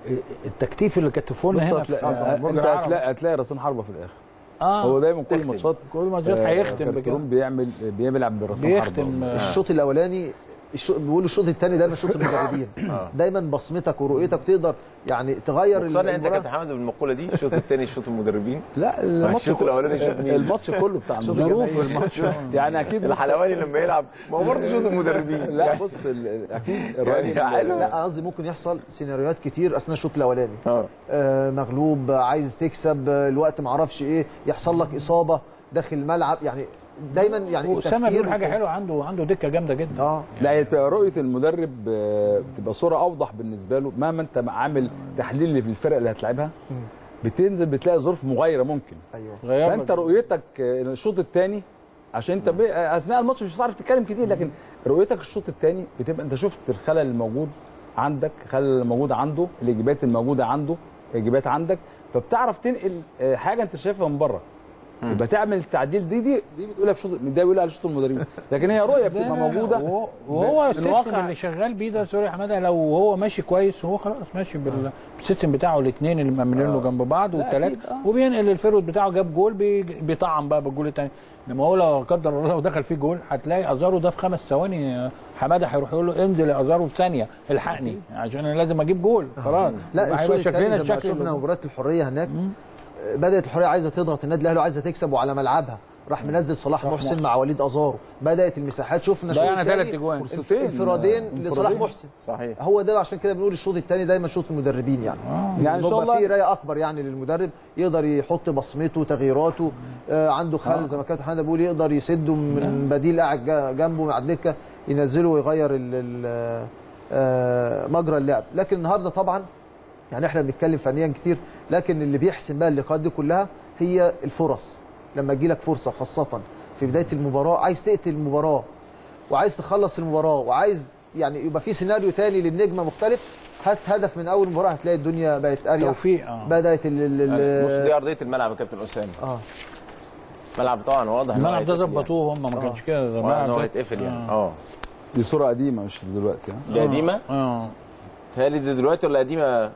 D: التكتيف اللي كتفوه لنا هنا
E: انت هتلاقي هتلاقي راسين حربه في الاخر.
D: اه
E: هو دايما كل الماتشات
D: كل الماتشات هيختم
E: بكده بيعمل بيلعب براسين حربه.
F: بيختم الشوط الاولاني بيقولوا الشوط الثاني دايما شوط المدربين. دايما بصمتك ورؤيتك تقدر يعني تغير
A: المباراه. انت كابتن حمد بالمقوله دي الشوط الثاني شوط المدربين؟
E: لا الماتش
A: الشوط الاولاني شوط مين؟
E: الماتش كله بتاع
D: ظروف الماتش
E: يعني اكيد
A: الحلواني لما يلعب ما هو برضه شوط المدربين.
E: لا بص اكيد الراجل
F: لا قصدي ممكن يحصل سيناريوهات كتير اثناء الشوط الاولاني. آه مغلوب عايز تكسب الوقت ما اعرفش ايه يحصل لك اصابه داخل الملعب يعني دايما يعني
D: اسامه بيقول حاجه حلوه عنده عنده دكه جامده جدا.
F: اه
E: لا هي رؤيه المدرب بتبقى صوره اوضح بالنسبه له مهما انت عامل تحليل في الفرق اللي هتلعبها بتنزل بتلاقي ظروف مغايره ممكن.
F: ايوه
E: فانت رؤيتك الشوط الثاني عشان انت اثناء الماتش مش هتعرف تتكلم كتير لكن رؤيتك الشوط الثاني بتبقى انت شفت الخلل الموجود عندك الخلل الموجود عنده الايجابيات الموجوده عنده ايجابيات عندك فبتعرف تنقل حاجه انت شايفها من بره. يبقى تعمل التعديل دي دي دي بتقول لك شوط ده بيقول على شوط المدربين لكن هي رؤيه بتبقى موجوده
D: وهو السيستم اللي شغال بيه ده سوري يا حماده لو هو ماشي كويس هو خلاص ماشي بالسيستم بتاعه الاثنين اللي مأمنين له جنب بعض والثلاثه وبينقل الفيرود بتاعه جاب جول بيطعم بقى بالجول الثاني. انما هو لو قدر الله لو دخل فيه جول هتلاقي ازارو ده في خمس ثواني حماده هيروح يقول له انزل يا ازارو في ثانيه الحقني عشان انا لازم اجيب جول خلاص.
F: لا هيبقى شكلنا زي ما شفنا مباراه الحريه هناك بدات الحريه عايزه تضغط النادي الاهلي وعايزه تكسب وعلى ملعبها راح منزل صلاح محسن مع وليد ازارو بدات المساحات شفنا
D: شوط ثلاث اجوان
F: انفرادين لصلاح محسن
A: صحيح.
F: هو ده عشان كده بنقول الشوط الثاني دايما شوط المدربين يعني
E: آه. يعني ان شاء الله
F: في رايه اكبر يعني للمدرب يقدر يحط بصمته تغييراته آه عنده خلل آه. زي ما كابتن حماده بيقول يقدر يسده من بديل قاعد جنبه مع الدكه ينزله ويغير آه مجرى اللعب. لكن النهارده طبعا يعني احنا بنتكلم فنيا كتير لكن اللي بيحسم بقى اللقاءات دي كلها هي الفرص. لما تجي لك فرصه خاصه في بدايه المباراه عايز تقتل المباراه وعايز تخلص المباراه وعايز يعني يبقى في سيناريو تاني للنجمه مختلف هات هدف من اول مباراه هتلاقي الدنيا بقت اريح
D: توفيق اه
F: بدات ال
A: بص دي ارضيه الملعب يا كابتن اسامه.
F: اه
A: الملعب طبعا واضح
D: الملعب ده ظبطوه هم ما كانش كده
A: الملعب ده هيتقفل يعني اه
E: دي صوره قديمه مش دلوقتي
A: ها دي قديمه
D: اه
A: تهيألي دي دلوقتي ولا قديمه؟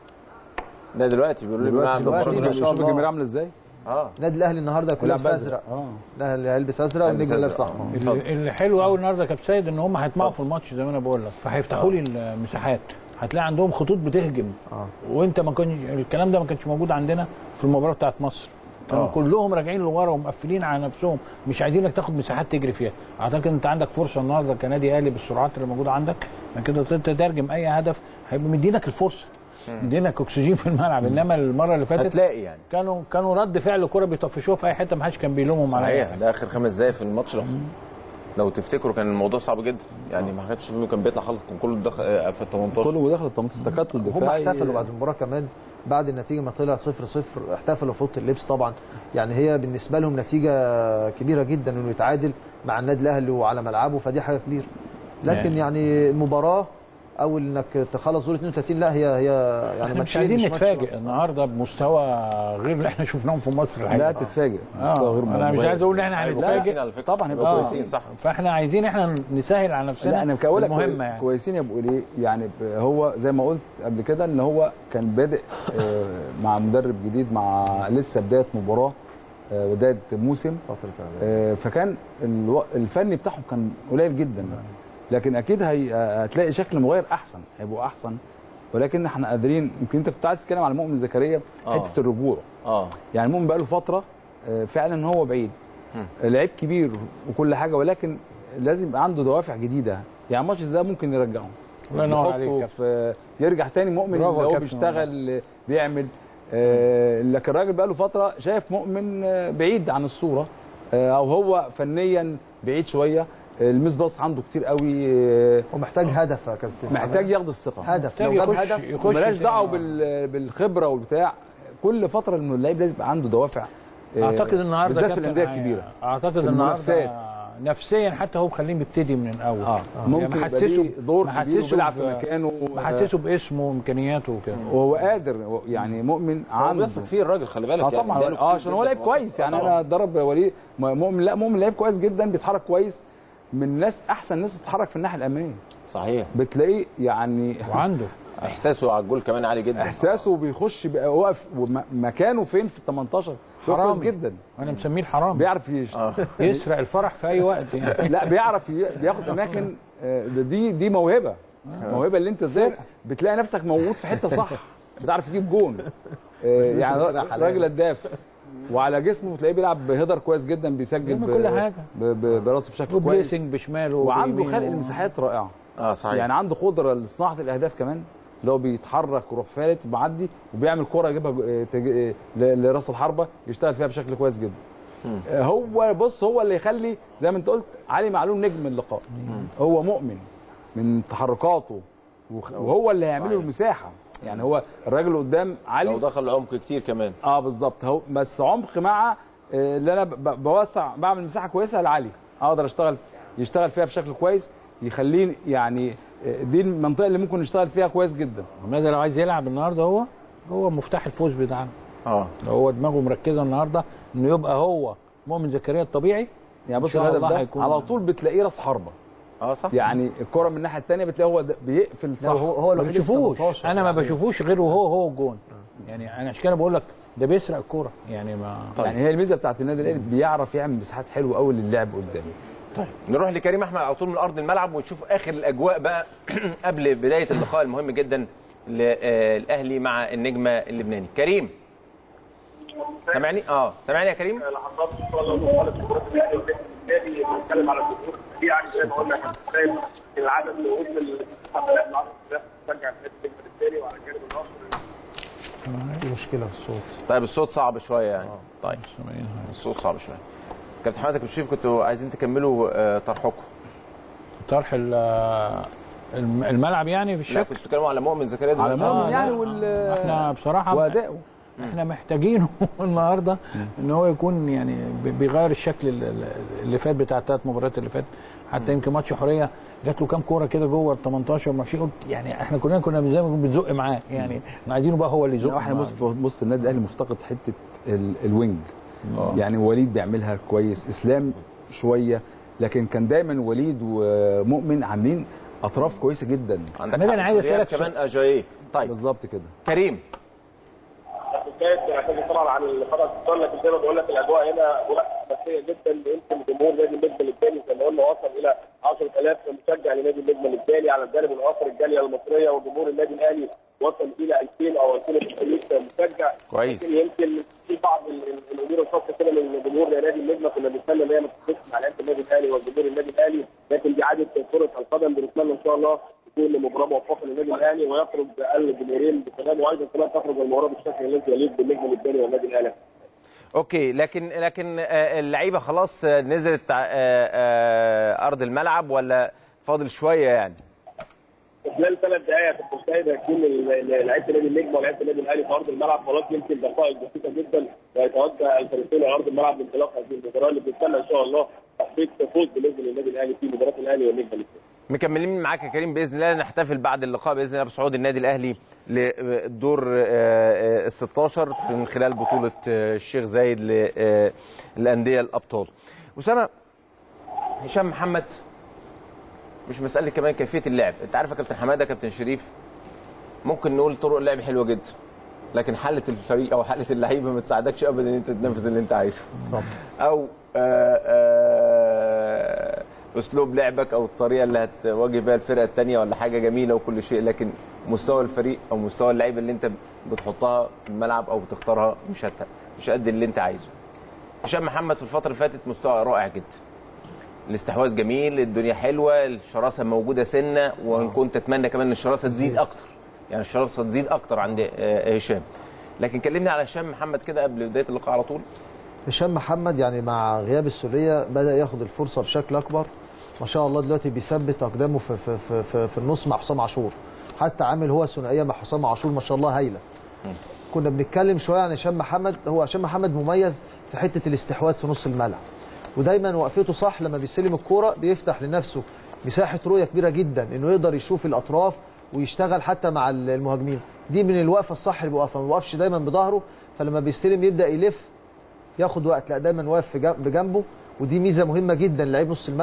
A: ده دلوقتي بيقولوا لي
F: دلوقتي
E: دلوقتي ما شاء الله الجماهير عامله ازاي؟
A: اه
F: النادي الاهلي النهارده كله لابس ازرق
E: اه
F: الاهلي هيلبس ازرق والنجم لابس احمر.
D: اللي حلو قوي النهارده يا كابتن سيد ان هم هيطمعوا في الماتش زي ما انا بقول لك فهيفتحوا لي المساحات هتلاقي عندهم خطوط بتهجم
F: اه
D: وانت ما كان الكلام ده ما كانش موجود عندنا في المباراه بتاعت مصر كانوا آه. كلهم راجعين لورا ومقفلين على نفسهم مش عايزينك تاخد مساحات تجري فيها. اعتقد انت عندك فرصه النهارده كنادي اهلي بالسرعات اللي موجوده عندك كده تترجم اي هدف هيبقى مدينك الفرصه مدينك اكسجين في الملعب. انما المره اللي فاتت
A: هتلاقي يعني
D: كانوا كانوا رد فعل كوره بيطفشوها في اي حته ما حدش كان بيلومهم عليها.
A: صحيح ده اخر خمس دقايق في الماتش ده لو تفتكروا كان الموضوع صعب جدا يعني ما حدش فيهم كان بيطلع خالص كان كله دخل في ال تمنتاشر
E: كله دخل ال تمنتاشر تكتل دفاعي.
F: هم احتفلوا بعد المباراه كمان بعد النتيجه ما طلعت صفر صفر احتفلوا في اوضه اللبس طبعا يعني هي بالنسبه لهم نتيجه كبيره جدا انه يتعادل مع النادي الاهلي وعلى ملعبه فدي حاجه كبيره. لكن يعني المباراه او انك تخلص دور اثنين وثلاثين لا هي هي يعني
D: مش عايزين نتفاجئ النهارده بمستوى غير اللي احنا شفناهم في مصر الحقيقه.
E: لا تتفاجئ
D: مستوى غير مميز. انا مش عايز اقول ان احنا هنتفاجئ
A: طبعا هيبقوا كويسين صح
D: فاحنا عايزين احنا نسهل على نفسنا.
E: لا انا بقول لك
D: مهمه يعني
E: كويسين يا ابو ليه يعني هو زي ما قلت قبل كده ان هو كان بادئ مع مدرب جديد مع لسه بدايه مباراه بدايه موسم فتره فكان الفني بتاعهم كان قليل جدا لكن اكيد هي هتلاقي شكل مغير احسن هيبقوا احسن ولكن احنا قادرين يمكن انت كنت عايز تتكلم على مؤمن زكريا حته الرجوع
A: اه
E: يعني مؤمن بقى له فتره فعلا هو بعيد لعيب كبير وكل حاجه ولكن لازم يبقى عنده دوافع جديده يعني الماتش ده ممكن يرجعه
D: الله ينور عليك
E: في يرجع تاني مؤمن اللي هو بيشتغل بيعمل آه لكن الراجل بقى له فتره شايف مؤمن بعيد عن الصوره آه او هو فنيا بعيد شويه الميس باص عنده كتير قوي
F: ومحتاج هدف يا كابتن
E: محتاج ياخد الثقه
F: هدف لو جاب هدف
E: مالهاش دعوه بالخبره والبتاع كل فتره اللعيب لازم يبقى عنده دوافع
D: اعتقد النهارده
E: بالذات في الانديه الكبيره
D: اعتقد النهارده نفسيا حتى هو مخليه بيبتدي من الاول
E: اه ممكن يعني
D: محسسه
E: دور كبير بيلعب في مكانه
D: محسسه باسمه وامكانياته وكده
E: وهو قادر يعني مؤمن عنده
A: بيثق فيه الراجل خلي بالك
E: اه طبعا يعني اه عشان هو لعيب كويس يعني انا ضرب وليد مؤمن لا مؤمن لعيب كويس جدا بيتحرك كويس من ناس احسن ناس بتتحرك في الناحيه الاماميه
A: صحيح
E: بتلاقيه يعني
D: وعنده
A: احساسه على الجول كمان عالي جدا.
E: احساسه بيخش بقى واقف مكانه فين في ال تمنتاشر كويس جدا.
D: انا مسميه الحرام.
E: بيعرف يش...
D: آه. يسرق الفرح في اي وقت يعني.
E: لا بيعرف ي... بياخد اماكن. دي دي موهبه موهبه اللي انت ازاي بتلاقي نفسك موجود في حته صح، بتعرف تجيب جون. يعني راجل هداف وعلى جسمه تلاقيه بيلعب بهيدر كويس جدا، بيسجل
D: ب... كل حاجه
E: براسه بشكل كويس،
D: وبليسنج بشماله،
E: وعنده خلق المساحات رائعه.
A: اه صحيح.
E: يعني عنده قدره لصناعه الاهداف كمان، اللي هو بيتحرك ويروح فالت معدي وبيعمل كره يجيبها تج... لراس الحربه يشتغل فيها بشكل كويس جدا. مم. هو بص هو اللي يخلي زي ما انت قلت علي معلول نجم اللقاء. مم. هو مؤمن من تحركاته وهو اللي هيعمل له المساحه. يعني هو الراجل قدام علي
A: لو دخل عمق كتير كمان.
E: اه بالظبط. هو بس عمق مع اللي انا بوسع بعمل مساحه كويسه لعلي اقدر اشتغل يشتغل فيها بشكل كويس، يخليني يعني دي المنطقه اللي ممكن نشتغل فيها كويس جدا.
D: ماذا لو عايز يلعب النهارده هو هو مفتاح الفوز بتاعنا.
A: اه
D: هو دماغه مركزه النهارده انه يبقى هو مؤمن زكريا الطبيعي.
E: يعني بص الهدف ده على طول بتلاقيه راس حربه.
A: اه صح.
E: يعني الكره من الناحيه الثانيه بتلاقيه هو بيقفل صح.
F: هو هو
D: ما بشوفوش انا ما بشوفوش غير وهو هو الجون. يعني انا عشان كده بقول لك ده بيسرق الكوره يعني. ما
E: طيب. يعني هي الميزه بتاعت النادي الاهلي بيعرف يعمل مساحات حلوه قوي للعب قدامه.
A: طيب نروح لكريم احمد على طول من ارض الملعب ونشوف اخر الاجواء بقى قبل بدايه اللقاء المهم جدا للاهلي مع النجم اللبناني. كريم سامعني؟ اه سامعني يا كريم؟
G: لحظات ان شاء الله مخالف كره الاهلي النادي بنتكلم على الجمهور يعني زي ما قلنا كان العدد اللي وصل للحفلات العصر تشجع النادي الثاني وعلى الجانب الاخر
F: دي مشكله في الصوت.
A: طيب الصوت صعب شويه يعني. طيب الصوت صعب شويه. كابتن حماده كابتن شريف كنتوا عايزين تكملوا طرحكم.
D: طرح الملعب يعني في الشكل.
A: لا كنتوا بتتكلموا على مؤمن زكريا
E: على مؤمن يعني وال
D: احنا بصراحه
E: وادائه
D: احنا محتاجينه النهارده ان هو يكون يعني بيغير الشكل اللي فات بتاع الثلاث مباريات اللي فات. حتى يمكن ماتش حريه جات له كام كوره كده جوه ال تمنتاشر ما في قلت يعني احنا كلنا كنا زي ما بنزق معاه يعني احنا عايزينه بقى هو اللي يزق.
E: احنا بص بص النادي الاهلي مفتقد حته الوينج. يعني وليد بيعملها كويس، اسلام شويه، لكن كان دايما وليد ومؤمن عاملين اطراف كويسه جدا.
A: عندك انا عايز اسالك كمان اجاي. طيب
E: بالظبط كده.
A: كريم
G: كانت طبعا عن الفرق الصغير، لكن زي ما بقول لك الاجواء هنا اساسيه جدا. يمكن جمهور نادي النجم الثاني زي ما قلنا وصل الى عشرة آلاف مشجع لنادي النجم الثاني. على الجانب الاخر الجاليه المصريه وجمهور النادي الاهلي وصل الى ألفين او ألفين وثلاثمية مشجع
A: كويس.
G: يمكن في بعض الامور الخاصه كده من جمهور نادي النجم كنا بنتكلم ان هي ما تتفقش مع لعيبه النادي الاهلي وجمهور النادي الاهلي، لكن دي عاده كره القدم. بنتمنى ان شاء الله تكون مباراه موفقه للنادي الاهلي ويخرج الجماهيرين بسلام، وايضا كمان تخرج المباراه بالشكل الذي يليق بالنجم الثاني والنادي الاهلي.
A: اوكي لكن لكن اللعيبه خلاص نزلت ارض الملعب ولا فاضل شويه يعني؟
G: خلال ثلاث دقائق في المشاهد هيكون لعيبه نادي النجم ولاعيبه النادي الاهلي في ارض الملعب. خلاص يمكن دقائق بسيطه جدا ويتوجه الفريقين لارض الملعب لانطلاق هذه المباراه اللي بنتمنى ان شاء الله تحقيق فوز بالنسبه للنادي الاهلي في مباراه الاهلي والنجم الاثنين.
A: مكملين معاك يا كريم باذن الله. نحتفل بعد اللقاء باذن الله بصعود النادي الاهلي للدور ال ستاشر من خلال بطوله الشيخ زايد للانديه الابطال. اسامه هشام محمد مش مساله كمان كيفيه اللعب. انت عارف يا كابتن حماده كابتن شريف ممكن نقول طرق اللعب حلوه جدا، لكن حاله الفريق او حاله اللعيبه ما تساعدكش ابدا ان انت تنفذ اللي انت عايزه. او آآ آآ اسلوب لعبك او الطريقه اللي هتواجه بيها الفرقه الثانيه ولا حاجه جميله وكل شيء، لكن مستوى الفريق او مستوى اللعيبه اللي انت بتحطها في الملعب او بتختارها مش هت... مش قد اللي انت عايزه. هشام محمد في الفتره اللي فاتت مستوى رائع جدا. الاستحواذ جميل، الدنيا حلوه، الشراسه موجوده سنه، وان كنت اتمنى كمان ان الشراسه تزيد اكتر. يعني الشراسه تزيد اكتر عند هشام. لكن كلمني على هشام محمد كده قبل بدايه اللقاء على طول.
F: هشام محمد يعني مع غياب السوليه بدا ياخد الفرصه بشكل اكبر. ما شاء الله دلوقتي بيثبت اقدامه في في في في, في النص مع حسام عاشور. حتى عامل هو ثنائيه مع حسام عاشور ما شاء الله هايله. كنا بنتكلم شويه عن هشام محمد. هو هشام محمد مميز في حته الاستحواذ في نص الملعب، ودايما وقفته صح. لما بيستلم الكوره بيفتح لنفسه مساحه رؤيه كبيره جدا انه يقدر يشوف الاطراف ويشتغل حتى مع المهاجمين. دي من الوقفه الصح اللي بيوقفها، ما بيوقفش دايما بظهره، فلما بيستلم يبدا يلف ياخد وقت، لا دايما واقف بجنبه. ودي ميزه مهمه جدا لعيب نص الملعب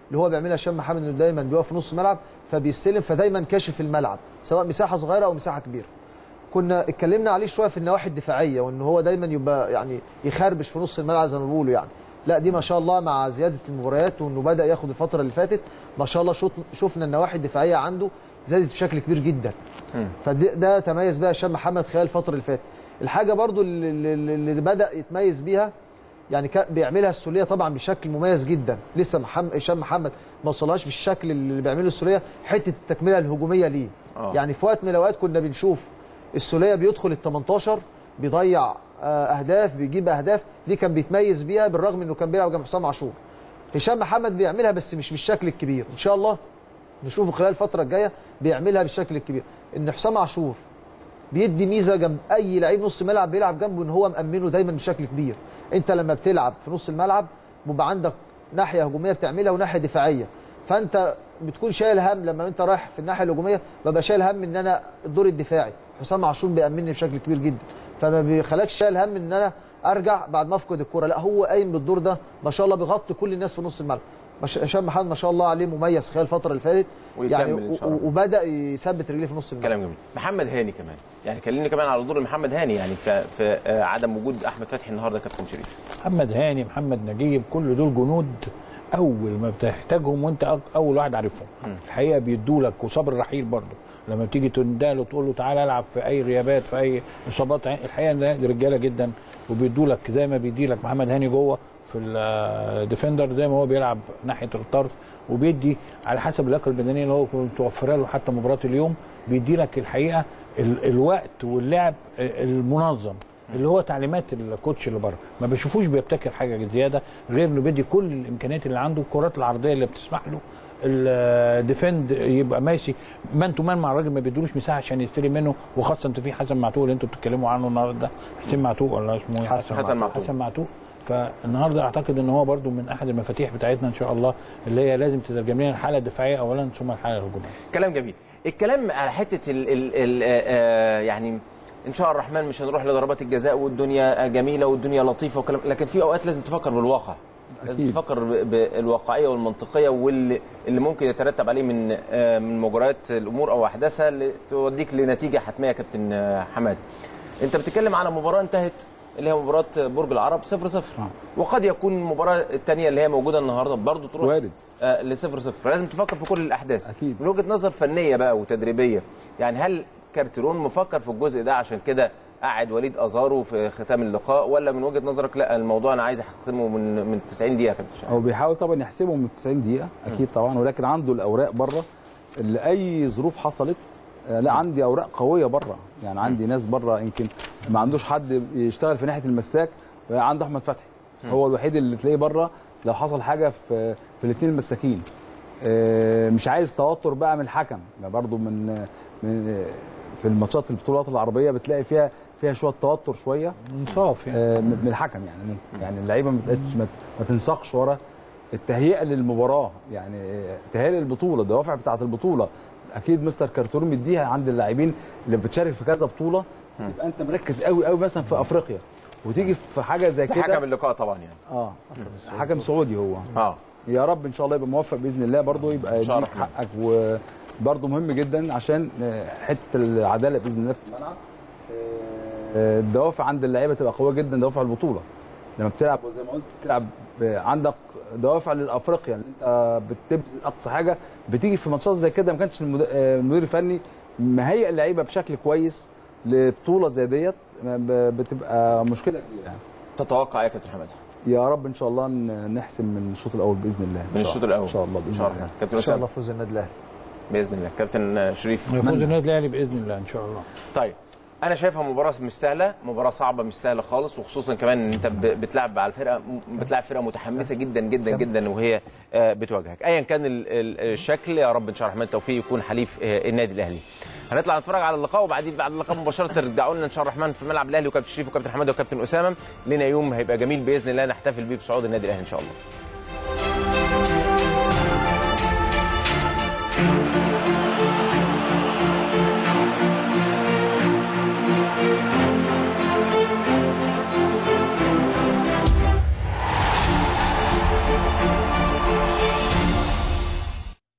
F: اللي هو بيعملها هشام محمد، انه دايما بيقف في نص الملعب فبيستلم، فدايما كاشف الملعب سواء مساحه صغيره او مساحه كبيره. كنا اتكلمنا عليه شويه في النواحي الدفاعيه، وان هو دايما يبقى يعني يخربش في نص الملعب زي ما بيقولوا يعني. لا دي ما شاء الله مع زياده المباريات وانه بدا ياخد الفتره اللي فاتت ما شاء الله شفنا النواحي الدفاعيه عنده زادت بشكل كبير جدا. فده ده تميز بها هشام محمد خلال الفتره اللي فاتت. الحاجه برضو اللي, اللي بدا يتميز بيها يعني بيعملها السوليه طبعا بشكل مميز جدا، لسه محمد هشام محمد ما وصلهاش بالشكل اللي بيعمله السوليه، حته التكمله الهجوميه ليه. أوه. يعني في وقت من الاوقات كنا بنشوف السوليه بيدخل ال تمنتاشر بيضيع اهداف بيجيب اهداف، دي كان بيتميز بيها بالرغم انه كان بيلعب جنب حسام عاشور. هشام محمد بيعملها بس مش بالشكل الكبير، ان شاء الله نشوفه خلال الفتره الجايه بيعملها بالشكل الكبير. ان حسام عاشور بيدي ميزه جنب اي لعيب نص ملعب بيلعب جنبه ان هو مأمنه دايما بشكل كبير. انت لما بتلعب في نص الملعب بيبقى عندك ناحيه هجوميه بتعملها وناحيه دفاعيه، فانت بتكون شايل هم لما انت رايح في الناحيه الهجوميه ببقى شايل هم ان انا الدور الدفاعي حسام عاشور بيأمنني بشكل كبير جدا، فما بيخليكش شايل هم ان انا ارجع بعد ما افقد الكره، لا هو قايم بالدور ده ما شاء الله بيغطي كل الناس في نص الملعب. هشام محمد ما شاء الله عليه مميز خلال الفتره اللي فاتت يعني، وبدا يثبت رجليه في نص الملعب.
A: كلام جميل. محمد هاني كمان، يعني كلمني كمان على دور محمد هاني يعني في عدم وجود احمد فتحي النهارده كابتن شريف.
D: محمد هاني، محمد نجيب، كل دول جنود اول ما بتحتاجهم وانت اول واحد عارفهم. الحقيقه بيدوا لك، وصبر رحيل برضه لما بتيجي تنداله تقول له تعالى العب في اي غيابات في اي اصابات، الحقيقه دي رجاله جدا وبيدوا لك زي ما بيدي لك محمد هاني جوه في الديفندر زي ما هو بيلعب ناحيه الطرف، وبيدي على حسب اللياقه البدنيه اللي هو متوفره له حتى مباراه اليوم، بيدي لك الحقيقه ال الوقت واللعب المنظم اللي هو تعليمات الكوتش اللي بره، ما بيشوفوش بيبتكر حاجه زياده غير انه بيدي كل الامكانيات اللي عنده، الكرات العرضيه اللي بتسمح له الديفند يبقى ماشي مان تو مان مع الراجل، ما بيدروش مساحه عشان يستلم منه، وخاصه انت في حسن معتوق اللي انتوا بتتكلموا عنه النهارده، حسين معتوق ولا اسمه ايه؟
A: حسن, حسن معتوق.
D: حسن معتوق. فالنهارده اعتقد ان هو برده من احد المفاتيح بتاعتنا ان شاء الله، اللي هي لازم تترجم لنا الحاله الدفاعيه اولا ثم الحاله الهجوميه.
A: كلام جميل. الكلام على حته ال ال ال يعني ان شاء الرحمن مش هنروح لضربات الجزاء والدنيا جميله والدنيا لطيفه وكلام، لكن في اوقات لازم تفكر بالواقع. لازم تفكر بالواقعيه والمنطقيه واللي اللي ممكن يترتب عليه من من مجريات الامور او احداثها اللي توديك لنتيجه حتميه يا كابتن حماد. انت بتتكلم على مباراه انتهت اللي هي مباراه برج العرب صفر صفر، وقد يكون المباراه الثانيه اللي هي موجوده النهارده برضه تروح
E: وارد
A: آه لصفر صفر، فلازم تفكر في كل الاحداث
E: أكيد.
A: من وجهه نظر فنيه بقى وتدريبيه. يعني هل كارتيرون مفكر في الجزء ده عشان كده قاعد وليد ازارو في ختام اللقاء، ولا من وجهه نظرك لا الموضوع انا عايز احسمه من من تسعين دقيقه كابتن؟
E: هو بيحاول طبعا يحسبه من تسعين دقيقه اكيد طبعا، ولكن عنده الاوراق بره اللي اي ظروف حصلت. لا عندي اوراق قويه بره، يعني عندي ناس بره يمكن ما عندوش حد يشتغل في ناحيه المساك، عنده احمد فتحي هو الوحيد اللي تلاقيه بره لو حصل حاجه في في الاثنين المساكين. مش عايز توتر بقى من الحكم، برضه من من في الماتشات البطولات العربيه بتلاقي فيها فيها شويه توتر شويه
D: انصاف
E: يعني من الحكم، يعني يعني اللعيبه ما ما تنساقش ورا التهيئه للمباراه، يعني تهيئه للبطوله، الدوافع بتاعه البطوله اكيد مستر كارتون مديها عند اللاعبين اللي بتشارك في كذا بطوله، يبقى انت مركز قوي قوي مثلا في افريقيا وتيجي في حاجه زي كده.
A: حكم اللقاء طبعا يعني
E: اه حكم سعودي هو
A: اه
E: يا رب ان شاء الله يبقى موفق باذن الله، برضه يبقى يديك حقك، وبرضه مهم جدا عشان حته العداله باذن الله في الملعب. الدوافع عند اللعيبه تبقى قويه جدا، دوافع البطوله لما بتلعب وزي ما قلت بتلعب عندك دوافع للافريقيا، انت بتبذل اقصى حاجه، بتيجي في ماتشات زي كده ما كانش المدير الفني مهيئ اللعيبه بشكل كويس لبطوله زي ديت، بتبقى مشكله كبيره يعني.
A: تتوقع يا كابتن حماد؟
E: يا رب ان شاء الله نحسم من الشوط الاول باذن الله.
A: من الشوط الاول
E: ان شاء الله باذن الله.
A: كابتن
F: ان شاء الله فوز النادي الاهلي
A: باذن الله. كابتن شريف؟
D: فوز النادي الاهلي باذن الله ان شاء الله.
A: طيب انا شايفها مباراه مش سهله، مباراه صعبه مش سهله خالص، وخصوصا كمان ان انت بتلعب على الفرقه بتلعب فرقه متحمسه جدا جدا جدا وهي بتواجهك ايا كان الشكل. يا رب ان شاء الله الرحمن التوفيق يكون حليف النادي الاهلي. هنطلع نتفرج على اللقاء، وبعدين بعد اللقاء مباشره ترجعوا لنا ان شاء الله الرحمن في ملعب الاهلي، وكابتن شريف وكابتن حماد وكابتن اسامه لنا يوم هيبقى جميل باذن الله نحتفل بيه بصعود النادي الاهلي ان شاء الله.